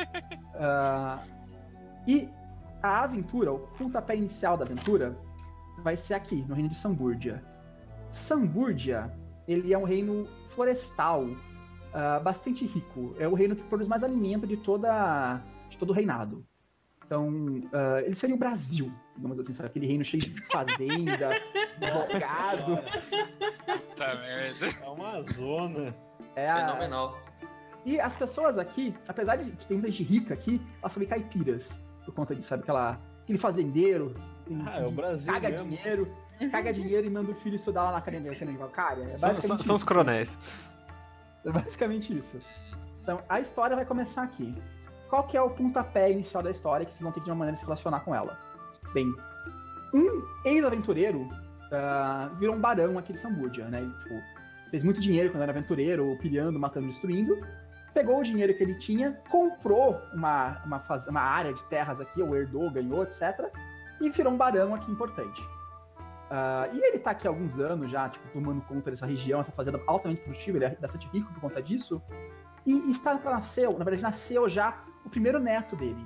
[SPEAKER 1] E a aventura, o pontapé inicial da aventura, vai ser aqui, no reino de Samburdia. Samburdia, ele é um reino florestal, bastante rico. É o reino que produz mais alimento de todo o reinado. Então, ele seria o Brasil, digamos assim, sabe? Aquele reino cheio de fazenda, bocado.
[SPEAKER 4] Puta merda.
[SPEAKER 5] É uma zona.
[SPEAKER 6] Fenomenal.
[SPEAKER 1] E as pessoas aqui, apesar de ter muita gente rica aqui, elas são meio caipiras, por conta de, sabe, aquele fazendeiro.
[SPEAKER 5] É o Brasil
[SPEAKER 1] caga dinheiro e manda o filho estudar lá na academia de Valkyria.
[SPEAKER 2] São os coronéis.
[SPEAKER 1] É basicamente isso. Então, a história vai começar aqui. Qual que é o pontapé inicial da história que vocês vão ter de uma maneira de se relacionar com ela? Bem, um ex-aventureiro virou um barão aqui de Samburdia, né? Tipo, fez muito dinheiro quando era aventureiro, pilhando, matando, destruindo. Pegou o dinheiro que ele tinha, comprou uma área de terras aqui, ou herdou, ganhou, etc. E virou um barão aqui importante. E ele tá aqui há alguns anos já, tipo, tomando conta dessa região, essa fazenda altamente produtiva, ele é bastante rico por conta disso. E nasceu já o primeiro neto dele.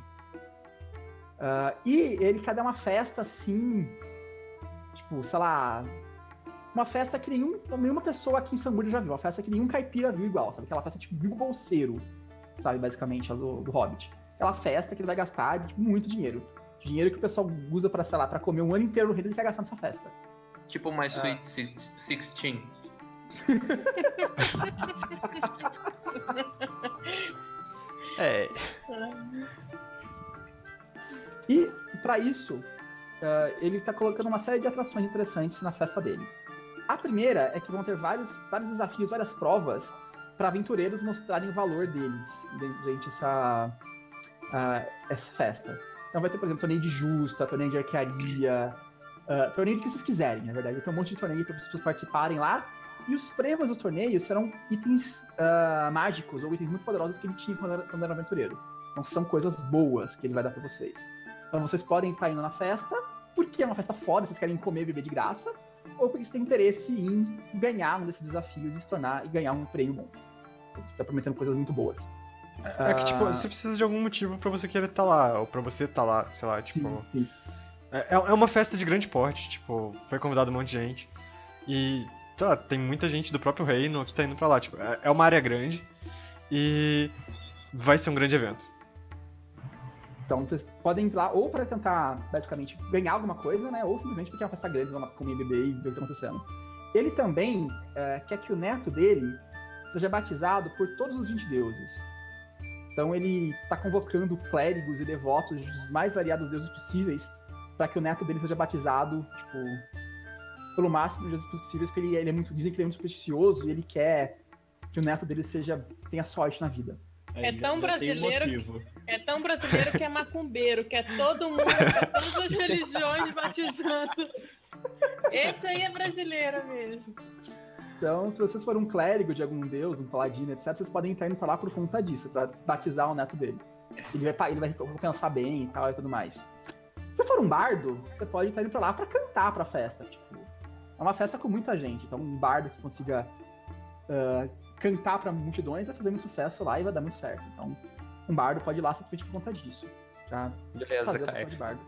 [SPEAKER 1] E ele quer dar uma festa assim, tipo, sei lá, uma festa que nenhuma pessoa aqui em Samburdia já viu, uma festa que nenhum caipira viu igual, sabe? Aquela festa tipo Bilbo Bolseiro, sabe, basicamente, do Hobbit. Aquela festa que ele vai gastar muito dinheiro. Dinheiro que o pessoal usa pra, sei lá, pra comer um ano inteiro no reino, ele quer gastar nessa festa.
[SPEAKER 6] Tipo My Sweet 16.
[SPEAKER 1] E, pra isso, ele tá colocando uma série de atrações interessantes na festa dele. A primeira é que vão ter vários desafios, várias provas para aventureiros mostrarem o valor deles durante essa festa. Então vai ter, por exemplo, torneio de justa, torneio de arquearia, torneio do que vocês quiserem, na verdade. Tem um monte de torneio para as pessoas participarem lá. E os prêmios dos torneios serão itens mágicos ou itens muito poderosos que ele tinha quando era aventureiro. Então são coisas boas que ele vai dar para vocês. Então vocês podem estar indo na festa, porque é uma festa foda, vocês querem comer e beber de graça, ou porque vocês têm interesse em ganhar um desses desafios e ganhar um prêmio bom. Então, você tá prometendo coisas muito boas.
[SPEAKER 2] É que, tipo, você precisa de algum motivo pra você querer estar lá, ou pra você estar lá, sei lá, tipo...
[SPEAKER 1] Sim.
[SPEAKER 2] É uma festa de grande porte, tipo, foi convidado um monte de gente. E, sei lá, tem muita gente do próprio reino que tá indo pra lá, tipo, é uma área grande e vai ser um grande evento.
[SPEAKER 1] Então vocês podem ir lá ou para tentar, basicamente, ganhar alguma coisa, né? Ou simplesmente porque é uma festa grande, vão lá comer, beber e ver o que tá acontecendo. Ele também quer que o neto dele seja batizado por todos os 20 deuses. Então ele tá convocando clérigos e devotos dos mais variados deuses possíveis para que o neto dele seja batizado, tipo, pelo máximo de deuses possíveis, porque ele é muito, dizem que ele é muito supersticioso e ele quer que o neto dele tenha sorte na vida.
[SPEAKER 3] É tão brasileiro que é macumbeiro, que é todo mundo, que é todas as religiões batizando. Esse aí é brasileiro mesmo.
[SPEAKER 1] Então, se vocês forem um clérigo de algum deus, um paladino, etc., vocês podem estar indo pra lá por conta disso, pra batizar o neto dele. Ele vai recompensar bem e tal e tudo mais. Se for um bardo, você pode estar indo pra lá pra cantar pra festa. Tipo, é uma festa com muita gente, então um bardo que consiga cantar pra multidões vai fazer muito sucesso lá e vai dar muito certo. Então, um bardo pode ir lá simplesmente por conta disso. Já
[SPEAKER 8] Beleza, Caio.
[SPEAKER 1] De bardo.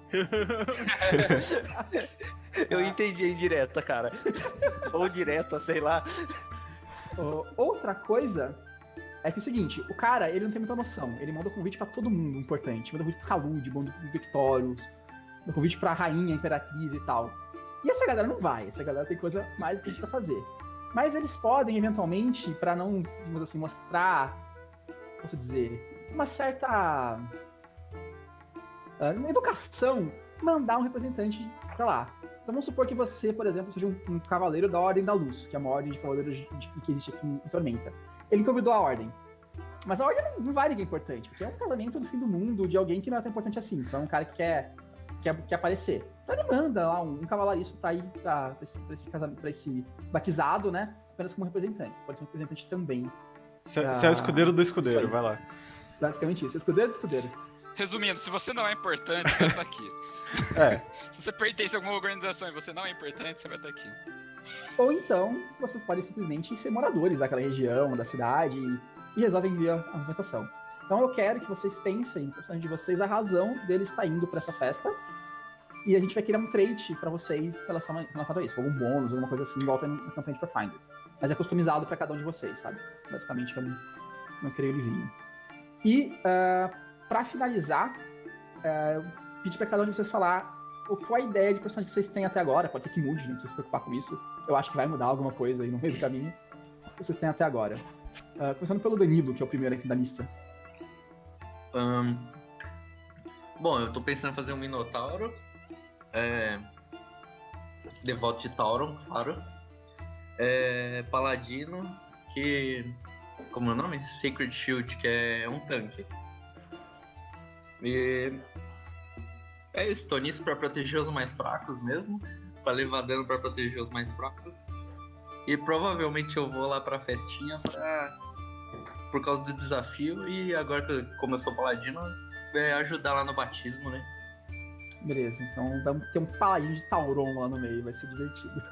[SPEAKER 8] Eu entendi a indireta, cara. Ou direta, sei lá.
[SPEAKER 1] Outra coisa é que é o seguinte, o cara, ele não tem muita noção. Ele manda convite pra todo mundo importante. Manda convite pro Calude, manda convite pro Victorious, manda convite pra rainha, imperatriz e tal. E essa galera não vai. Essa galera tem coisa mais importante pra fazer. Mas eles podem, eventualmente, pra não, digamos assim, mostrar, posso dizer, uma certa educação, mandar um representante pra lá. Então vamos supor que você, por exemplo, seja um cavaleiro da Ordem da Luz, que é uma ordem de cavaleiros que existe aqui em Tormenta. Ele convidou a ordem. Mas a ordem não vai ninguém importante, porque é um casamento do fim do mundo de alguém que não é tão importante assim, só é um cara que quer aparecer. Então ele manda lá um cavalariço pra ir pra esse batizado, né? Apenas como representante. Você pode ser um representante também.
[SPEAKER 2] Você é o escudeiro do escudeiro, vai lá.
[SPEAKER 1] Basicamente isso, escudeiro do escudeiro.
[SPEAKER 4] Resumindo, se você não é importante, você vai estar aqui. Se você pertence a alguma organização e você não é importante, você vai estar aqui.
[SPEAKER 1] Ou então, vocês podem simplesmente ser moradores daquela região, da cidade, e resolvem vir a movimentação. Então eu quero que vocês pensem, de vocês, a razão dele estar indo para essa festa. E a gente vai criar um trait para vocês relacionado a isso, algum bônus, alguma coisa assim, igual tem na campanha de Pathfinder. Mas é customizado para cada um de vocês, sabe? Basicamente, eu não criei o livrinho. E, para finalizar, eu pedi para cada um de vocês falar qual a ideia de personagem que vocês têm até agora. Pode ser que mude, não precisa se preocupar com isso. Eu acho que vai mudar alguma coisa aí no meio do caminho. Que vocês têm até agora. Começando pelo Danilo, que é o primeiro aqui da lista.
[SPEAKER 6] Bom, eu tô pensando em fazer um Minotauro. Devoto de Tauron, claro. Paladino, que... Como é o nome? Sacred Shield, que é um tanque. E... é isso, tô nisso pra proteger os mais fracos mesmo. Pra levar dano pra proteger os mais fracos. E provavelmente eu vou lá pra festinha por causa do desafio. E agora, como eu sou paladino, ajudar lá no batismo, né?
[SPEAKER 1] Beleza, então vamos ter um paladino de Tauron lá no meio, vai ser divertido.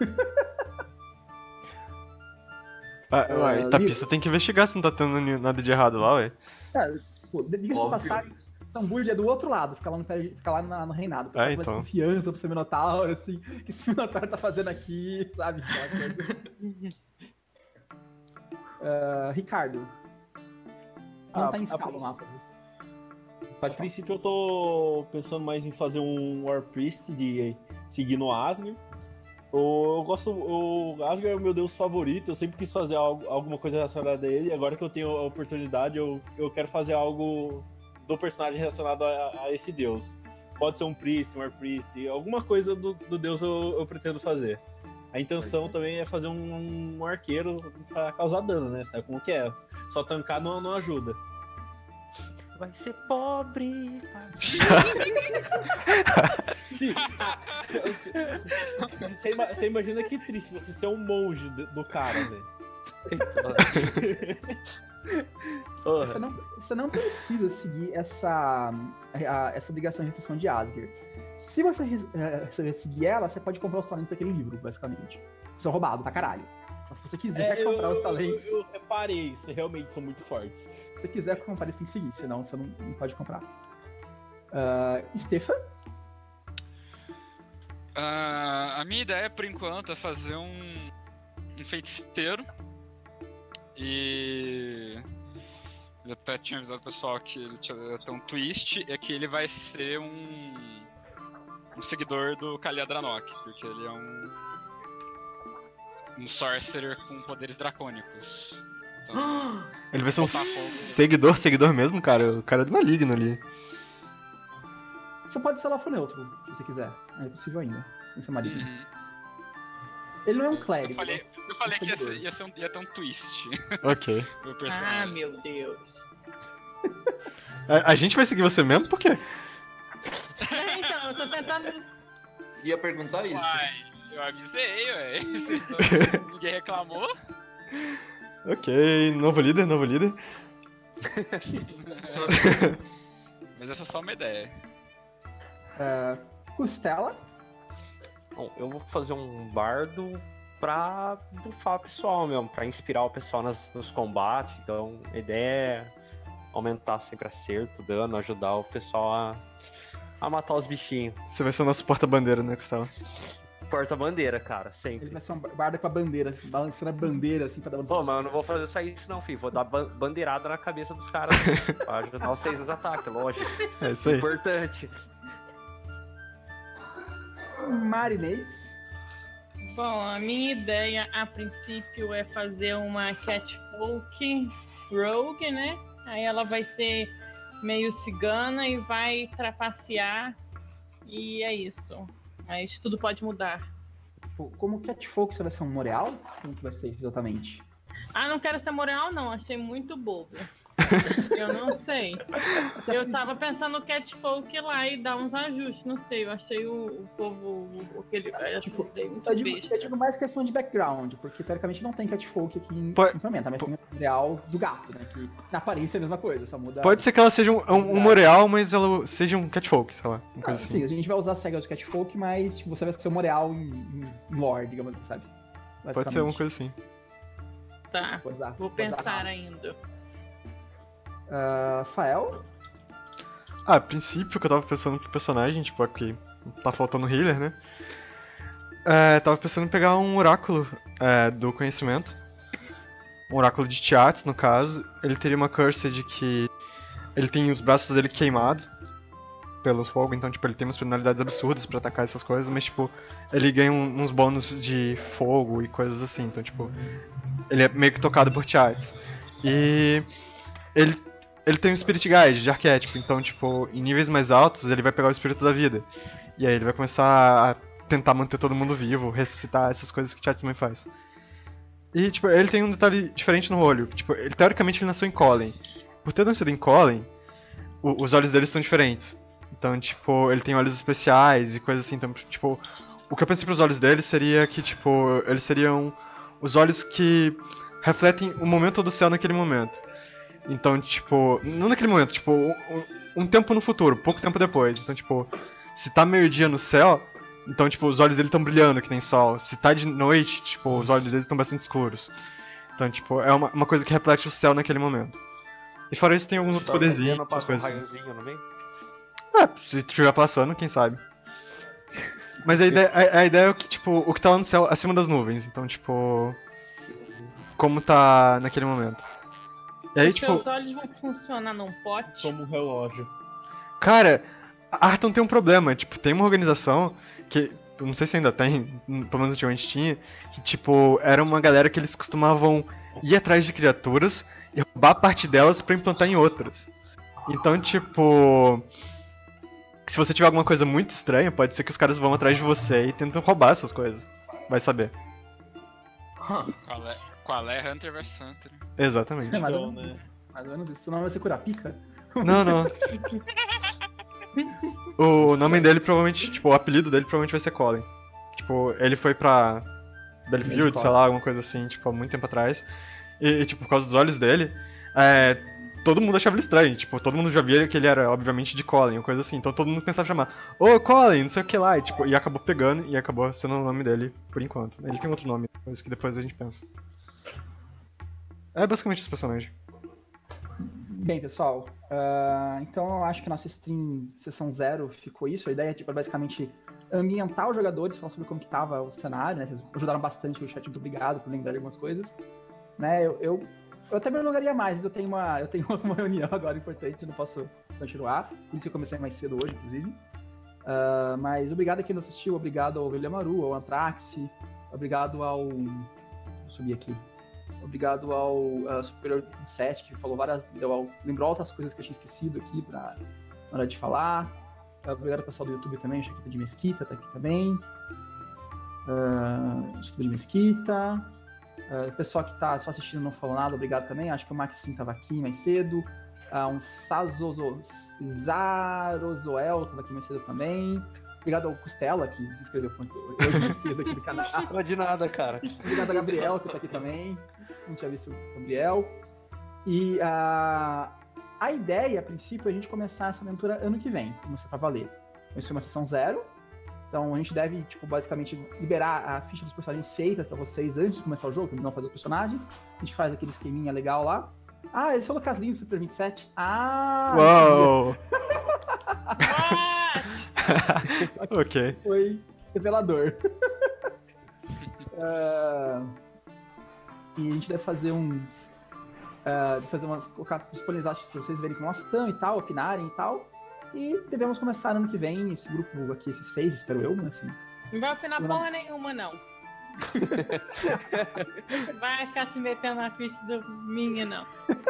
[SPEAKER 2] Tapista tem que investigar se não tá tendo nada de errado lá, ué.
[SPEAKER 1] Diga de passagem, Samburde é do outro lado, fica lá no reinado. Pra
[SPEAKER 2] então.
[SPEAKER 1] mais confiança pro ser Minotauro, assim, o que esse Minotauro tá fazendo aqui, sabe? Ricardo. Não tá em escala o mapa.
[SPEAKER 5] A princípio eu tô pensando mais em fazer um War Priest seguindo o Asgard. O Asgard é o meu deus favorito, eu sempre quis fazer alguma coisa relacionada a ele, e agora que eu tenho a oportunidade, eu quero fazer algo do personagem relacionado a esse deus. Pode ser um Priest, um War Priest, alguma coisa do deus eu pretendo fazer. A intenção também é fazer um arqueiro pra causar dano, né? Sabe como que é? Só tancar não ajuda.
[SPEAKER 8] vai ser pobre.
[SPEAKER 5] Você imagina que triste você ser um monge do cara, velho.
[SPEAKER 1] Você não precisa seguir essa obrigação de restrição de Asgard. Se você seguir ela, você pode comprar os talentos daquele livro, basicamente. São roubados pra caralho. Mas se você quiser comprar os talentos...
[SPEAKER 5] Eu reparei, isso realmente são muito fortes.
[SPEAKER 1] Se você quiser comprar, você tem que seguir, senão você não pode comprar. Stefan?
[SPEAKER 4] A minha ideia, por enquanto, é fazer um feiticeiro. E... eu até tinha avisado o pessoal que ele ia ter um twist, é que ele vai ser um seguidor do Khalid Dranok, porque ele é um sorcerer com poderes dracônicos. Então,
[SPEAKER 2] Ele vai ser um seguidor mesmo, cara? O cara é do maligno ali.
[SPEAKER 1] Você pode ser elfo neutro, se você quiser. É possível ainda, sem ser maligno. Ele não é um clérigo.
[SPEAKER 4] Eu falei que ia ter um twist.
[SPEAKER 2] Ok.
[SPEAKER 4] Meu personagem.
[SPEAKER 3] Ah, meu Deus.
[SPEAKER 2] A gente vai seguir você mesmo? Por quê?
[SPEAKER 3] Então, eu tô tentando...
[SPEAKER 6] Ia perguntar isso.
[SPEAKER 4] Uai, eu avisei, ué. Ninguém reclamou.
[SPEAKER 2] Ok, novo líder.
[SPEAKER 4] Mas essa é só uma ideia.
[SPEAKER 1] Costela?
[SPEAKER 8] Bom, eu vou fazer um bardo pra bufar o pessoal mesmo, pra inspirar o pessoal nos combates. Então, a ideia é aumentar sempre acerto, dano, ajudar o pessoal a matar os bichinhos.
[SPEAKER 2] Você vai ser o nosso porta-bandeira, né, Gustavo?
[SPEAKER 8] Porta-bandeira, cara, sempre.
[SPEAKER 1] Ele vai ser um bardo com a bandeira, assim, balançando a bandeira, assim, pra dar uma...
[SPEAKER 8] Pô, mas eu não vou fazer só isso não, filho. Vou dar bandeirada na cabeça dos caras pra ajudar vocês nos ataques, lógico.
[SPEAKER 2] É isso aí.
[SPEAKER 8] Importante.
[SPEAKER 1] Marinês?
[SPEAKER 3] Bom, a minha ideia, a princípio, é fazer uma Catfolk Rogue, né? Aí ela vai ser meio cigana e vai trapacear. E é isso. Mas tudo pode mudar.
[SPEAKER 1] Como Catfolk, você vai ser um Moreal? Como que vai ser isso exatamente?
[SPEAKER 3] Ah, não quero ser Moreal, não. Achei muito bobo. Eu não sei. Eu tava pensando no Catfolk lá e dar uns ajustes, não sei. Eu achei o povo aquele
[SPEAKER 1] Tipo,
[SPEAKER 3] muito
[SPEAKER 1] eu
[SPEAKER 3] besta.
[SPEAKER 1] digo mais questão de background, porque teoricamente não tem Catfolk aqui em
[SPEAKER 2] Pode-
[SPEAKER 1] Tormenta, mas tem o Moreal do gato, né? Que na aparência é a mesma coisa, só muda...
[SPEAKER 2] Pode ser que ela seja um Moreal, mas ela seja um Catfolk, sei lá. Uma coisa
[SPEAKER 1] Sim,
[SPEAKER 2] assim.
[SPEAKER 1] a gente vai usar as regras do Catfolk, mas tipo, você vai ser o Moreal em lore, digamos assim, sabe?
[SPEAKER 2] Pode ser uma coisa assim.
[SPEAKER 3] Tá,
[SPEAKER 1] Vou usar,
[SPEAKER 3] vou pensar ainda.
[SPEAKER 1] Fael?
[SPEAKER 2] A princípio que eu tava pensando pro personagem, tipo, aqui tá faltando healer, né? Tava pensando em pegar um oráculo do conhecimento. Um oráculo de Tiaats, no caso. Ele teria uma cursed que ele tem os braços dele queimados pelo fogo, então, tipo, ele tem umas penalidades absurdas pra atacar essas coisas, mas, tipo, ele ganha uns bônus de fogo e coisas assim, então, tipo, ele é meio que tocado por Tiaats. E ele tem um Spirit Guide de arquétipo, então, tipo, em níveis mais altos, ele vai pegar o Espírito da Vida. E aí ele vai começar a tentar manter todo mundo vivo, ressuscitar, essas coisas que Tiaats também faz. E, tipo, ele tem um detalhe diferente no olho. Tipo, teoricamente ele nasceu em Colin. Por ter nascido em Colin, os olhos dele são diferentes. Então, tipo, ele tem olhos especiais e coisas assim. Então, tipo, o que eu pensei pros olhos dele seria que, tipo, eles seriam os olhos que refletem o momento do céu naquele momento. Então, tipo, não naquele momento, tipo, um tempo no futuro, pouco tempo depois. Então, tipo, se tá meio-dia no céu, então, tipo, os olhos dele estão brilhando que nem sol. Se tá de noite, tipo, os olhos dele estão bastante escuros. Então, tipo, é uma coisa que reflete o céu naquele momento. E fora isso, tem alguns outros poderzinhos, essas coisas assim.
[SPEAKER 8] raiozinho no meio?
[SPEAKER 2] Se estiver passando, quem sabe. Mas a ideia é que, tipo, o que tá lá no céu acima das nuvens. Então, tipo, como tá naquele momento. E aí,
[SPEAKER 3] Os
[SPEAKER 2] tipo,
[SPEAKER 3] seus olhos vão funcionar num pote?
[SPEAKER 5] Como um relógio.
[SPEAKER 2] cara, a Arton tem um problema. Tipo, tem uma organização que, eu não sei se ainda tem, pelo menos antigamente tinha, que, tipo, era uma galera que eles costumavam ir atrás de criaturas e roubar parte delas pra implantar em outras. Então, tipo, se você tiver alguma coisa muito estranha, pode ser que os caras vão atrás de você e tentam roubar essas coisas. Vai saber.
[SPEAKER 4] Qual é Hunter vs Hunter?
[SPEAKER 2] Exatamente.
[SPEAKER 1] Mais
[SPEAKER 5] Então,
[SPEAKER 1] ou menos-
[SPEAKER 5] né?
[SPEAKER 1] mais ou menos isso. Senão vai ser Kurapika.
[SPEAKER 2] Não. O nome dele provavelmente, tipo, o apelido dele provavelmente vai ser Colin. Tipo, ele foi pra Battlefield, sei lá, alguma coisa assim, tipo, há muito tempo atrás. E tipo, por causa dos olhos dele, todo mundo achava ele estranho. Tipo, todo mundo já via que ele era, obviamente, de Colin, ou coisa assim. Então todo mundo pensava chamar, ô Colin, não sei o que lá. E acabou pegando e acabou sendo o nome dele por enquanto. Ele tem outro nome, mas que depois a gente pensa. É basicamente esse personagem.
[SPEAKER 1] Bem, pessoal, então eu acho que a nossa stream sessão 0 ficou isso. A ideia é basicamente ambientar os jogadores, falar sobre como que tava o cenário, né? Vocês ajudaram bastante o chat, muito obrigado por lembrar de algumas coisas. Né? Eu até me alongaria mais, mas eu tenho uma reunião agora importante, não posso continuar. Por isso eu comecei mais cedo hoje, inclusive. Mas obrigado a quem não assistiu, obrigado ao Velhamaru, ao Antrax, obrigado ao... Vou subir aqui. Obrigado ao Superior 27, que falou lembrou outras coisas que eu tinha esquecido aqui na hora de falar. Obrigado ao pessoal do YouTube também, o Chiquita de Mesquita tá aqui também. Chiquita de Mesquita. O pessoal que tá só assistindo não falou nada, obrigado também. Acho que o Maxim tava aqui mais cedo. Zarozoel tava aqui mais cedo também. Obrigado ao Costela, que escreveu hoje mais cedo aqui do canal.
[SPEAKER 8] Não de nada, cara.
[SPEAKER 1] Obrigado ao Gabriel, que tá aqui também. Não tinha visto o Gabriel. E a ideia, a princípio, é a gente começar essa aventura ano que vem, começar pra valer. Vai ser uma sessão 0. Então a gente deve, tipo, basicamente liberar a ficha dos personagens feitas pra vocês antes de começar o jogo, que eles vão fazer os personagens. A gente faz aquele esqueminha legal lá. Esse é o Lucas Lins, Super 27.
[SPEAKER 2] Uau! Ok.
[SPEAKER 1] Foi revelador. E a gente deve fazer colocar disponibilizar pra vocês verem como nós estamos e tal, opinarem e tal. E devemos começar ano que vem, esse grupo aqui, esses 6, espero eu, né? Assim.
[SPEAKER 3] Não vai opinar porra nenhuma, não. Vai ficar se metendo na ficha do minha, não.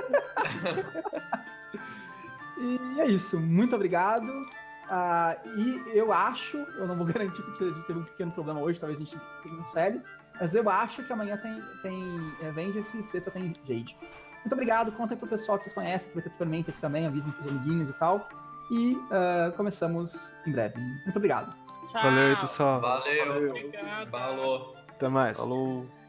[SPEAKER 1] E é isso, muito obrigado. E eu acho, eu não vou garantir porque a gente teve um pequeno problema hoje, talvez a gente cancele, mas eu acho que amanhã tem Avengers e sexta tem Jade. Muito obrigado, contem pro pessoal que vocês conhecem, que vai ter Tormenta aqui também, avisem pros amiguinhos e tal. E começamos em breve. Muito obrigado.
[SPEAKER 3] Tchau.
[SPEAKER 2] Valeu aí, pessoal.
[SPEAKER 6] Valeu.
[SPEAKER 3] Obrigado.
[SPEAKER 6] Falou.
[SPEAKER 2] Até mais.
[SPEAKER 7] Falou.